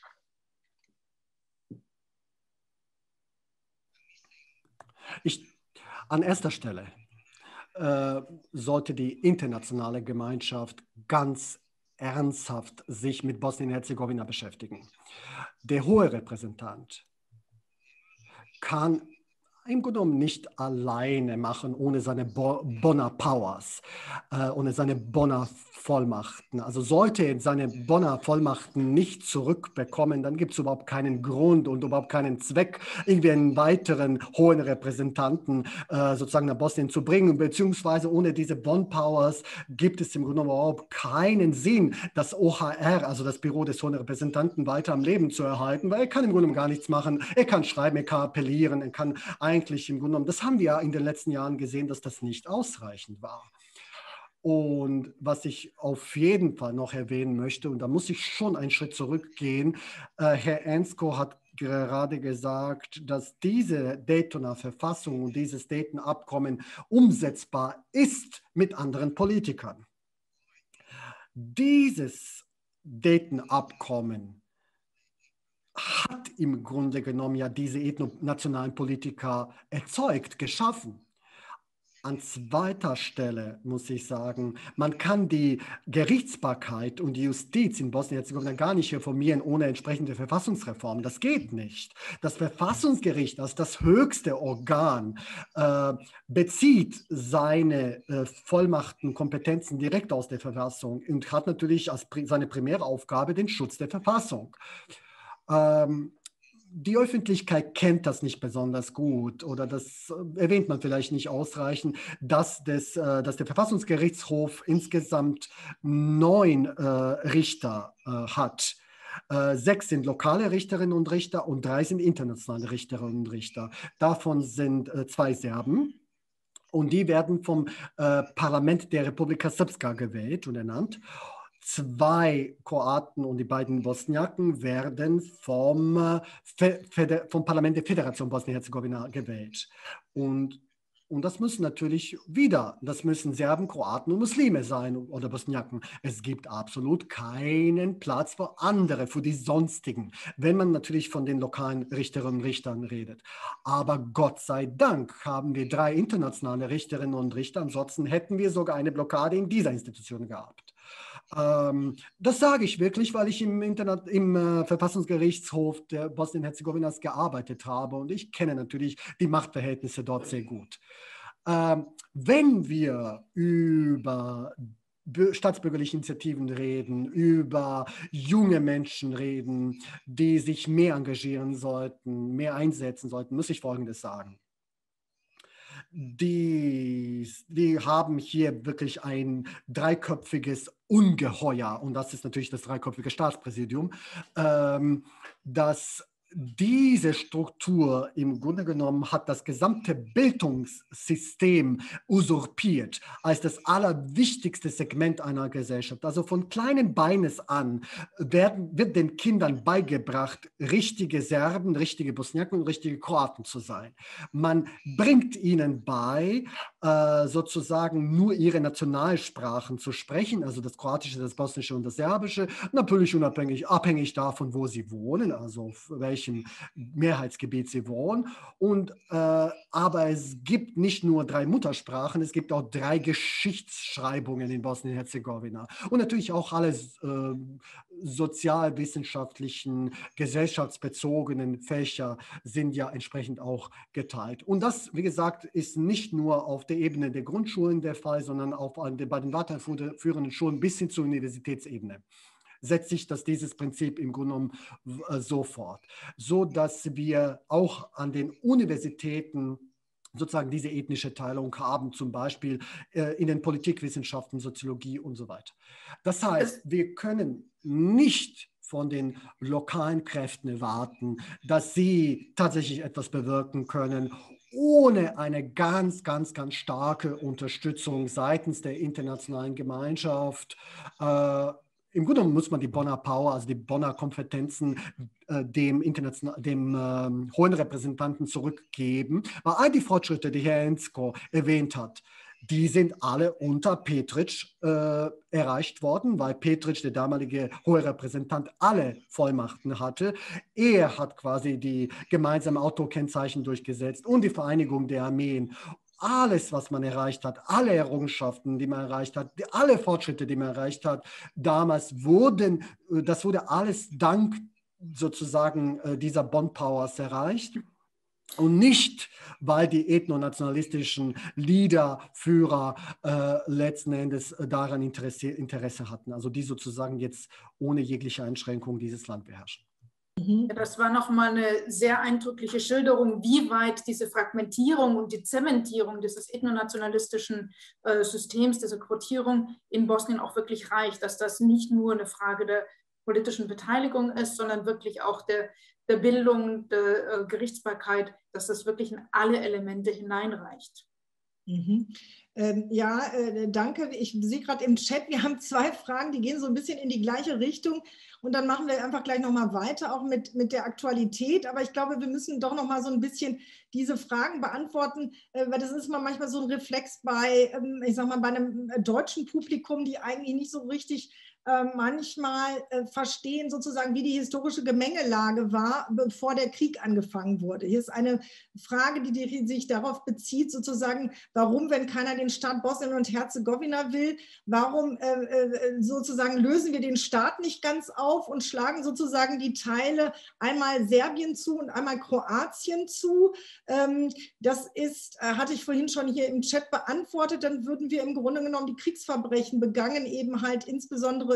Ich, an erster Stelle äh, sollte die internationale Gemeinschaft ganz ernsthaft sich mit Bosnien-Herzegowina beschäftigen. Der hohe Repräsentant kann im Grunde genommen nicht alleine machen, ohne seine Bo Bonner Powers, äh, ohne seine Bonner Vollmachten. Also sollte er seine Bonner Vollmachten nicht zurückbekommen, dann gibt es überhaupt keinen Grund und überhaupt keinen Zweck, irgendwie einen weiteren hohen Repräsentanten äh, sozusagen nach Bosnien zu bringen. Beziehungsweise ohne diese Bonn Powers gibt es im Grunde genommen überhaupt keinen Sinn, das O H R, also das Büro des hohen Repräsentanten, weiter am Leben zu erhalten, weil er kann im Grunde genommen gar nichts machen. Er kann schreiben, er kann appellieren, er kann ein Eigentlich im Grunde genommen, das haben wir ja in den letzten Jahren gesehen, dass das nicht ausreichend war. Und was ich auf jeden Fall noch erwähnen möchte, und da muss ich schon einen Schritt zurückgehen, äh, Herr Inzko hat gerade gesagt, dass diese Daytoner Verfassung und dieses Dayton-Abkommen umsetzbar ist mit anderen Politikern. Dieses Dayton-Abkommen hat im Grunde genommen ja diese ethnonationalen Politiker erzeugt, geschaffen. An zweiter Stelle muss ich sagen, man kann die Gerichtsbarkeit und die Justiz in Bosnien-Herzegowina gar nicht reformieren ohne entsprechende Verfassungsreform. Das geht nicht. Das Verfassungsgericht als das höchste Organ äh, bezieht seine äh, Vollmachten, Kompetenzen direkt aus der Verfassung und hat natürlich als pri- seine primäre Aufgabe den Schutz der Verfassung. Ähm, die Öffentlichkeit kennt das nicht besonders gut oder das erwähnt man vielleicht nicht ausreichend, dass, das, dass der Verfassungsgerichtshof insgesamt neun äh, Richter äh, hat. Äh, sechs sind lokale Richterinnen und Richter und drei sind internationale Richterinnen und Richter. Davon sind äh, zwei Serben. Und die werden vom äh, Parlament der Republika Srpska gewählt und ernannt. Zwei Kroaten und die beiden Bosniaken werden vom, äh, vom Parlament der Föderation Bosnien-Herzegowina gewählt. Und, und das müssen natürlich wieder, das müssen Serben, Kroaten und Muslime sein oder Bosniaken. Es gibt absolut keinen Platz für andere, für die Sonstigen, wenn man natürlich von den lokalen Richterinnen und Richtern redet. Aber Gott sei Dank haben wir drei internationale Richterinnen und Richter, ansonsten hätten wir sogar eine Blockade in dieser Institution gehabt. Ähm, das sage ich wirklich, weil ich im, Internet, im äh, Verfassungsgerichtshof der Bosnien-Herzegowinas gearbeitet habe und ich kenne natürlich die Machtverhältnisse dort sehr gut. Ähm, wenn wir über staatsbürgerliche Initiativen reden, über junge Menschen reden, die sich mehr engagieren sollten, mehr einsetzen sollten, muss ich Folgendes sagen. Die, die haben hier wirklich ein dreiköpfiges Ungeheuer, und das ist natürlich das dreiköpfige Staatspräsidium, ähm, das diese Struktur im Grunde genommen hat das gesamte Bildungssystem usurpiert als das allerwichtigste Segment einer Gesellschaft. Also von kleinen Beines an werden, wird den Kindern beigebracht, richtige Serben, richtige Bosniaken und richtige Kroaten zu sein. Man bringt ihnen bei, äh, sozusagen nur ihre Nationalsprachen zu sprechen, also das Kroatische, das Bosnische und das Serbische, natürlich unabhängig, abhängig davon, wo sie wohnen, also welche welchem Mehrheitsgebiet sie wohnen. Und, äh, aber es gibt nicht nur drei Muttersprachen, es gibt auch drei Geschichtsschreibungen in Bosnien-Herzegowina. Und natürlich auch alle äh, sozialwissenschaftlichen, gesellschaftsbezogenen Fächer sind ja entsprechend auch geteilt. Und das, wie gesagt, ist nicht nur auf der Ebene der Grundschulen der Fall, sondern auch bei den weiterführenden Schulen bis hin zur Universitätsebene setzt sich das, dieses Prinzip im Grunde genommen äh, so fort, so dass wir auch an den Universitäten sozusagen diese ethnische Teilung haben, zum Beispiel äh, in den Politikwissenschaften, Soziologie und so weiter. Das heißt, wir können nicht von den lokalen Kräften erwarten, dass sie tatsächlich etwas bewirken können, ohne eine ganz, ganz, ganz starke Unterstützung seitens der internationalen Gemeinschaft. Äh, Im Grunde genommen muss man die Bonner Power, also die Bonner Kompetenzen äh, dem, international, dem äh, hohen Repräsentanten zurückgeben. Weil all die Fortschritte, die Herr Ensko erwähnt hat, die sind alle unter Petric äh, erreicht worden, weil Petric, der damalige hohe Repräsentant, alle Vollmachten hatte. Er hat quasi die gemeinsamen Autokennzeichen durchgesetzt und die Vereinigung der Armeen. Alles, was man erreicht hat, alle Errungenschaften, die man erreicht hat, alle Fortschritte, die man erreicht hat, damals wurden, das wurde alles dank sozusagen dieser Bond Powers erreicht. Und nicht, weil die ethnonationalistischen Leader, Führer äh, letzten Endes daran Interesse, Interesse hatten, also die sozusagen jetzt ohne jegliche Einschränkung dieses Land beherrschen. Ja, das war nochmal eine sehr eindrückliche Schilderung, wie weit diese Fragmentierung und die Zementierung dieses ethnonationalistischen äh, Systems, diese Quotierung in Bosnien auch wirklich reicht, dass das nicht nur eine Frage der politischen Beteiligung ist, sondern wirklich auch der, der Bildung, der äh, Gerichtsbarkeit, dass das wirklich in alle Elemente hineinreicht. Mhm. Ähm, ja, äh, danke. Ich sehe gerade im Chat, wir haben zwei Fragen, die gehen so ein bisschen in die gleiche Richtung. Und dann machen wir einfach gleich nochmal weiter, auch mit, mit der Aktualität. Aber ich glaube, wir müssen doch nochmal so ein bisschen diese Fragen beantworten, äh, weil das ist manchmal so ein Reflex bei, ähm, ich sag mal, bei einem deutschen Publikum, die eigentlich nicht so richtig äh, manchmal äh, verstehen, sozusagen, wie die historische Gemengelage war, bevor der Krieg angefangen wurde. Hier ist eine Frage, die, die sich darauf bezieht, sozusagen, warum, wenn keiner den Staat Bosnien und Herzegowina will, warum äh, äh, sozusagen lösen wir den Staat nicht ganz auf und schlagen sozusagen die Teile einmal Serbien zu und einmal Kroatien zu. Ähm, das ist, äh, hatte ich vorhin schon hier im Chat beantwortet, dann würden wir im Grunde genommen die Kriegsverbrechen begangen, eben halt insbesondere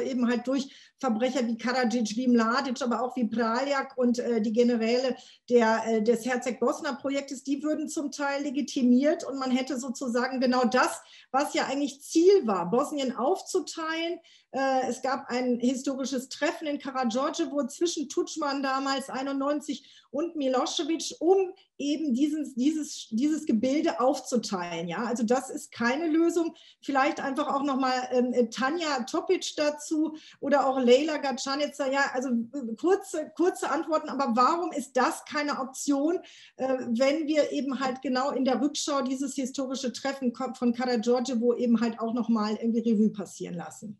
eben halt durch Verbrecher wie Karadzic, wie Mladic, aber auch wie Praljak und äh, die Generäle der, äh, des Herceg-Bosna-Projektes, die würden zum Teil legitimiert und man hätte sozusagen genau das, was ja eigentlich Ziel war, Bosnien aufzuteilen. Äh, es gab ein historisches Treffen in Karađorđevo zwischen Tudjman damals einundneunzig und Milosevic, um eben dieses, dieses, dieses Gebilde aufzuteilen. Ja? Also das ist keine Lösung. Vielleicht einfach auch nochmal ähm, Tanja Topic dazu oder auch Leyla Gacanica. Ja, also kurze, kurze Antworten, aber warum ist das keine Option, äh, wenn wir eben halt genau in der Rückschau dieses historische Treffen von Karađorđevo eben halt auch nochmal irgendwie Revue passieren lassen?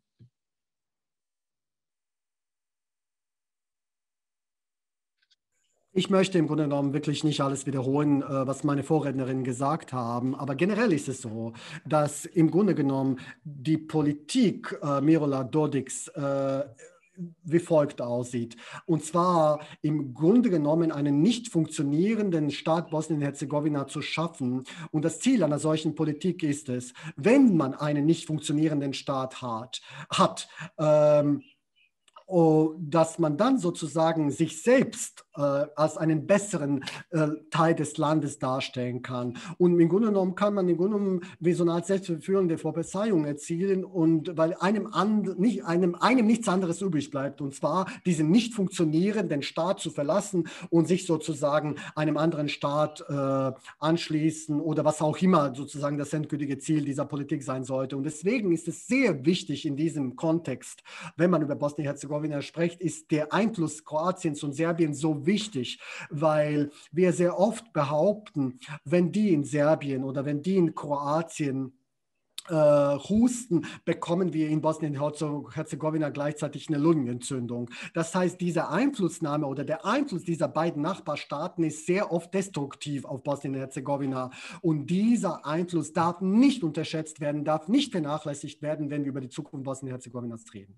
Ich möchte im Grunde genommen wirklich nicht alles wiederholen, was meine Vorrednerinnen gesagt haben, aber generell ist es so, dass im Grunde genommen die Politik äh, Milorad Dodiks äh, wie folgt aussieht. Und zwar im Grunde genommen einen nicht funktionierenden Staat Bosnien-Herzegowina zu schaffen. Und das Ziel einer solchen Politik ist es, wenn man einen nicht funktionierenden Staat hat, hat ähm, dass man dann sozusagen sich selbst äh, als einen besseren äh, Teil des Landes darstellen kann. Und im Grunde genommen kann man im Grunde genommen wie so eine Art selbstverführende Prophezeiung erzielen, und weil einem, and, nicht, einem, einem nichts anderes übrig bleibt, und zwar diesen nicht funktionierenden Staat zu verlassen und sich sozusagen einem anderen Staat äh, anschließen oder was auch immer sozusagen das endgültige Ziel dieser Politik sein sollte. Und deswegen ist es sehr wichtig in diesem Kontext, wenn man über Bosnien-Herzegowina spricht, ist der Einfluss Kroatiens und Serbiens so wichtig, weil wir sehr oft behaupten, wenn die in Serbien oder wenn die in Kroatien äh, husten, bekommen wir in Bosnien-Herzegowina gleichzeitig eine Lungenentzündung. Das heißt, diese Einflussnahme oder der Einfluss dieser beiden Nachbarstaaten ist sehr oft destruktiv auf Bosnien-Herzegowina. Und dieser Einfluss darf nicht unterschätzt werden, darf nicht vernachlässigt werden, wenn wir über die Zukunft Bosnien-Herzegowinas reden.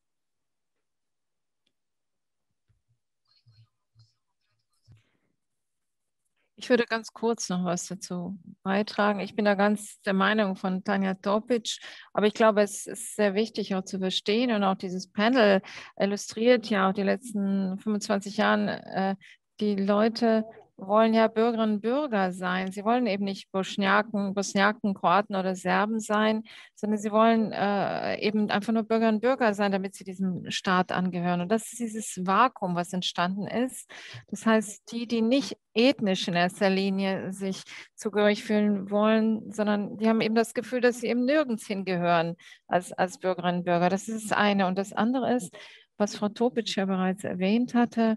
Ich würde ganz kurz noch was dazu beitragen. Ich bin da ganz der Meinung von Tanja Topic, aber ich glaube, es ist sehr wichtig auch zu verstehen, und auch dieses Panel illustriert ja auch die letzten fünfundzwanzig Jahre, äh, die Leute wollen ja Bürgerinnen und Bürger sein. Sie wollen eben nicht Bosniaken, Bosniaken, Kroaten oder Serben sein, sondern sie wollen äh, eben einfach nur Bürgerinnen und Bürger sein, damit sie diesem Staat angehören. Und das ist dieses Vakuum, was entstanden ist. Das heißt, die, die nicht ethnisch in erster Linie sich zugehörig fühlen wollen, sondern die haben eben das Gefühl, dass sie eben nirgends hingehören als, als Bürgerinnen und Bürger. Das ist das eine. Und das andere ist, was Frau Topic ja bereits erwähnt hatte,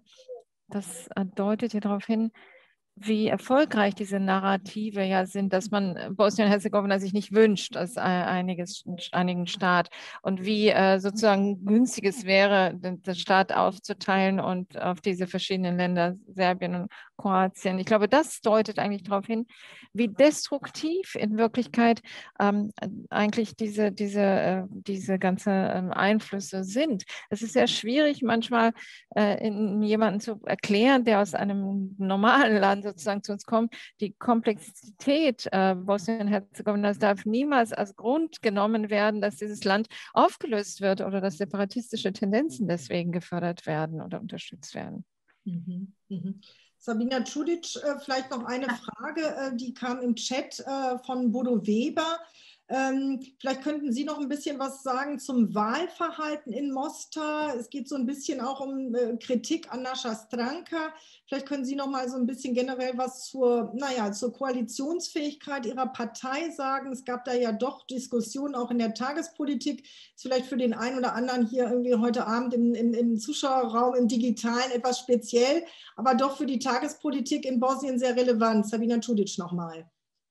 das deutet ja darauf hin, wie erfolgreich diese Narrative ja sind, dass man Bosnien-Herzegowina sich nicht wünscht als einiges, einigen Staat, und wie äh, sozusagen günstig es wäre, den, den Staat aufzuteilen und auf diese verschiedenen Länder, Serbien und Kroatien. Ich glaube, das deutet eigentlich darauf hin, wie destruktiv in Wirklichkeit ähm, eigentlich diese, diese, äh, diese ganzen äh, Einflüsse sind. Es ist sehr schwierig, manchmal äh, in jemanden zu erklären, der aus einem normalen Land sozusagen zu uns kommt, die Komplexität äh, Bosnien-Herzegowinas darf niemals als Grund genommen werden, dass dieses Land aufgelöst wird oder dass separatistische Tendenzen deswegen gefördert werden oder unterstützt werden. Mhm. Mhm. Sabina Čudić, äh, vielleicht noch eine Frage, äh, die kam im Chat äh, von Bodo Weber. Ähm, vielleicht könnten Sie noch ein bisschen was sagen zum Wahlverhalten in Mostar. Es geht so ein bisschen auch um äh, Kritik an Naša Stranka. Vielleicht können Sie noch mal so ein bisschen generell was zur, naja, zur Koalitionsfähigkeit Ihrer Partei sagen. Es gab da ja doch Diskussionen auch in der Tagespolitik. Ist vielleicht für den einen oder anderen hier irgendwie heute Abend im, im, im Zuschauerraum, im Digitalen etwas speziell, aber doch für die Tagespolitik in Bosnien sehr relevant. Sabina Čudić noch mal.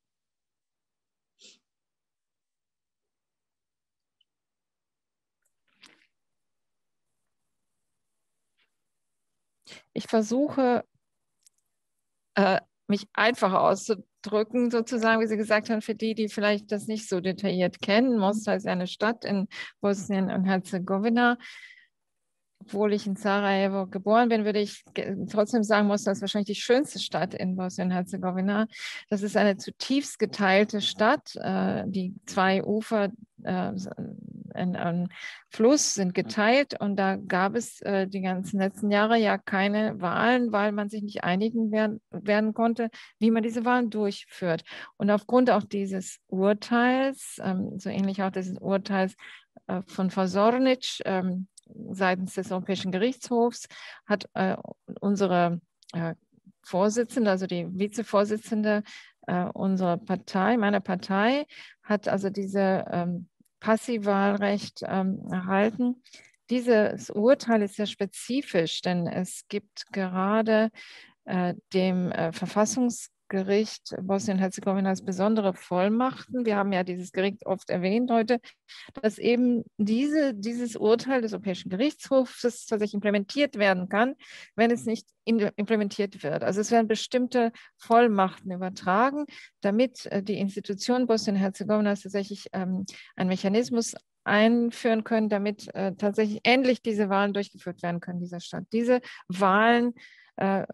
Ich versuche, äh, mich einfacher auszudrücken, sozusagen, wie Sie gesagt haben, für die, die vielleicht das nicht so detailliert kennen. Mostar ist eine Stadt in Bosnien und Herzegowina. Obwohl ich in Sarajevo geboren bin, würde ich trotzdem sagen, Mostar ist wahrscheinlich die schönste Stadt in Bosnien-Herzegowina. Das ist eine zutiefst geteilte Stadt, äh, die zwei Ufer äh, in einem Fluss, sind geteilt und da gab es äh, die ganzen letzten Jahre ja keine Wahlen, weil man sich nicht einigen werden, werden konnte, wie man diese Wahlen durchführt. Und aufgrund auch dieses Urteils, ähm, so ähnlich auch dieses Urteils äh, von Frau Zornic ähm, seitens des Europäischen Gerichtshofs, hat äh, unsere äh, Vorsitzende, also die Vizevorsitzende äh, unserer Partei, meiner Partei, hat also diese ähm, Passivwahlrecht ähm, erhalten. Dieses Urteil ist sehr spezifisch, denn es gibt gerade äh, dem äh, Verfassungsgericht Bosnien-Herzegowinas besondere Vollmachten. Wir haben ja dieses Gericht oft erwähnt heute, dass eben diese, dieses Urteil des Europäischen Gerichtshofs tatsächlich implementiert werden kann, wenn es nicht in, implementiert wird. Also es werden bestimmte Vollmachten übertragen, damit äh, die Institutionen Bosnien-Herzegowinas tatsächlich ähm, einen Mechanismus einführen können, damit äh, tatsächlich endlich diese Wahlen durchgeführt werden können in dieser Stadt. Diese Wahlen äh,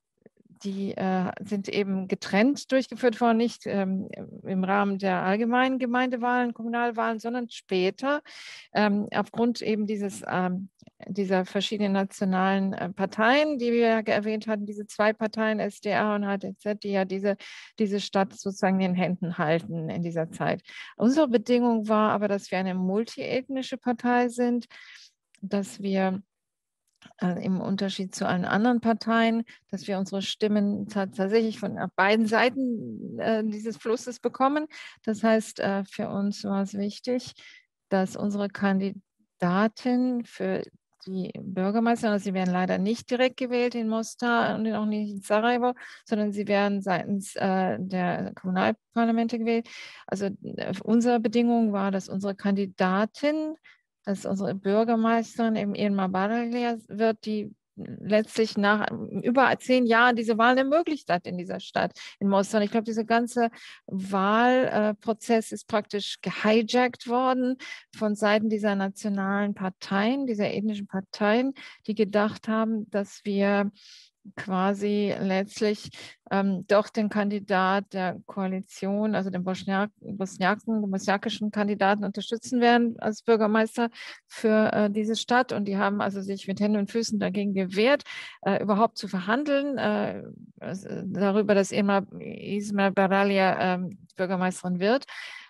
die äh, sind eben getrennt durchgeführt worden, nicht ähm, im Rahmen der allgemeinen Gemeindewahlen, Kommunalwahlen, sondern später ähm, aufgrund eben dieses, ähm, dieser verschiedenen nationalen äh, Parteien, die wir ja erwähnt hatten, diese zwei Parteien, S D A und H D Z, die ja diese, diese Stadt sozusagen in den Händen halten in dieser Zeit. Unsere Bedingung war aber, dass wir eine multiethnische Partei sind, dass wir Also im Unterschied zu allen anderen Parteien, dass wir unsere Stimmen tatsächlich von beiden Seiten äh, dieses Flusses bekommen. Das heißt, äh, für uns war es wichtig, dass unsere Kandidatin für die Bürgermeisterin, also sie werden leider nicht direkt gewählt in Mostar und auch nicht in Sarajevo, sondern sie werden seitens äh, der Kommunalparlamente gewählt. Also äh, unsere Bedingung war, dass unsere Kandidatin, dass unsere Bürgermeisterin eben Ilma Baralia wird, die letztlich nach über zehn Jahren diese Wahlen ermöglicht hat in dieser Stadt, in Mostar. Und ich glaube, dieser ganze Wahlprozess ist praktisch gehijackt worden von Seiten dieser nationalen Parteien, dieser ethnischen Parteien, die gedacht haben, dass wir quasi letztlich ähm, doch den Kandidat der Koalition, also den Bosniak, Bosniaken, den bosniakischen Kandidaten unterstützen werden als Bürgermeister für äh, diese Stadt. Und die haben also sich mit Händen und Füßen dagegen gewehrt, äh, überhaupt zu verhandeln äh, darüber, dass Ilma, Isma Baralia äh, Bürgermeisterin wird,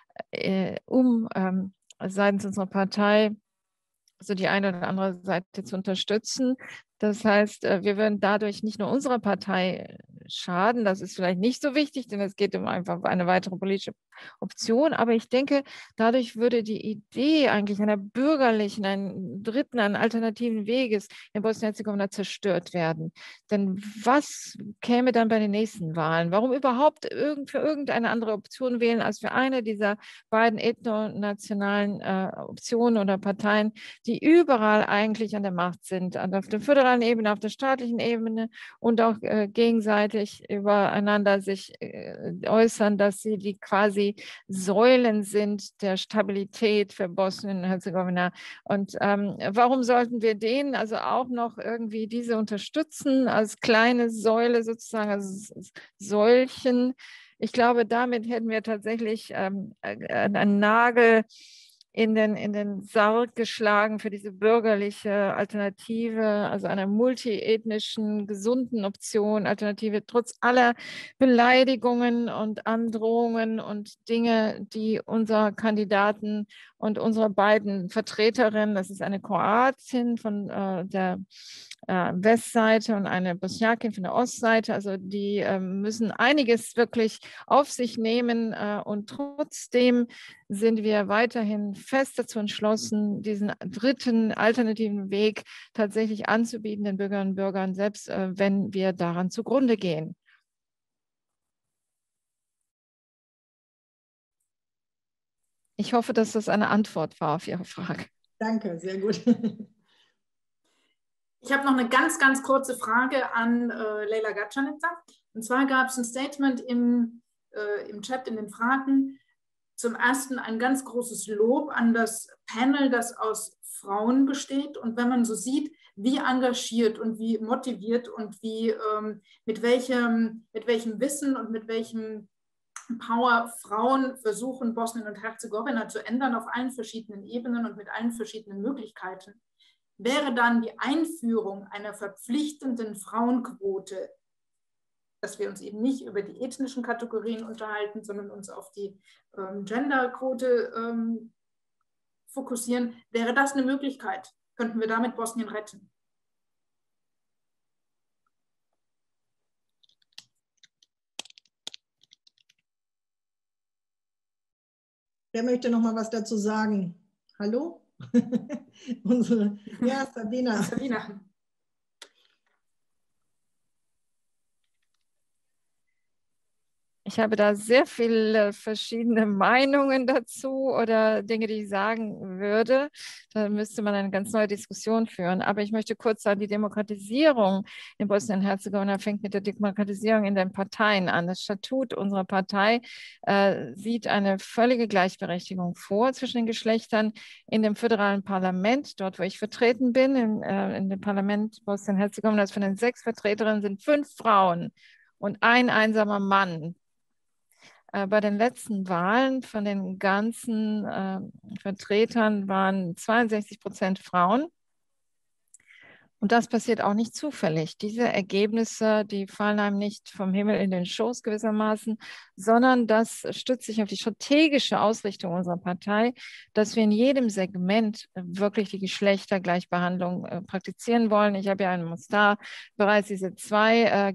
äh, um ähm, seitens unserer Partei also die eine oder andere Seite zu unterstützen. Das heißt, wir würden dadurch nicht nur unserer Partei schaden, das ist vielleicht nicht so wichtig, denn es geht um einfach eine weitere politische Option, aber ich denke, dadurch würde die Idee eigentlich einer bürgerlichen, einen dritten, einen alternativen Weges in Bosnien-Herzegowina zerstört werden. Denn was käme dann bei den nächsten Wahlen? Warum überhaupt für irgendeine andere Option wählen, als für eine dieser beiden ethnonationalen äh, Optionen oder Parteien, die überall eigentlich an der Macht sind, auf der föderalen Ebene, auf der staatlichen Ebene und auch äh, gegenseitig übereinander sich äh, äußern, dass sie die quasi Säulen sind der Stabilität für Bosnien und Herzegowina. Und ähm, warum sollten wir denen also auch noch irgendwie diese unterstützen als kleine Säule sozusagen, als Säulchen? Ich glaube, damit hätten wir tatsächlich ähm, einen Nagel in den, in den Sarg geschlagen für diese bürgerliche Alternative, also einer multiethnischen, gesunden Option, Alternative, trotz aller Beleidigungen und Androhungen und Dinge, die unser Kandidaten und unsere beiden Vertreterinnen, das ist eine Kroatin von äh, der äh, Westseite und eine Bosniakin von der Ostseite, also die äh, müssen einiges wirklich auf sich nehmen äh, und trotzdem sind wir weiterhin fest dazu entschlossen, diesen dritten alternativen Weg tatsächlich anzubieten den Bürgerinnen und Bürgern, selbst äh, wenn wir daran zugrunde gehen. Ich hoffe, dass das eine Antwort war auf Ihre Frage. Danke, sehr gut. Ich habe noch eine ganz, ganz kurze Frage an äh, Leyla Gacanica. Und zwar gab es ein Statement im, äh, im Chat, in den Fragen. Zum ersten ein ganz großes Lob an das Panel, das aus Frauen besteht. Und wenn man so sieht, wie engagiert und wie motiviert und wie, ähm, mit, welchem, mit welchem Wissen und mit welchem Power Frauen versuchen, Bosnien und Herzegowina zu ändern auf allen verschiedenen Ebenen und mit allen verschiedenen Möglichkeiten, wäre dann die Einführung einer verpflichtenden Frauenquote, dass wir uns eben nicht über die ethnischen Kategorien unterhalten, sondern uns auf die ähm, Genderquote ähm, fokussieren, wäre das eine Möglichkeit? Könnten wir damit Bosnien retten? Wer möchte noch mal was dazu sagen? Hallo? Unsere, ja, Sabina. Sabina. Ich habe da sehr viele verschiedene Meinungen dazu oder Dinge, die ich sagen würde. Da müsste man eine ganz neue Diskussion führen. Aber ich möchte kurz sagen, die Demokratisierung in Bosnien-Herzegowina fängt mit der Demokratisierung in den Parteien an. Das Statut unserer Partei äh, sieht eine völlige Gleichberechtigung vor zwischen den Geschlechtern in dem föderalen Parlament, dort wo ich vertreten bin, in, äh, in dem Parlament Bosnien-Herzegowinas. Von den sechs Vertreterinnen sind fünf Frauen und ein einsamer Mann. Bei den letzten Wahlen von den ganzen äh, Vertretern waren zweiundsechzig Prozent Frauen. Und das passiert auch nicht zufällig. Diese Ergebnisse, die fallen einem nicht vom Himmel in den Schoß gewissermaßen, sondern das stützt sich auf die strategische Ausrichtung unserer Partei, dass wir in jedem Segment wirklich die Geschlechtergleichbehandlung äh, praktizieren wollen. Ich habe ja in Mostar bereits diese zwei äh,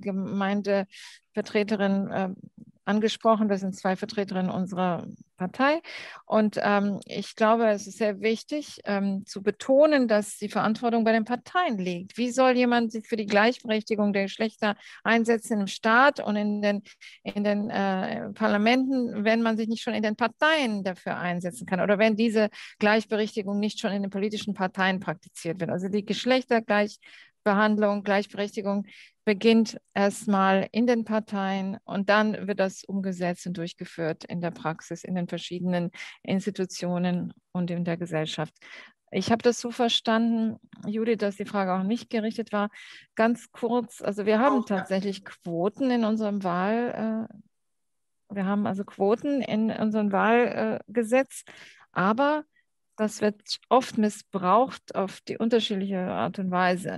Gemeindevertreterinnen äh, angesprochen. Das sind zwei Vertreterinnen unserer Partei. Und ähm, ich glaube, es ist sehr wichtig ähm, zu betonen, dass die Verantwortung bei den Parteien liegt. Wie soll jemand sich für die Gleichberechtigung der Geschlechter einsetzen im Staat und in den, in den äh, Parlamenten, wenn man sich nicht schon in den Parteien dafür einsetzen kann oder wenn diese Gleichberechtigung nicht schon in den politischen Parteien praktiziert wird? Also die Geschlechtergleichbehandlung, Gleichberechtigung beginnt erstmal in den Parteien und dann wird das umgesetzt und durchgeführt in der Praxis, in den verschiedenen Institutionen und in der Gesellschaft. Ich habe das so verstanden, Judith, dass die Frage auch nicht gerichtet war. Ganz kurz, also wir haben tatsächlich Quoten in unserem Wahl, äh, wir haben also Quoten in unserem Wahlgesetz, äh, aber das wird oft missbraucht auf die unterschiedliche Art und Weise.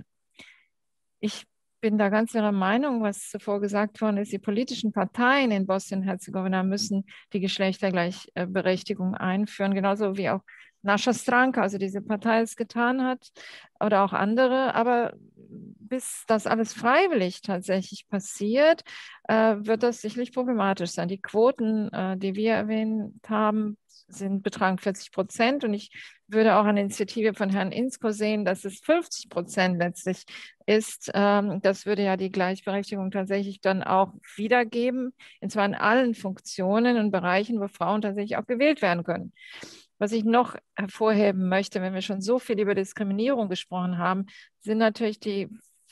Ich bin da ganz Ihrer Meinung, was zuvor gesagt worden ist. Die politischen Parteien in Bosnien-Herzegowina müssen die Geschlechtergleichberechtigung einführen, genauso wie auch Naša Stranka, also diese Partei es getan hat, oder auch andere. Aber bis das alles freiwillig tatsächlich passiert, äh, wird das sicherlich problematisch sein. Die Quoten, äh, die wir erwähnt haben, sind, betragen vierzig Prozent und ich würde auch eine Initiative von Herrn Inzko sehen, dass es fünfzig Prozent letztlich ist. Ähm, das würde ja die Gleichberechtigung tatsächlich dann auch wiedergeben, und zwar in allen Funktionen und Bereichen, wo Frauen tatsächlich auch gewählt werden können. Was ich noch hervorheben möchte, wenn wir schon so viel über Diskriminierung gesprochen haben, sind natürlich die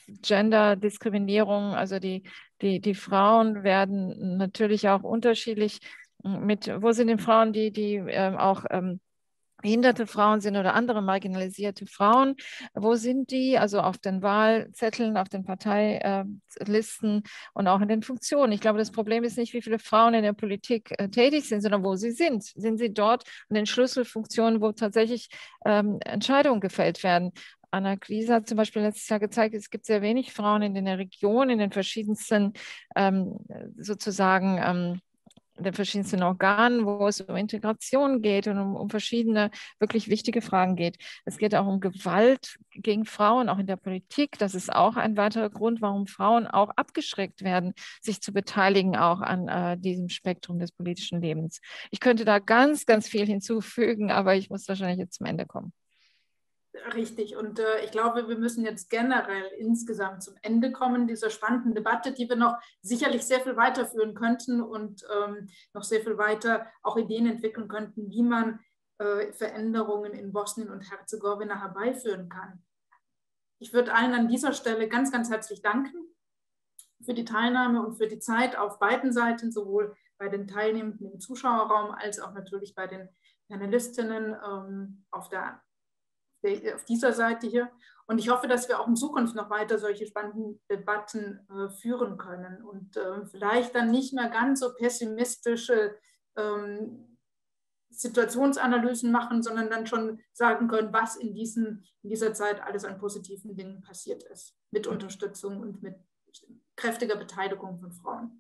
Gender-Diskriminierung, also die, die, die Frauen werden natürlich auch unterschiedlich mit, wo sind denn Frauen, die, die ähm, auch ähm, behinderte Frauen sind oder andere marginalisierte Frauen, wo sind die? Also auf den Wahlzetteln, auf den Parteilisten und auch in den Funktionen. Ich glaube, das Problem ist nicht, wie viele Frauen in der Politik äh, tätig sind, sondern wo sie sind. Sind sie dort in den Schlüsselfunktionen, wo tatsächlich ähm, Entscheidungen gefällt werden? Anna Kliese hat zum Beispiel letztes Jahr gezeigt, es gibt sehr wenig Frauen in der Region, in den verschiedensten ähm, sozusagen ähm, in den verschiedensten Organen, wo es um Integration geht und um, um verschiedene wirklich wichtige Fragen geht. Es geht auch um Gewalt gegen Frauen, auch in der Politik. Das ist auch ein weiterer Grund, warum Frauen auch abgeschreckt werden, sich zu beteiligen auch an äh, diesem Spektrum des politischen Lebens. Ich könnte da ganz, ganz viel hinzufügen, aber ich muss wahrscheinlich jetzt zum Ende kommen. Richtig. Und äh, ich glaube, wir müssen jetzt generell insgesamt zum Ende kommen dieser spannenden Debatte, die wir noch sicherlich sehr viel weiterführen könnten und ähm, noch sehr viel weiter auch Ideen entwickeln könnten, wie man äh, Veränderungen in Bosnien und Herzegowina herbeiführen kann. Ich würde allen an dieser Stelle ganz, ganz herzlich danken für die Teilnahme und für die Zeit auf beiden Seiten, sowohl bei den Teilnehmenden im Zuschauerraum als auch natürlich bei den Panelistinnen ähm, auf der auf dieser Seite hier. Und ich hoffe, dass wir auch in Zukunft noch weiter solche spannenden Debatten äh, führen können und äh, vielleicht dann nicht mehr ganz so pessimistische ähm, Situationsanalysen machen, sondern dann schon sagen können, was in, diesen, in dieser Zeit alles an positiven Dingen passiert ist, mit Unterstützung und mit kräftiger Beteiligung von Frauen.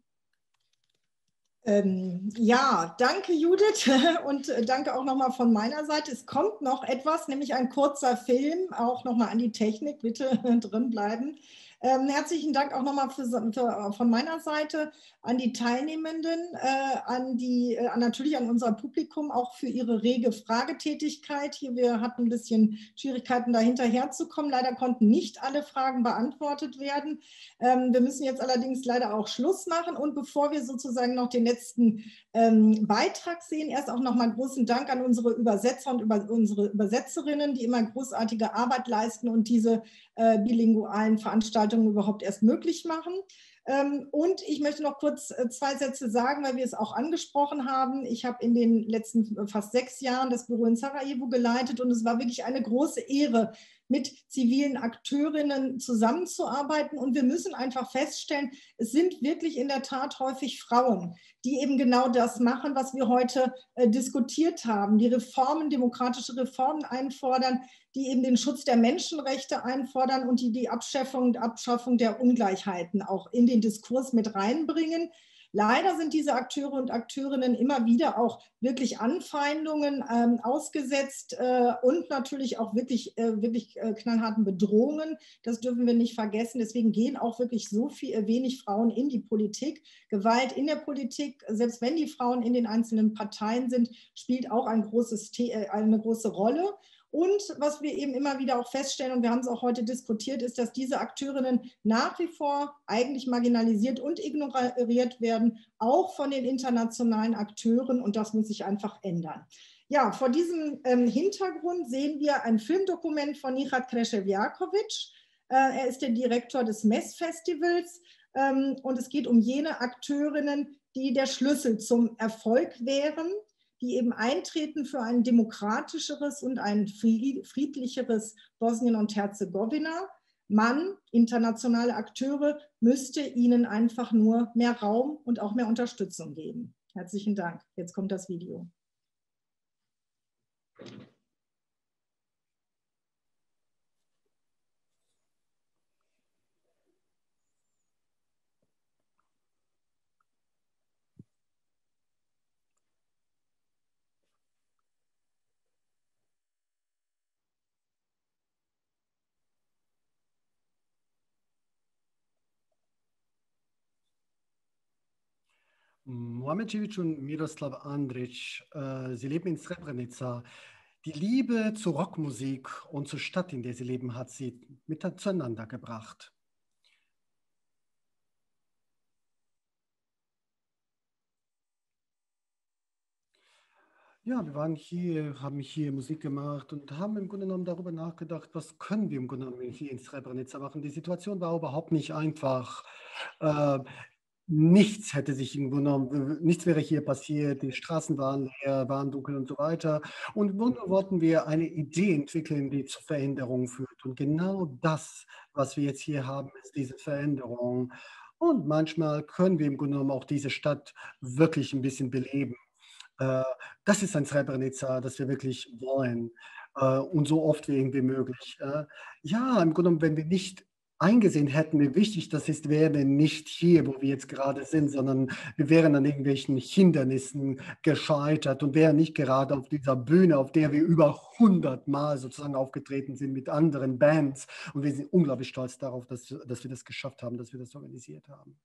Ähm, ja, danke Judith und danke auch nochmal von meiner Seite. Es kommt noch etwas, nämlich ein kurzer Film, auch nochmal an die Technik, bitte drin bleiben. Ähm, herzlichen Dank auch nochmal für, für, von meiner Seite an die Teilnehmenden, äh, an die, äh, natürlich an unser Publikum, auch für ihre rege Fragetätigkeit. Hier, wir hatten ein bisschen Schwierigkeiten, da hinterherzukommen. Leider konnten nicht alle Fragen beantwortet werden. Ähm, wir müssen jetzt allerdings leider auch Schluss machen. Und bevor wir sozusagen noch den letzten ähm, Beitrag sehen, erst auch nochmal großen Dank an unsere Übersetzer und über, unsere Übersetzerinnen, die immer großartige Arbeit leisten und diese äh, bilingualen Veranstaltungen überhaupt erst möglich machen. Ähm, und ich möchte noch kurz äh, zwei Sätze sagen, weil wir es auch angesprochen haben. Ich habe in den letzten fast sechs Jahren das Büro in Sarajevo geleitet und es war wirklich eine große Ehre, mit zivilen Akteurinnen zusammenzuarbeiten. Und wir müssen einfach feststellen, es sind wirklich in der Tat häufig Frauen, die eben genau das machen, was wir heute äh, diskutiert haben, die Reformen, demokratische Reformen einfordern, die eben den Schutz der Menschenrechte einfordern und die die Abschaffung und Abschaffung der Ungleichheiten auch in den Diskurs mit reinbringen. Leider sind diese Akteure und Akteurinnen immer wieder auch wirklich Anfeindungen ähm, ausgesetzt äh, und natürlich auch wirklich, äh, wirklich äh, knallharten Bedrohungen. Das dürfen wir nicht vergessen. Deswegen gehen auch wirklich so viel, äh, wenig Frauen in die Politik. Gewalt in der Politik, selbst wenn die Frauen in den einzelnen Parteien sind, spielt auch ein großes, äh, eine große Rolle. Und was wir eben immer wieder auch feststellen, und wir haben es auch heute diskutiert, ist, dass diese Akteurinnen nach wie vor eigentlich marginalisiert und ignoriert werden, auch von den internationalen Akteuren. Und das muss sich einfach ändern. Ja, vor diesem ähm, Hintergrund sehen wir ein Filmdokument von Nihat Kreševijaković. Äh, er ist der Direktor des M E S-Festivals. Ähm, und es geht um jene Akteurinnen, die der Schlüssel zum Erfolg wären, die eben eintreten für ein demokratischeres und ein friedlicheres Bosnien und Herzegowina. Man, internationale Akteure, müsste ihnen einfach nur mehr Raum und auch mehr Unterstützung geben. Herzlichen Dank. Jetzt kommt das Video. Mohamed Cevic und Miroslav Andrić, äh, sie leben in Srebrenica. Die Liebe zur Rockmusik und zur Stadt, in der sie leben, hat sie mit zueinander gebracht. Ja, wir waren hier, haben hier Musik gemacht und haben im Grunde genommen darüber nachgedacht, was können wir im Grunde genommen hier in Srebrenica machen. Die Situation war überhaupt nicht einfach. Äh, Nichts hätte sich im Grunde genommen, nichts wäre hier passiert, die Straßen waren leer, waren dunkel und so weiter. Und im Grunde wollten wir eine Idee entwickeln, die zur Veränderung führt. Und genau das, was wir jetzt hier haben, ist diese Veränderung. Und manchmal können wir im Grunde genommen auch diese Stadt wirklich ein bisschen beleben. Das ist ein Srebrenica, das wir wirklich wollen und so oft wie irgendwie möglich. Ja, im Grunde genommen, wenn wir nicht eingesehen hätten, wie wichtig das ist, wären wir nicht hier, wo wir jetzt gerade sind, sondern wir wären an irgendwelchen Hindernissen gescheitert und wären nicht gerade auf dieser Bühne, auf der wir über hundert Mal sozusagen aufgetreten sind mit anderen Bands. Und wir sind unglaublich stolz darauf, dass, dass wir das geschafft haben, dass wir das organisiert haben.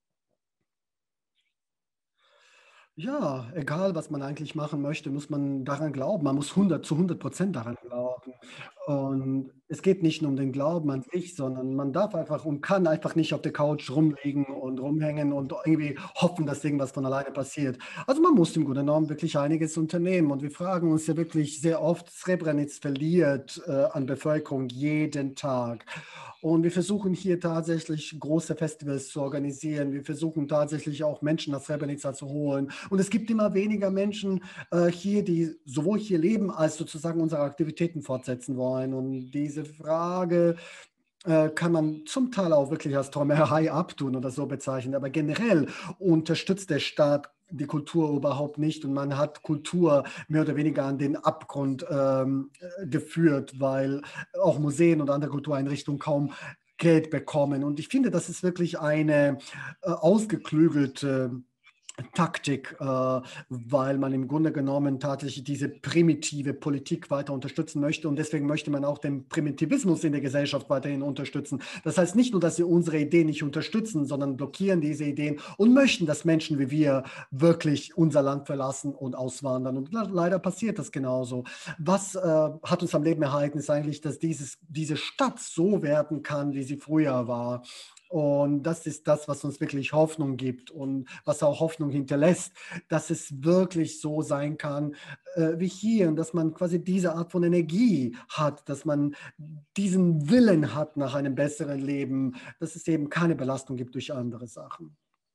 Ja, egal, was man eigentlich machen möchte, muss man daran glauben. Man muss hundert zu hundert Prozent daran glauben. Und es geht nicht nur um den Glauben an sich, sondern man darf einfach und kann einfach nicht auf der Couch rumliegen und rumhängen und irgendwie hoffen, dass irgendwas von alleine passiert. Also man muss im Grunde genommen wirklich einiges unternehmen. Und wir fragen uns ja wirklich sehr oft, Srebrenica verliert äh, an Bevölkerung jeden Tag. Und wir versuchen hier tatsächlich große Festivals zu organisieren. Wir versuchen tatsächlich auch Menschen nach Srebrenica zu holen. Und es gibt immer weniger Menschen äh, hier, die sowohl hier leben, als sozusagen unsere Aktivitäten fortsetzen wollen. Und diese Frage äh, kann man zum Teil auch wirklich als Träumerei abtun oder so bezeichnen. Aber generell unterstützt der Staat die Kultur überhaupt nicht und man hat Kultur mehr oder weniger an den Abgrund ähm, geführt, weil auch Museen und andere Kultureinrichtungen kaum Geld bekommen. Und ich finde, das ist wirklich eine äh, ausgeklügelte Taktik, äh, weil man im Grunde genommen tatsächlich diese primitive Politik weiter unterstützen möchte und deswegen möchte man auch den Primitivismus in der Gesellschaft weiterhin unterstützen. Das heißt nicht nur, dass sie unsere Ideen nicht unterstützen, sondern blockieren diese Ideen und möchten, dass Menschen wie wir wirklich unser Land verlassen und auswandern. Und leider passiert das genauso. Was äh, hat uns am Leben erhalten, ist eigentlich, dass dieses, diese Stadt so werden kann, wie sie früher war. Und das ist das, was uns wirklich Hoffnung gibt und was auch Hoffnung hinterlässt, dass es wirklich so sein kann äh, wie hier und dass man quasi diese Art von Energie hat, dass man diesen Willen hat nach einem besseren Leben, dass es eben keine Belastung gibt durch andere Sachen.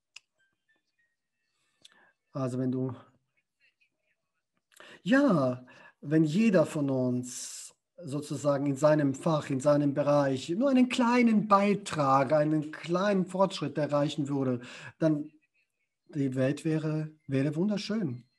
Also wenn du, ja, wenn jeder von uns sozusagen in seinem Fach, in seinem Bereich nur einen kleinen Beitrag, einen kleinen Fortschritt erreichen würde, dann die Welt wäre, wäre wunderschön.